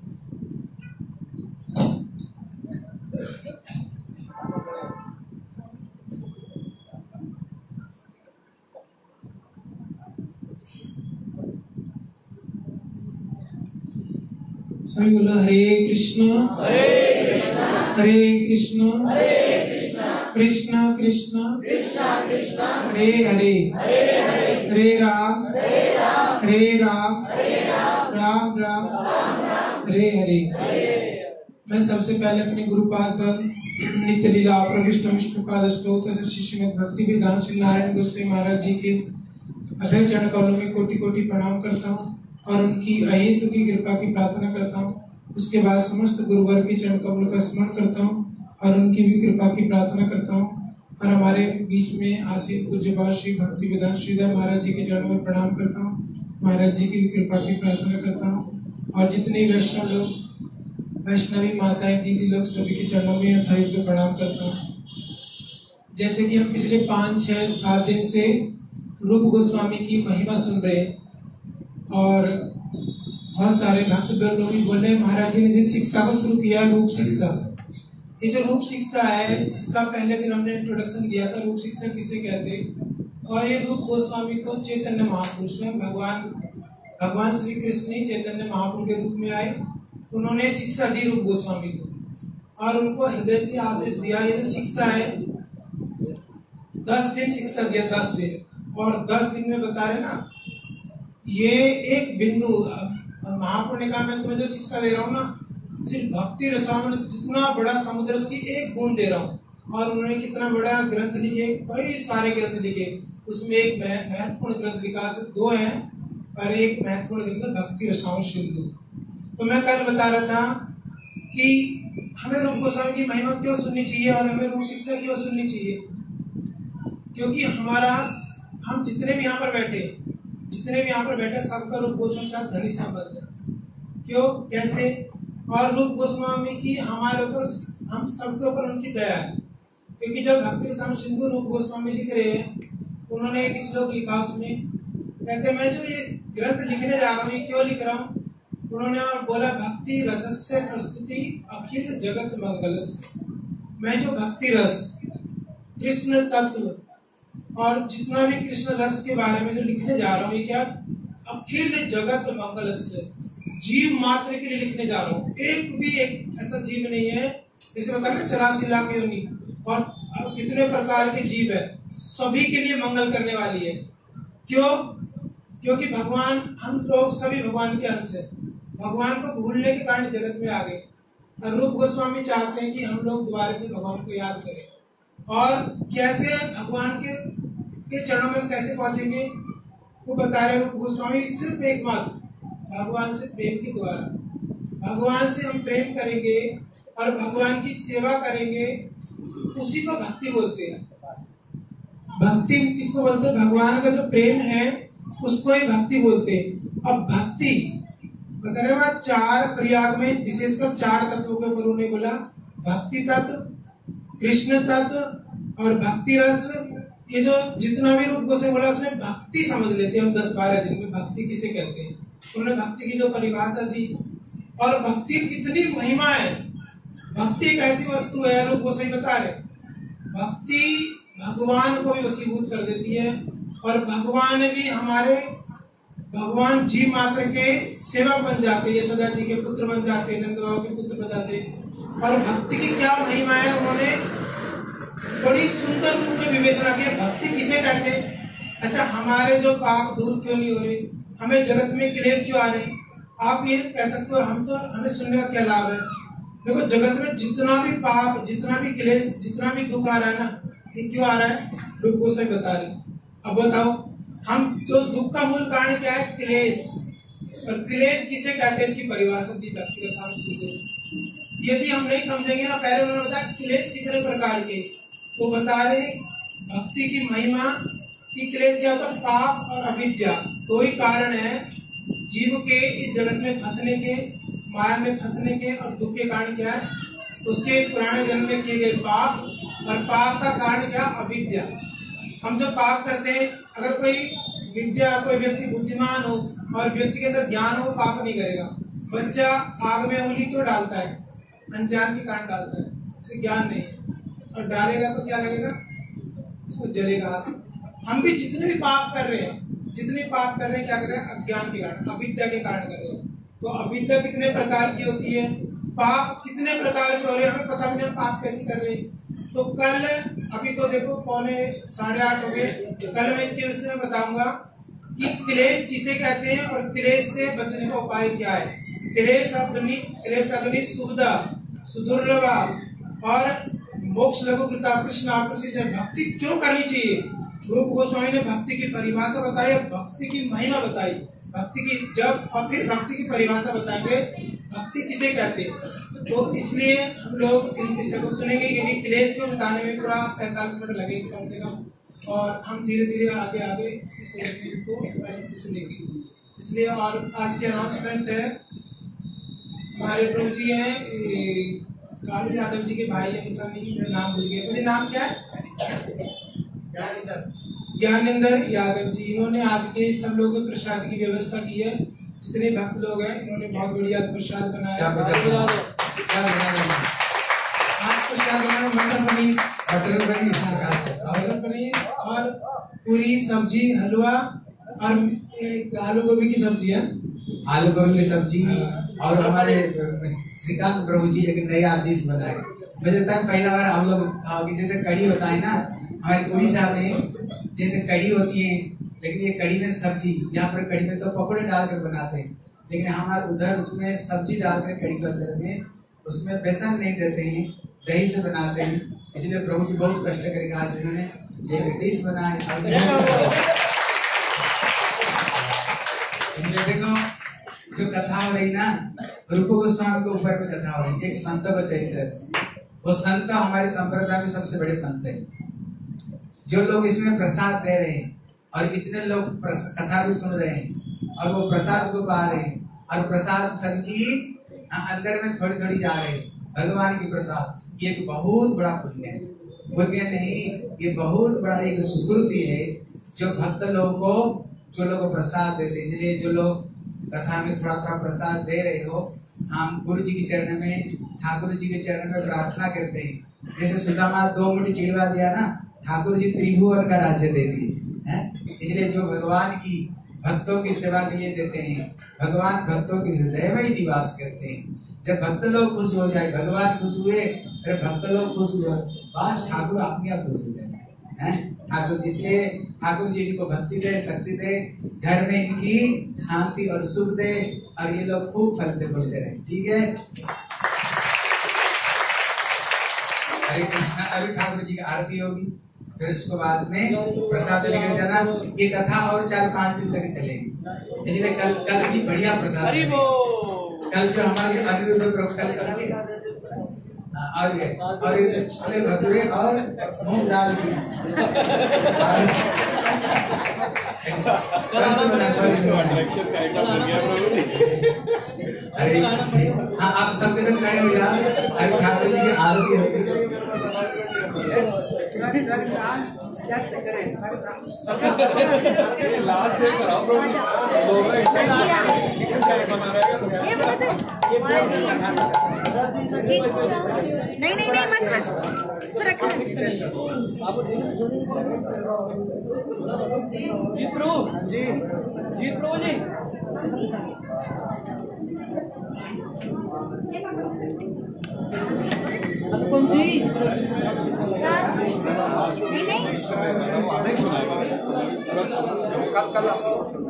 स्वामी बोला हरे कृष्ण हरे कृष्ण हरे कृष्ण हरे कृष्ण कृष्ण कृष्ण कृष्ण कृष्ण हरे हरे हरे हरे हरे राम हरे राम हरे राम हरे राम राम राम हरे हरे। मैं सबसे पहले अपने गुरुपाद नित्य लीला प्रविष्ट विष्णुपाद स्तोत्र से श्रीमद् भक्ति वेदांत श्री नारायण गोस्वामी महाराज जी के अभय चरण कमलों में कोटि कोटि प्रणाम करता हूँ और उनकी अहेतु की कृपा की प्रार्थना करता हूँ। उसके बाद समस्त गुरुवर के चरण कमल का स्मरण करता हूँ और उनकी भी कृपा की प्रार्थना करता हूँ। और हमारे बीच में आसीन पूज्यपाद श्री भक्ति वेदांत श्रीधर महाराज जी के चरणों में प्रणाम करता हूँ। महाराज जी की भी कृपा की प्रार्थना करता हूँ और जितने वैष्णव लोग, वैष्णवी माताएं, दीदी लोग, सभी के चरणों में यथायुक्त प्रणाम करता हूँ। जैसे कि हम पिछले पाँच छः सात दिन से रूप गोस्वामी की महिमा सुन रहे हैं और बहुत सारे भक्त लोग भी बोल रहे हैं महाराज जी ने जिस शिक्षा को शुरू किया रूप शिक्षा। ये जो रूप शिक्षा है इसका पहले दिन हमने इंट्रोडक्शन दिया था, रूप शिक्षा किसे कहते हैं। और ये रूप गोस्वामी को चैतन्य महापुरुष में भगवान भगवान श्री कृष्ण ही चैतन्य महापुरुष के रूप में आए उन्होंने शिक्षा दी रूप गोस्वामी को, और उनको हृदय से आदेश दिया, ये जो शिक्षा है दस दिन शिक्षा दिया, दस दिन, और दस दिन में बता रहे ना, ये एक बिंदु महापुण्य का मैं तुम्हें जो शिक्षा दे रहा हूँ ना, सिर्फ भक्ति रसायन जितना बड़ा समुद्र उसकी एक बूंद दे रहा हूँ। और उन्होंने कितना बड़ा ग्रंथ लिखे, कई सारे ग्रंथ लिखे, उसमें एक महत्वपूर्ण ग्रंथ लिखा, तो दो हैं और एक महत्वपूर्ण ग्रंथ भक्ति रसायन सिंधु। तो मैं कल बता रहा था कि हमें रूप गोस्वामी की महिमा क्यों सुननी चाहिए और हमें रूप शिक्षा क्यों सुननी चाहिए, क्योंकि हमारा हम जितने भी यहाँ पर बैठे जितने भी यहाँ पर बैठे सबका रूप गोस्वामी के साथ घनिष्ठ संबंध है। क्यों, कैसे? और रूप गोस्वामी की हमारे ऊपर, हम सबके ऊपर उनकी दया है, क्योंकि जब भक्ति रसायन सिंधु रूप गोस्वामी लिख रहे हैं, उन्होंने एक श्लोक लिखा, उसमें कहते मैं जो ये ग्रंथ लिखने जा रहा हूँ ये क्यों लिख रहा हूँ, उन्होंने और बोला भक्ति रसस्य प्रस्तुति अखिल जगत मंगलस्य। मैं जो भक्ति रस, कृष्ण तत्व और जितना भी कृष्ण रस के बारे में जो लिखने जा रहा हूँ, ये क्या, अखिल जगत मंगलस्य, जीव मात्र के लिए लिखने जा रहा हूँ। एक भी एक ऐसा जीव नहीं है, जैसे बता रहे चौरासी लाख योनि और कितने प्रकार के जीव है, सभी के लिए मंगल करने वाली है। क्यों? क्योंकि भगवान, हम लोग सभी भगवान के अंश है, भगवान को भूलने के कारण जगत में आ गए, और रूप गोस्वामी चाहते हैं कि हम लोग दोबारा से भगवान को याद करें। और कैसे भगवान के के चरणों में कैसे पहुंचेंगे, वो बता रहे रूप गोस्वामी, सिर्फ एक मात्र भगवान से प्रेम के द्वारा। भगवान से हम प्रेम करेंगे और भगवान की सेवा करेंगे, उसी को भक्ति बोलते हैं। भक्ति किसको बोलते हैं? भगवान का जो प्रेम है उसको ही भक्ति बोलते हैं। अब भक्ति बता रहे हैं, चार प्रयाग में विशेषकर चार तत्वों के ऊपर उन्होंने बोला, भक्ति तत्व, कृष्ण तत्व और भक्ति रस। ये जो जितना भी रूप गोस्वामी बोला उसमें भक्ति समझ लेते हैं हम दस बारह दिन में, भक्ति किसे कहते हैं। उन्होंने भक्ति की जो परिभाषा दी, और भक्ति कितनी महिमा है। भक्ति एक ऐसी वस्तु है, रूप गोस्वामी बता रहे, भक्ति भगवान को भी वशीभूत कर देती है, और भगवान भी हमारे, भगवान जीव मात्र के सेवक बन जाते, यशोदा जी के पुत्र बन जाते, नंद बाबा के पुत्र बन जाते। और भक्ति की क्या महिमा है, उन्होंने बड़ी सुंदर रूप में विवेचना की। भक्ति किसे कहते हैं? अच्छा, हमारे जो पाप दूर क्यों नहीं हो रहे, हमें जगत में क्लेश क्यों आ रहे? आप ये कह सकते हो, हम तो, हमें सुनने का क्या लाभ है? देखो, जगत में जितना भी पाप, जितना भी क्लेश, जितना भी दुख आ रहा है ना, ये क्यों आ रहा है? रूप गोस्वामी बता रहे। अब बताओ, हम जो दुख का मूल कारण क्या है? क्लेश। और क्लेश किसे कहते हैं, इसकी परिभाषा दी भक्ति रसायन सिंधु। यदि हम नहीं समझेंगे ना, पहले उन्होंने बताया क्लेश कितने प्रकार के, तो बता रहे भक्ति की महिमा की क्लेश क्या होता है? पाप और अविद्या, दो ही कारण है जीव के इस जगत में फंसने के, माया में फंसने के। और दुख के कारण क्या है? उसके पुराने जन्म में किए गए पाप, और पाप का कारण क्या? अविद्या। हम जो पाप करते हैं, अगर कोई विद्या, कोई व्यक्ति बुद्धिमान हो और व्यक्ति के अंदर ज्ञान हो, पाप नहीं करेगा। बच्चा आग में उंगली क्यों डालता है? अनजान के कारण डालता है, उसे ज्ञान नहीं है, और डालेगा तो क्या लगेगा? उसको जलेगा। हम भी जितने भी पाप कर रहे हैं, जितने पाप कर रहे हैं, क्या कर रहे हैं? अज्ञान के कारण, अविद्या के कारण कर रहे हैं। तो अविद्या कितने प्रकार की होती है, पाप कितने प्रकार के हो रहे हैं, हमें पता भी नहीं पाप कैसे कर रहे हैं। तो कल, अभी तो देखो पौने साढ़े आठ हो गए, कल मैं इसके विषय में बताऊंगा कि क्लेश किसे कहते हैं और क्लेश से बचने का उपाय क्या है। क्लेश अग्नि, क्लेश अग्नि सुविधा, सुदुर्लभा और मोक्ष लघु कृता कृष्ण आकृषि से भक्ति क्यों करनी चाहिए। रूप गोस्वामी ने भक्ति की परिभाषा बताई और भक्ति की महिमा बताई। भक्ति की जब, और फिर भक्ति की परिभाषा बताएंगे, भक्ति किसे कहते हैं। तो इसलिए हम लोग इन विषय को सुनेंगे, क्योंकि क्लेश को बताने में पूरा पैंतालीस मिनट लगेगा कम से कम, और हम धीरे धीरे आगे आगे इनको सुनेंगे। इसलिए और आज के अनाउंसमेंट है, हमारे प्रभु जी हैं कालू यादव जी के भाई है, पता नहीं मैं नाम भूल गया, मुझे नाम क्या है? ज्ञानेंद्र यादव जी। इन्होंने आज के सब लोगों के प्रसाद की व्यवस्था की है। जितने भक्त लोग हैं, इन्होंने बहुत बढ़िया प्रसाद बनाया। आज प्रसाद बनाया मटर पनीर, मटर पनीर मटर पनीर और पूरी सब्जी, हलवा और आलू गोभी की सब्जी है। आलू गोभी की सब्जी और हमारे श्रीकांत प्रभु जी एक नया डिश बनाए। मुझे लगता है पहला बार हम लोग खाओगे। जैसे कड़ी होता है ना हमारे उड़ीसा में, जैसे कड़ी होती है, लेकिन ये कड़ी में सब्जी, यहाँ पर कड़ी में तो पकौड़े डालकर बनाते हैं, लेकिन हमारे उधर उसमें सब्जी डालकर कड़ी के अंदर में उसमें बेसन नहीं देते हैं, दही से बनाते हैं। इसलिए प्रभु जी बहुत कष्ट करके आज उन्होंने ये डिश बनाया। देखो जो कथा हो रही ना, रूप गोस्वामी के ऊपर में कथा हो रही, एक संत का चरित्र। वो संत हमारे संप्रदाय में सबसे बड़े संत है। जो लोग इसमें प्रसाद दे रहे हैं और इतने लोग कथा भी सुन रहे हैं और वो प्रसाद को पा रहे हैं, और प्रसाद सबकी अंदर में थोड़ी थोड़ी जा रही है, भगवान की प्रसाद, ये एक बहुत बड़ा पुण्य है। पुण्य नहीं, ये बहुत बड़ा एक सुकृति है जो भक्त लोगों को, जो लोग प्रसाद देते। इसलिए जो लोग कथा में थोड़ा थोड़ा प्रसाद दे रहे हो, हम गुरु जी के चरण में, ठाकुर जी के चरण में प्रार्थना करते हैं। जैसे सुदामा दो मुट्ठी चिड़वा दिया ना, ठाकुर जी त्रिभुवन का राज्य दे दिए हैं। इसलिए जो भगवान की भक्तों की सेवा के लिए देते हैं, भगवान भक्तों के हृदय में ही निवास करते हैं। जब भक्त लोग खुश हो जाए, भगवान खुश हुए, अरे भक्त लोग खुश हुए, बस ठाकुर अपने आप खुश हो जाए हैं। ठाकुर जी से, ठाकुर जी इनको भक्ति दे, शक्ति दे, घर में इनकी शांति और सुख दे, और ये लोग खूब फलते फूलते रहे। ठीक है, हरे कृष्णा। अभी ठाकुर जी की आरती होगी, फिर उसके बाद में प्रसाद लेकर जाना। ये कथा और चार पांच दिन तक चलेगी, इसलिए कल कल भी बढ़िया प्रसाद। कल जो हमारे अनिरुद्ध प्रभु कल करेंगे, और ये और ये छोले भटूरे और मूंग दाल की अरे हाँ, आप सबके साथ खड़े हो जाओ। अरे ठाकुर जी की आरती होगी। क्या करें? लास्ट में कराओ प्रभु। नहीं नहीं नहीं मत रख। जीत प्रभु जी, जीत प्रभु जी। अनुपम जी कल कल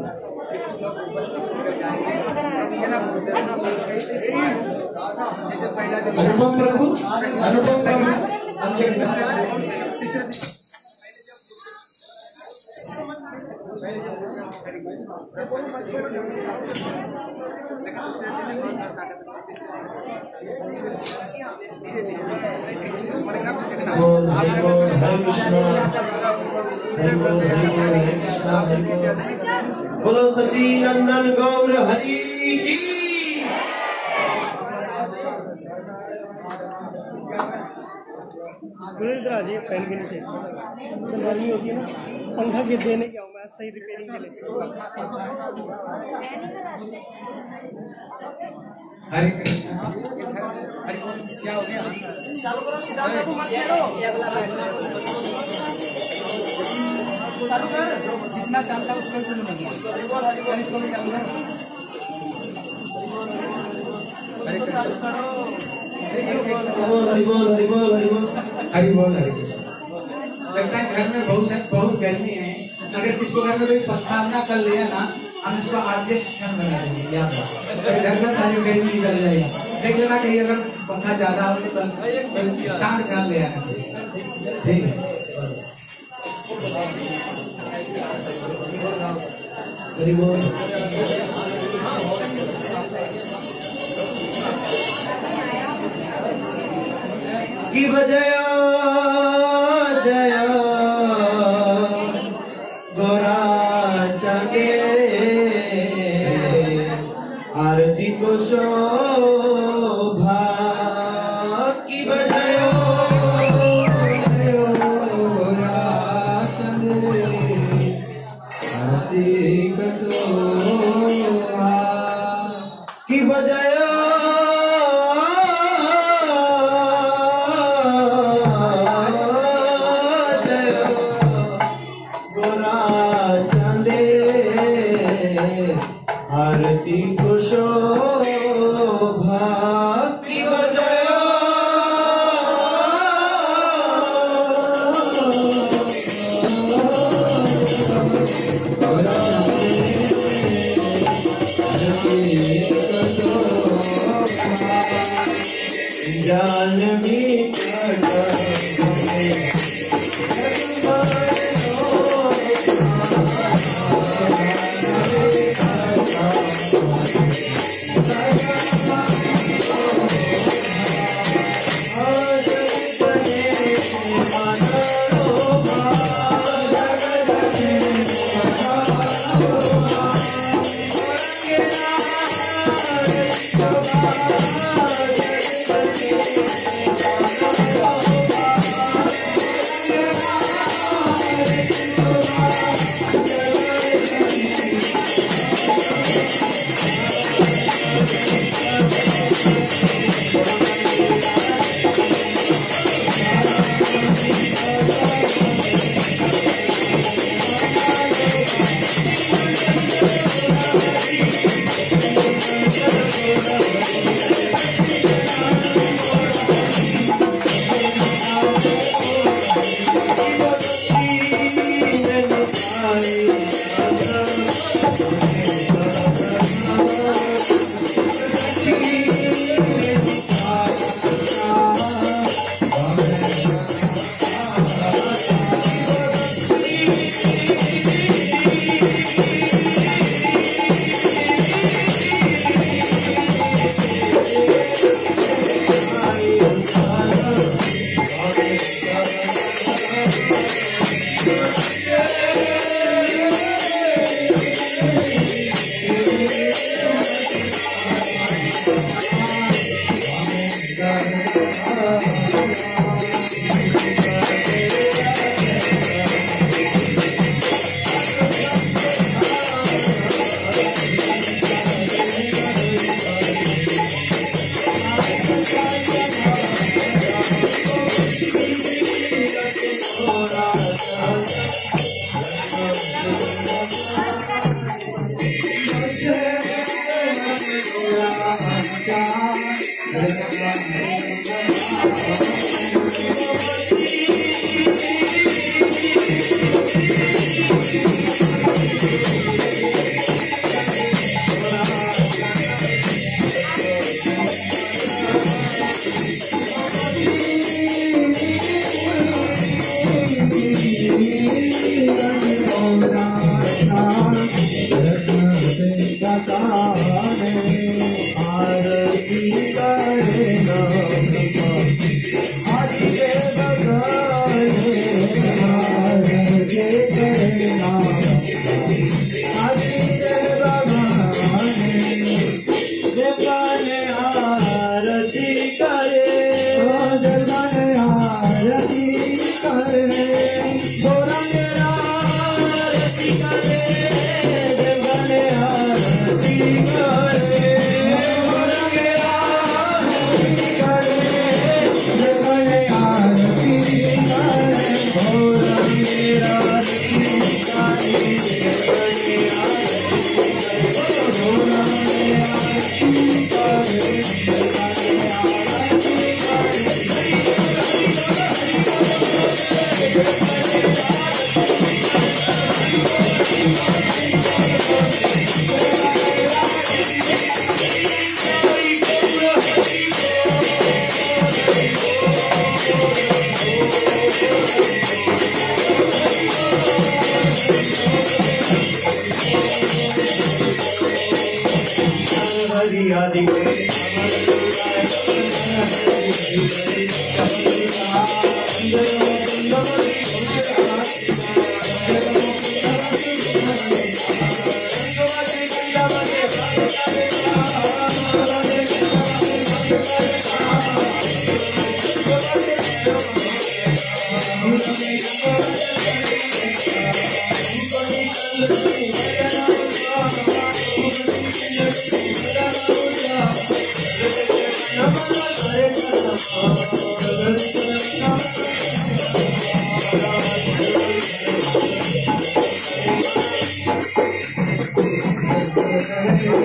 अनुपम प्रभु, अनुपम प्रभु बोलो सच्चिदानंद गौर हरि की। गुरुद्रा जी फैन के नीचे वाली होती है ना, पंखा गिर देने क्या हूँ मैं सही रिपेयरिंग के लिए। हरे कृष्ण। हरे क्या हो गया? चालू करो, सिद्धार्थ बाबू मत छेड़ो। चालू कर, जितना चलता है उसको शुरू नहीं है। इसको भी चालू कर। हरे कृष्ण। हरि बोल हरि बोल हरि बोल हरि बोल हरि कृष्ण। लगता है घर में बहुत बहुत गर्मी है, अगर किसको घर में कोई पंखा ना कर लिया ना, हम इसको एडजस्ट बना देंगे। याद रखो, घर में सारी गर्मी निकल जाएगा। देख लेना कहीं अगर पंखा ज्यादा हो तो स्टार्ट कर ले आना। ठीक है, हरि बोल। की बजया जया गोरा चगे आरती को शोभा की बजया गोरा चगे आरती को शोभा की बजया आरती आरती को शोभा की हो जय जान भी Hare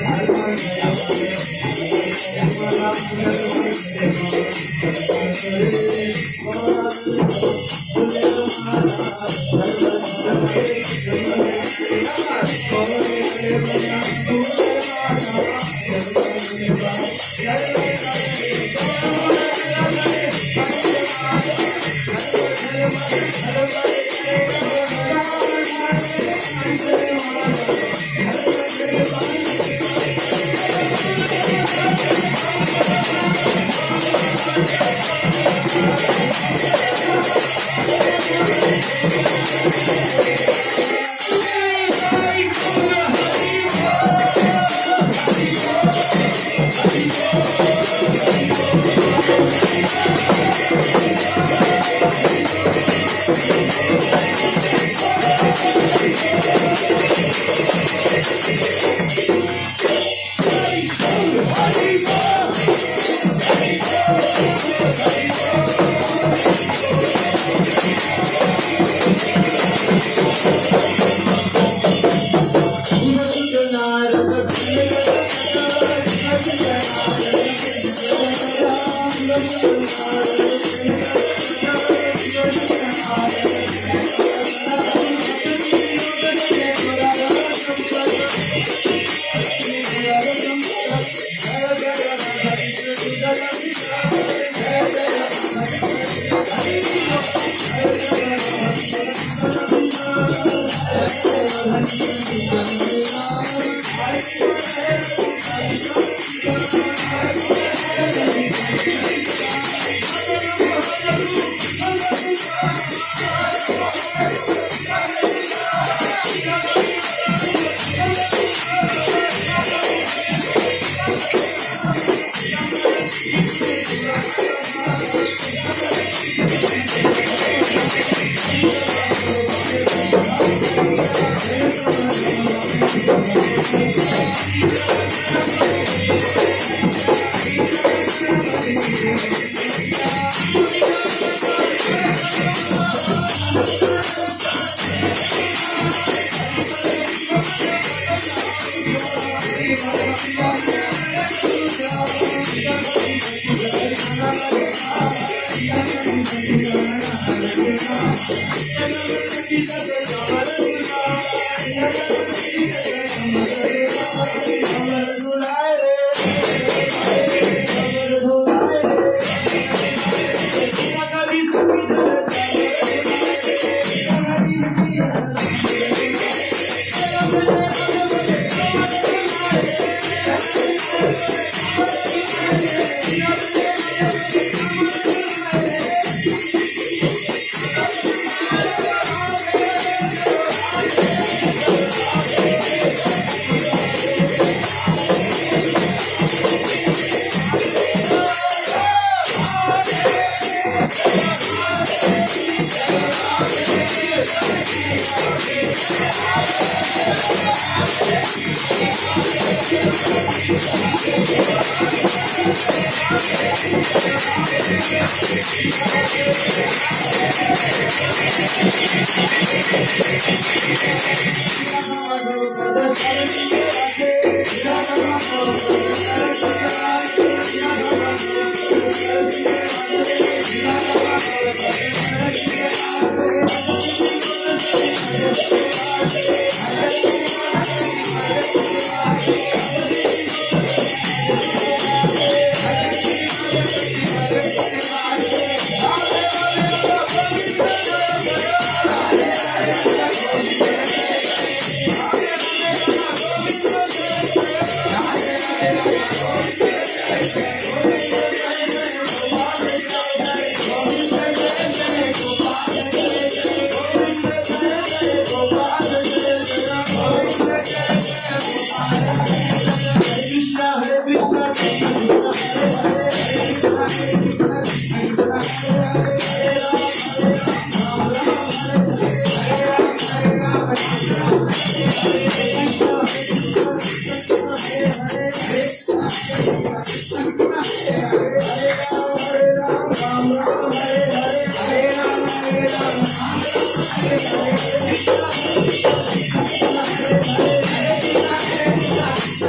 Hare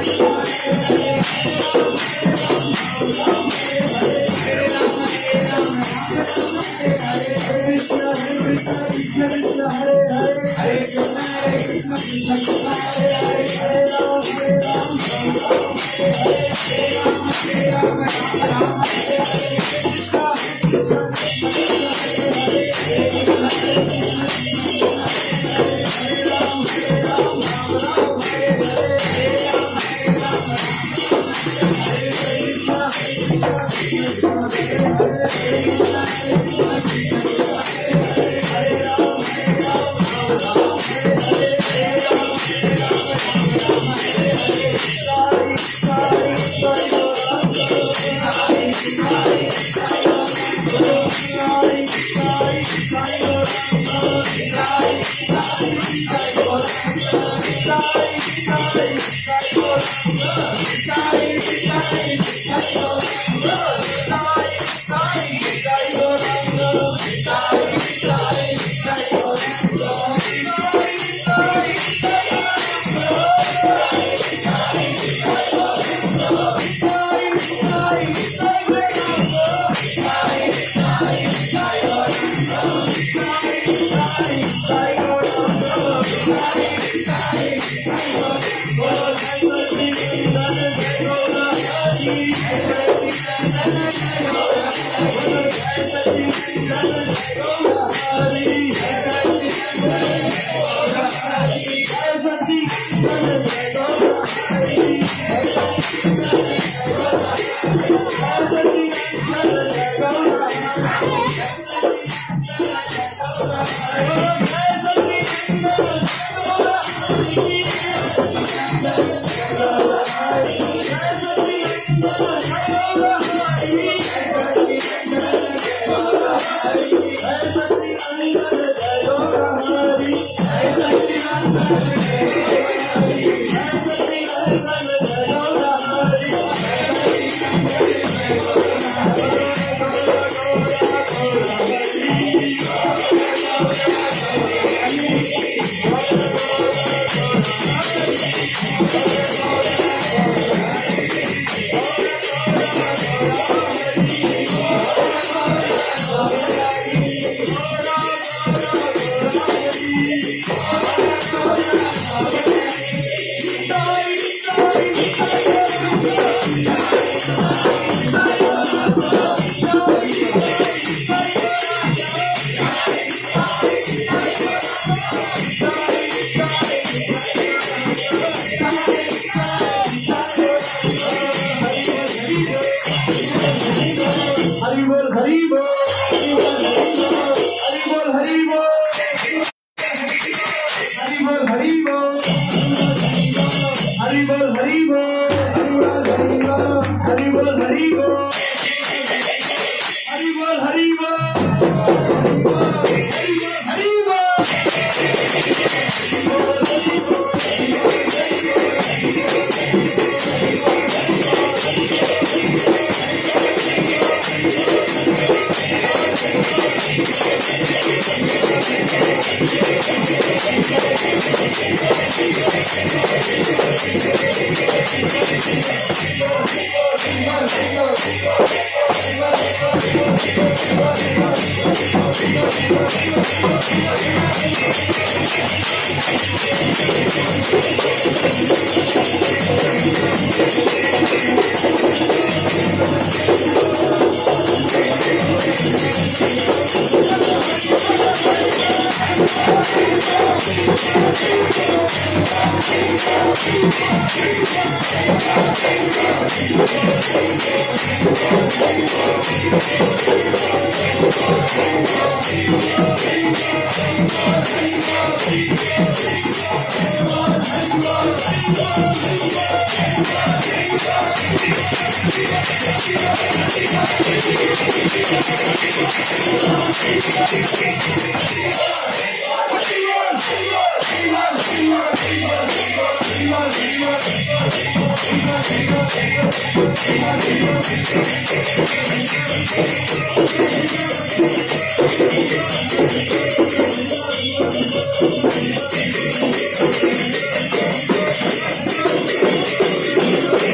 Thank you.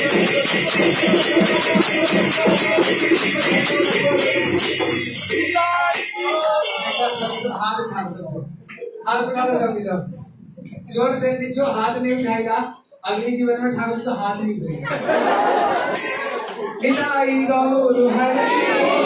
हाथ उठा दो सभी लोग, जोर से। जो हाथ नहीं उठाएगा अगले जीवन में ठाकुर उसका हाथ नहीं उठाएगा। निताई गौर हरि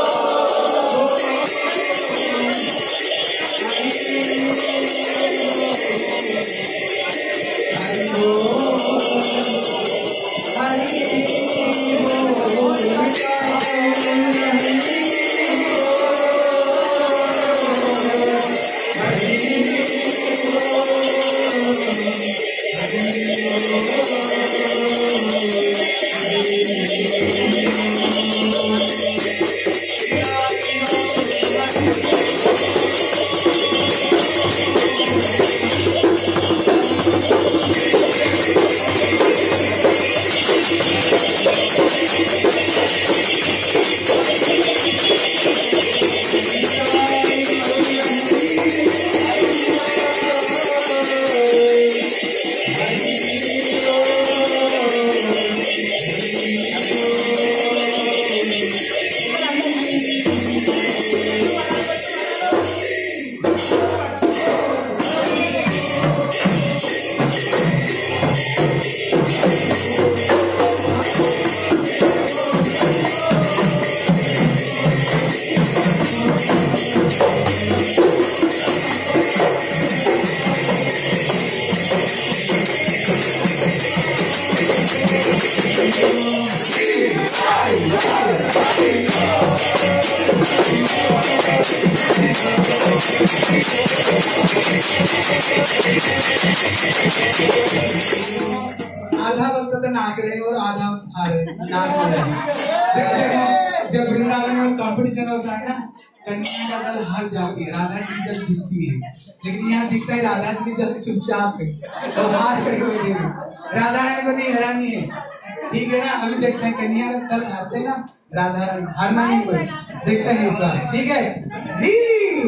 आधा वक्त तो नाच रहे और आधा वक्त खा रहे नाच रहे देखो देखो जब वृंदावन में कंपटीशन होता है ना, कन्या का दल हार जाती है, राधा जी की जल जीतती है, लेकिन यहाँ दिखता है राधा जी की जल चुपचाप है तो हार करके बैठेगी। राधा रानी को नहीं हरानी है, ठीक है ना। अभी देखते हैं कन्या का दल हारते हैं ना, राधा रानी हारना नहीं कोई, देखते हैं इस बार, ठीक है।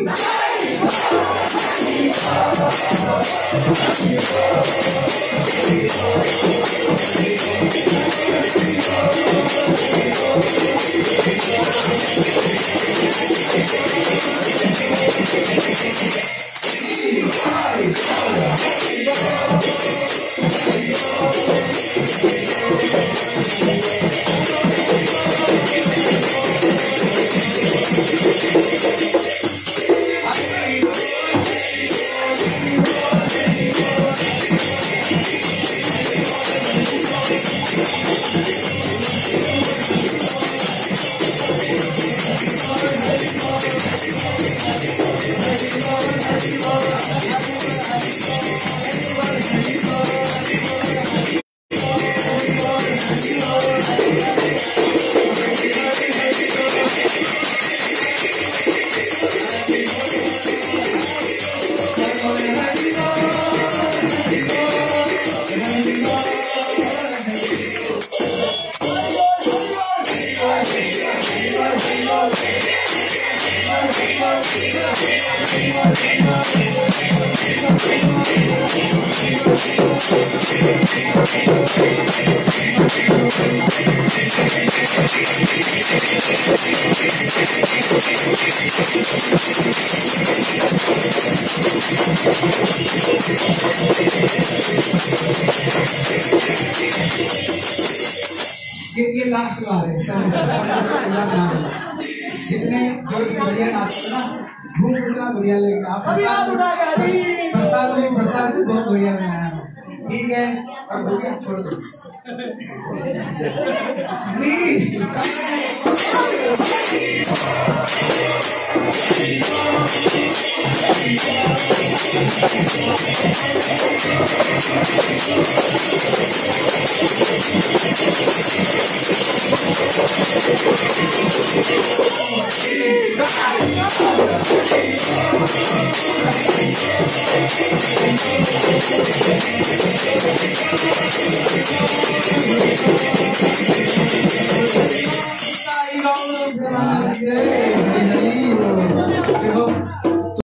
ये लास्ट बार है जितने जो बढ़िया नाचते ना घूम उठना बढ़िया लगेगा। आप प्रसाद प्रसाद में प्रसाद भी बहुत बढ़िया बनाया, ठीक है। अब हो गया, छोड़ दो। Thank you.